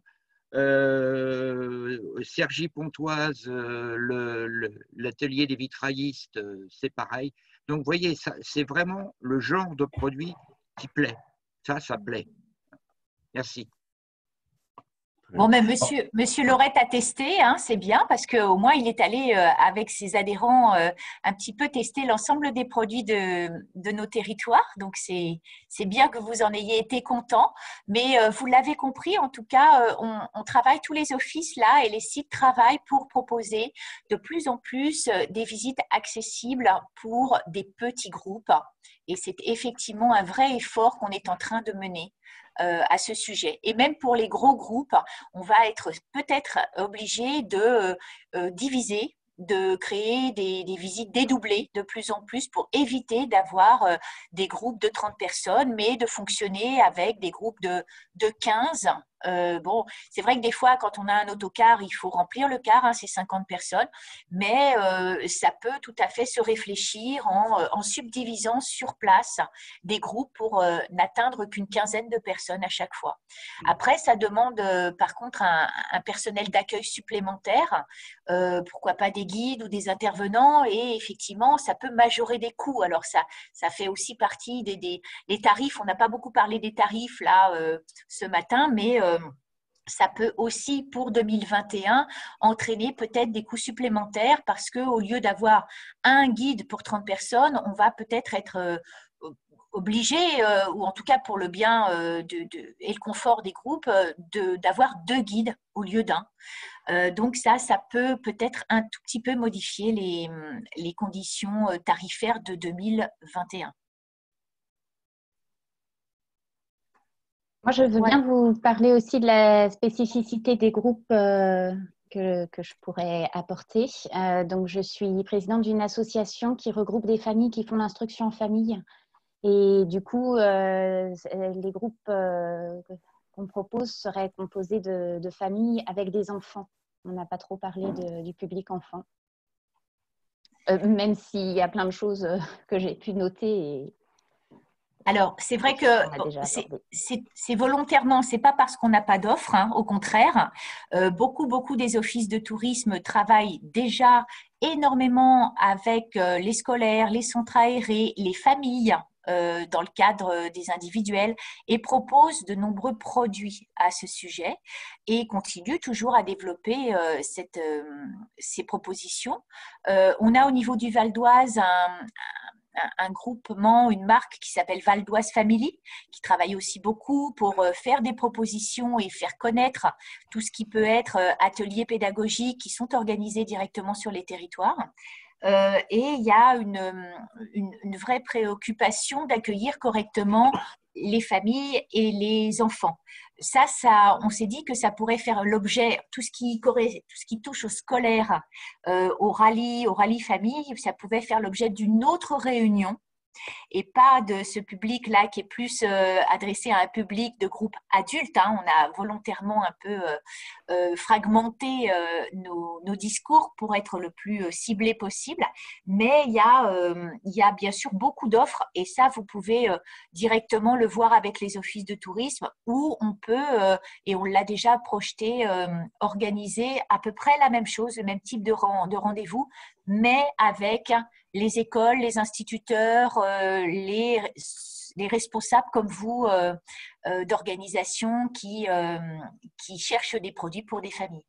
Euh, Cergy-Pontoise, euh, l'atelier des vitraillistes, euh, c'est pareil. Donc, vous voyez, c'est vraiment le genre de produit qui plaît. Ça, ça plaît. Merci. Bon, mais monsieur, monsieur Leurette a testé, hein, c'est bien parce qu'au moins il est allé euh, avec ses adhérents euh, un petit peu tester l'ensemble des produits de, de nos territoires. Donc, c'est bien que vous en ayez été content. Mais euh, vous l'avez compris, en tout cas, euh, on, on travaille tous les offices là et les sites travaillent pour proposer de plus en plus euh, des visites accessibles pour des petits groupes. Et c'est effectivement un vrai effort qu'on est en train de mener euh, à ce sujet. Et même pour les gros groupes, on va être peut-être obligé de euh, diviser, de créer des, des visites dédoublées de plus en plus pour éviter d'avoir euh, des groupes de trente personnes, mais de fonctionner avec des groupes de, de quinze Euh, bon, c'est vrai que des fois, quand on a un autocar, il faut remplir le car, hein, c'est cinquante personnes, mais euh, ça peut tout à fait se réfléchir en, en subdivisant sur place des groupes pour euh, n'atteindre qu'une quinzaine de personnes à chaque fois. Après, ça demande euh, par contre un, un personnel d'accueil supplémentaire, euh, pourquoi pas des guides ou des intervenants, et effectivement, ça peut majorer des coûts. Alors, ça, ça fait aussi partie des, des les tarifs. On n'a pas beaucoup parlé des tarifs là euh, ce matin, mais euh, ça peut aussi, pour deux mille vingt et un, entraîner peut-être des coûts supplémentaires parce qu'au lieu d'avoir un guide pour trente personnes, on va peut-être être euh, obligé, euh, ou en tout cas pour le bien euh, de, de, et le confort des groupes, euh, de, d'avoir deux guides au lieu d'un. Euh, donc ça, ça peut peut-être un tout petit peu modifier les, les conditions tarifaires de deux mille vingt et un. Moi, je veux bien vous parler aussi de la spécificité des groupes euh, que, que je pourrais apporter. Euh, donc, je suis présidente d'une association qui regroupe des familles qui font l'instruction en famille. Et du coup, euh, les groupes euh, qu'on propose seraient composés de, de familles avec des enfants. On n'a pas trop parlé de, du public enfant. Euh, même s'il y a plein de choses que j'ai pu noter et alors, c'est vrai que c'est volontairement, c'est pas parce qu'on n'a pas d'offres, hein, au contraire. Euh, beaucoup, beaucoup des offices de tourisme travaillent déjà énormément avec euh, les scolaires, les centres aérés, les familles euh, dans le cadre des individuels et proposent de nombreux produits à ce sujet et continuent toujours à développer euh, cette, euh, ces propositions. Euh, on a au niveau du Val d'Oise un, un groupement, une marque qui s'appelle Val d'Oise Family, qui travaille aussi beaucoup pour faire des propositions et faire connaître tout ce qui peut être ateliers pédagogiques qui sont organisés directement sur les territoires. Euh, et il y a une, une, une vraie préoccupation d'accueillir correctement les familles et les enfants. Ça, ça on s'est dit que ça pourrait faire l'objet, tout ce qui, tout ce qui touche au scolaire, euh, au rallye, au rallye famille, ça pouvait faire l'objet d'une autre réunion et pas de ce public-là qui est plus euh, adressé à un public de groupe adulte. Hein. On a volontairement un peu euh, euh, fragmenté euh, nos, nos discours pour être le plus euh, ciblé possible. Mais il y a, euh, il y a bien sûr beaucoup d'offres et ça, vous pouvez euh, directement le voir avec les offices de tourisme où on peut, euh, et on l'a déjà projeté, euh, organiser à peu près la même chose, le même type de, de rendez-vous, mais avec les écoles, les instituteurs, euh, les, les responsables comme vous euh, euh, d'organisations qui, euh, qui cherchent des produits pour des familles.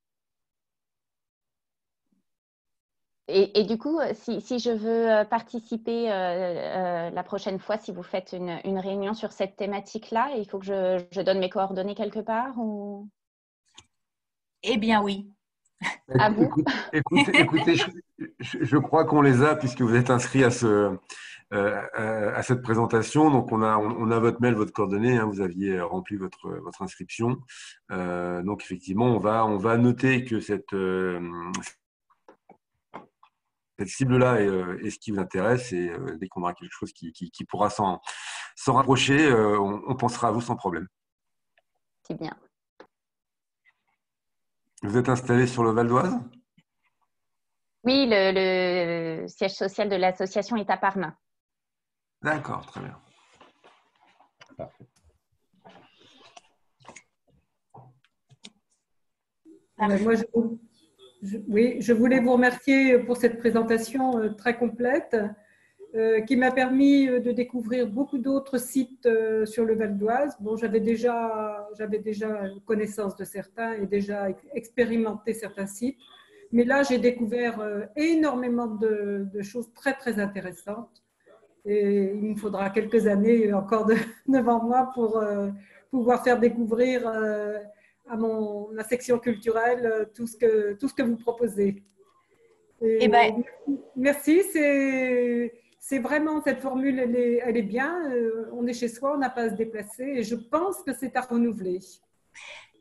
Et, et du coup, si, si je veux participer euh, euh, la prochaine fois, si vous faites une, une réunion sur cette thématique-là, il faut que je, je donne mes coordonnées quelque part ou... Eh bien oui. À vous. Écoutez, écoutez je, je crois qu'on les a puisque vous êtes inscrit à, ce, euh, à cette présentation. Donc, on a, on a votre mail, votre coordonnée. Hein, vous aviez rempli votre, votre inscription. Euh, donc, effectivement, on va, on va noter que cette, euh, cette cible-là est, est ce qui vous intéresse. Et euh, dès qu'on aura quelque chose qui, qui, qui pourra s'en rapprocher, euh, on, on pensera à vous sans problème. C'est bien. Vous êtes installé sur le Val d'Oise ? Oui, le, le siège social de l'association est à Parnain. D'accord, très bien. Parfait. Euh, moi, je, je, oui, je voulais vous remercier pour cette présentation euh, très complète euh, qui m'a permis de découvrir beaucoup d'autres sites euh, sur le Val d'Oise. Bon, j'avais déjà, j'avais déjà connaissance de certains et déjà expérimenté certains sites. Mais là, j'ai découvert euh, énormément de, de choses très, très intéressantes. Et il me faudra quelques années encore de, devant moi pour euh, pouvoir faire découvrir euh, à mon, ma section culturelle tout ce que, tout ce que vous proposez. Et eh ben, merci, c'est vraiment, cette formule, elle est, elle est bien. On est chez soi, on n'a pas à se déplacer et je pense que c'est à renouveler.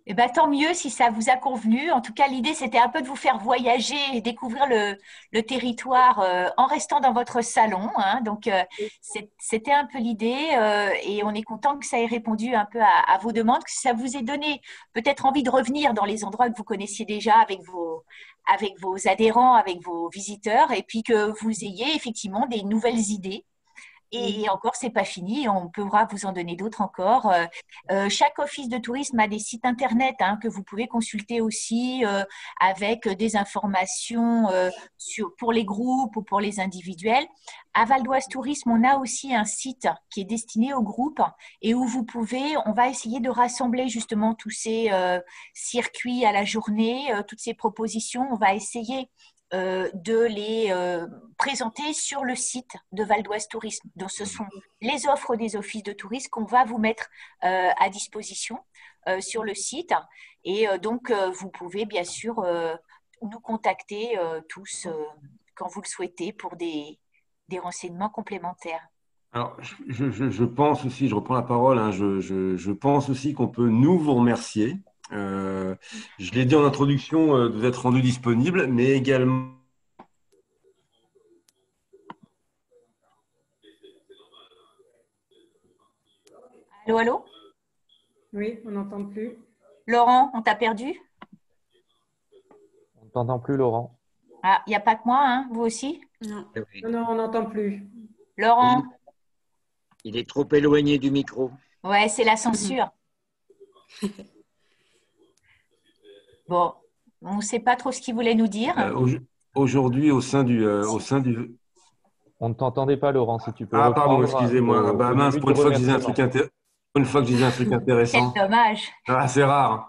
Eh ben, tant mieux si ça vous a convenu. En tout cas, l'idée, c'était un peu de vous faire voyager et découvrir le, le territoire euh, en restant dans votre salon, hein. Donc, euh, c'était un peu l'idée euh, et on est content que ça ait répondu un peu à, à vos demandes, que ça vous ait donné peut-être envie de revenir dans les endroits que vous connaissiez déjà avec vos, avec vos adhérents, avec vos visiteurs, et puis que vous ayez effectivement des nouvelles idées. Et encore, c'est pas fini, on pourra vous en donner d'autres encore. Euh, euh, chaque office de tourisme a des sites internet hein, que vous pouvez consulter aussi euh, avec des informations euh, sur, pour les groupes ou pour les individuels. À Val d'Oise Tourisme, on a aussi un site qui est destiné aux groupes et où vous pouvez, on va essayer de rassembler justement tous ces euh, circuits à la journée, euh, toutes ces propositions. On va essayer Euh, de les euh, présenter sur le site de Val d'Oise Tourisme. Donc, ce sont les offres des offices de tourisme qu'on va vous mettre euh, à disposition euh, sur le site. Et euh, donc, euh, vous pouvez bien sûr euh, nous contacter euh, tous euh, quand vous le souhaitez pour des, des renseignements complémentaires. Alors, je, je, je pense aussi, je reprends la parole, hein, je, je, je pense aussi qu'on peut nous vous remercier. Euh, je l'ai dit en introduction, euh, de vous être rendu disponible, mais également. Allô, allô? Oui, on n'entend plus. Laurent, on t'a perdu? On ne t'entend plus, Laurent. Ah, il n'y a pas que moi, hein, vous aussi? Non. Non, non, on n'entend plus. Laurent? Il, il est trop éloigné du micro. Ouais, c'est la censure. Bon, on ne sait pas trop ce qu'il voulait nous dire. Euh, Aujourd'hui, au sein du, euh, au sein du. On ne t'entendait pas, Laurent, si tu peux. Ah, pardon, reprendre excusez-moi. Ah, bah, mince, pour une fois que je disais un truc intér- pour une fois que je disais un truc intéressant. Quel dommage. Ah, c'est rare.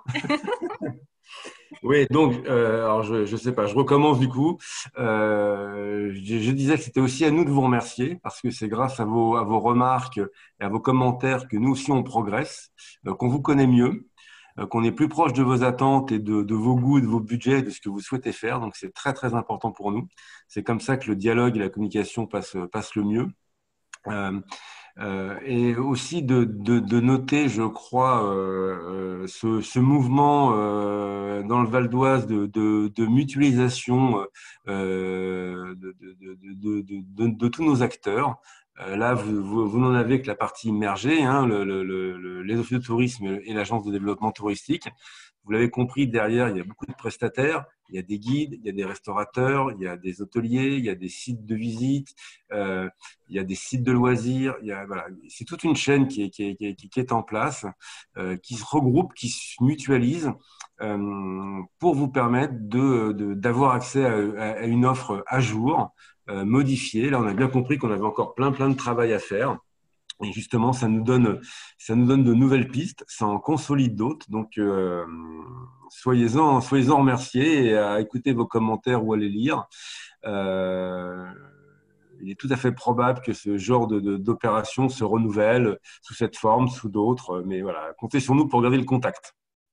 Oui, donc, euh, alors je ne sais pas, je recommence du coup. Euh, je, je disais que c'était aussi à nous de vous remercier parce que c'est grâce à vos, à vos remarques et à vos commentaires que nous aussi on progresse, euh, qu'on vous connaît mieux, euh, qu'on est plus proche de vos attentes et de, de vos goûts, de vos budgets, de ce que vous souhaitez faire. Donc, c'est très, très important pour nous. C'est comme ça que le dialogue et la communication passent, passent le mieux. Euh, Euh, et aussi de, de, de noter, je crois, euh, ce, ce mouvement euh, dans le Val d'Oise de, de, de mutualisation euh, de, de, de, de, de, de tous nos acteurs. Euh, là, vous, vous, vous n'en avez que la partie immergée, hein, le, le, le, les offices de tourisme et l'agence de développement touristique. Vous l'avez compris, derrière, il y a beaucoup de prestataires, il y a des guides, il y a des restaurateurs, il y a des hôteliers, il y a des sites de visite, euh, il y a des sites de loisirs. Il y a, voilà, c'est toute une chaîne qui est, qui est, qui est, qui est en place, euh, qui se regroupe, qui se mutualise euh, pour vous permettre de, de, d'avoir accès à, à une offre à jour, euh, modifiée. Là, on a bien compris qu'on avait encore plein, plein de travail à faire. Et justement, ça nous donne, ça nous donne de nouvelles pistes, ça en consolide d'autres. Donc, euh, soyez-en, soyez-en remerciés et à écouter vos commentaires ou à les lire. Euh, il est tout à fait probable que ce genre de, de, d'opération se renouvelle sous cette forme, sous d'autres. Mais voilà, comptez sur nous pour garder le contact.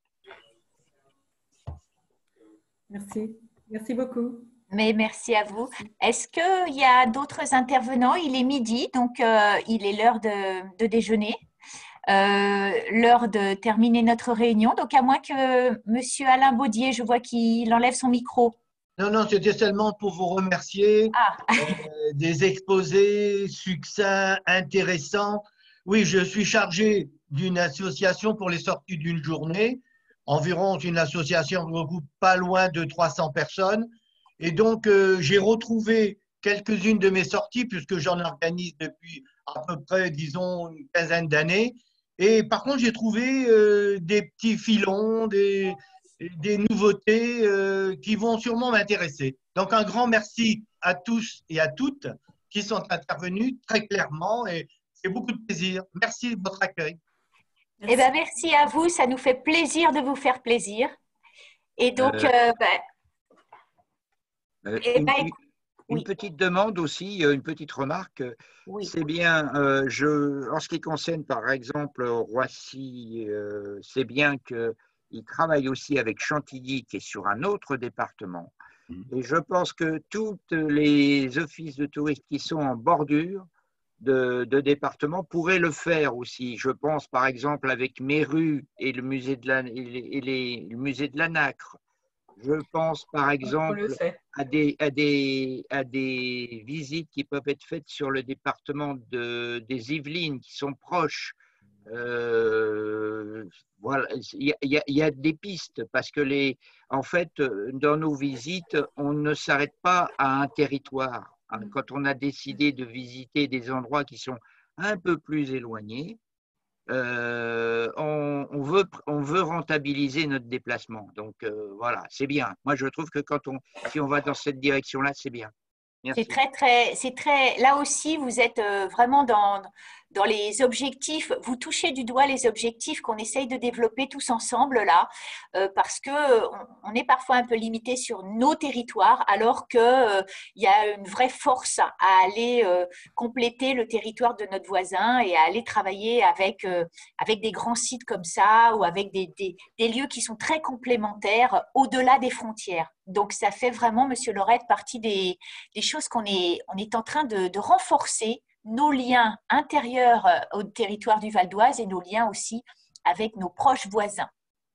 Merci. Merci beaucoup. Mais merci à vous. Est-ce qu'il y a d'autres intervenants? Il est midi, donc euh, il est l'heure de, de déjeuner, euh, l'heure de terminer notre réunion. Donc, à moins que M. Alain Baudier, je vois qu'il enlève son micro. Non, non, c'était seulement pour vous remercier ah. euh, des exposés succincts, intéressants. Oui, je suis chargé d'une association pour les sorties d'une journée. Environ, une association qui regroupe pas loin de trois cents personnes. Et donc, euh, j'ai retrouvé quelques-unes de mes sorties, puisque j'en organise depuis à peu près, disons, une quinzaine d'années. Et par contre, j'ai trouvé euh, des petits filons, des, des nouveautés euh, qui vont sûrement m'intéresser. Donc, un grand merci à tous et à toutes qui sont intervenus très clairement et c'est beaucoup de plaisir. Merci de votre accueil. Eh bien, merci à vous. Ça nous fait plaisir de vous faire plaisir. Et donc, euh, euh, ben, Euh, Eh une, ben, une, une oui. petite demande aussi, une petite remarque. Oui. C'est bien, euh, je, en ce qui concerne par exemple Roissy, euh, c'est bien qu'il travaille aussi avec Chantilly qui est sur un autre département. Mmh. Et je pense que tous les offices de tourisme qui sont en bordure de, de départements pourraient le faire aussi. Je pense par exemple avec Méru et le musée de la, et les, et les, le musée de la Nacre. Je pense par exemple à des, à, des, à des visites qui peuvent être faites sur le département de, des Yvelines qui sont proches. Euh, voilà, il y, y, y a des pistes parce que les, en fait, dans nos visites, on ne s'arrête pas à un territoire. Quand on a décidé de visiter des endroits qui sont un peu plus éloignés, euh, on, on, veut, on veut rentabiliser notre déplacement. Donc euh, voilà, c'est bien. Moi, je trouve que quand on, si on va dans cette direction-là, c'est bien. C'est très, très, c'est très, là aussi, vous êtes vraiment dans, dans les objectifs, vous touchez du doigt les objectifs qu'on essaye de développer tous ensemble là, euh, parce que on, on est parfois un peu limité sur nos territoires, alors qu'il euh, y a une vraie force à aller euh, compléter le territoire de notre voisin et à aller travailler avec, euh, avec des grands sites comme ça ou avec des, des, des lieux qui sont très complémentaires au-delà des frontières. Donc, ça fait vraiment, Monsieur Lorette, partie des, des choses qu'on est, on est en train de, de renforcer nos liens intérieurs au territoire du Val d'Oise et nos liens aussi avec nos proches voisins.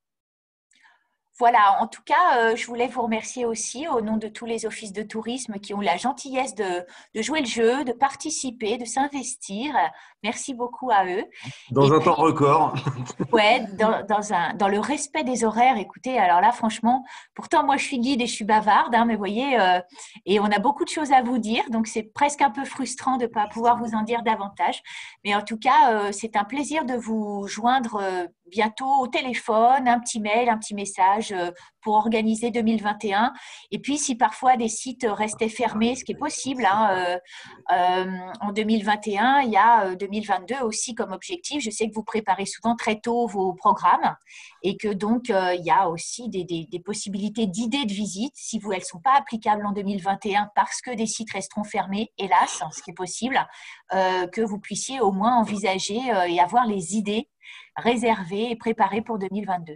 Voilà, en tout cas, euh, je voulais vous remercier aussi au nom de tous les offices de tourisme qui ont la gentillesse de, de jouer le jeu, de participer, de s'investir. Merci beaucoup à eux. Dans et un puis, temps record. Ouais, dans, dans, un, dans le respect des horaires. Écoutez, alors là, franchement, pourtant, moi, je suis guide et je suis bavarde, hein, mais vous voyez, euh, et on a beaucoup de choses à vous dire, donc c'est presque un peu frustrant de ne pas pouvoir vous en dire davantage. Mais en tout cas, euh, c'est un plaisir de vous joindre euh, bientôt au téléphone, un petit mail, un petit message euh, pour organiser deux mille vingt et un. Et puis, si parfois des sites restaient fermés, ce qui est possible, hein, euh, euh, en deux mille vingt et un, il y a euh, deux mille vingt-deux aussi comme objectif. Je sais que vous préparez souvent très tôt vos programmes et que donc euh, il y a aussi des, des, des possibilités d'idées de visite si vous, elles ne sont pas applicables en deux mille vingt et un parce que des sites resteront fermés, hélas, ce qui est possible, euh, que vous puissiez au moins envisager euh, et avoir les idées réservées et préparées pour deux mille vingt-deux.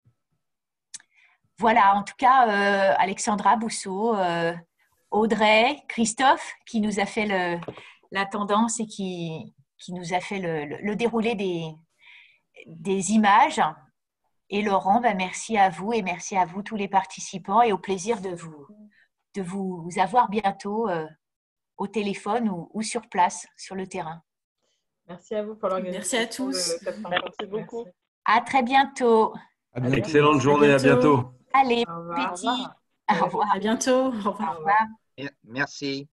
Voilà, en tout cas, euh, Alexandra Bousseau, euh, Audrey, Christophe, qui nous a fait le, la tendance et qui, qui nous a fait le, le, le déroulé des, des images. Et Laurent, ben merci à vous et merci à vous tous les participants et au plaisir de vous, de vous avoir bientôt euh, au téléphone ou, ou sur place, sur le terrain. Merci à vous pour l'organisation. Merci à tous. Merci beaucoup. À très bientôt. À bientôt. Excellente journée, à bientôt. Allez, Au revoir. petit. Au revoir. Au revoir. À bientôt. Au revoir. Au revoir. Merci.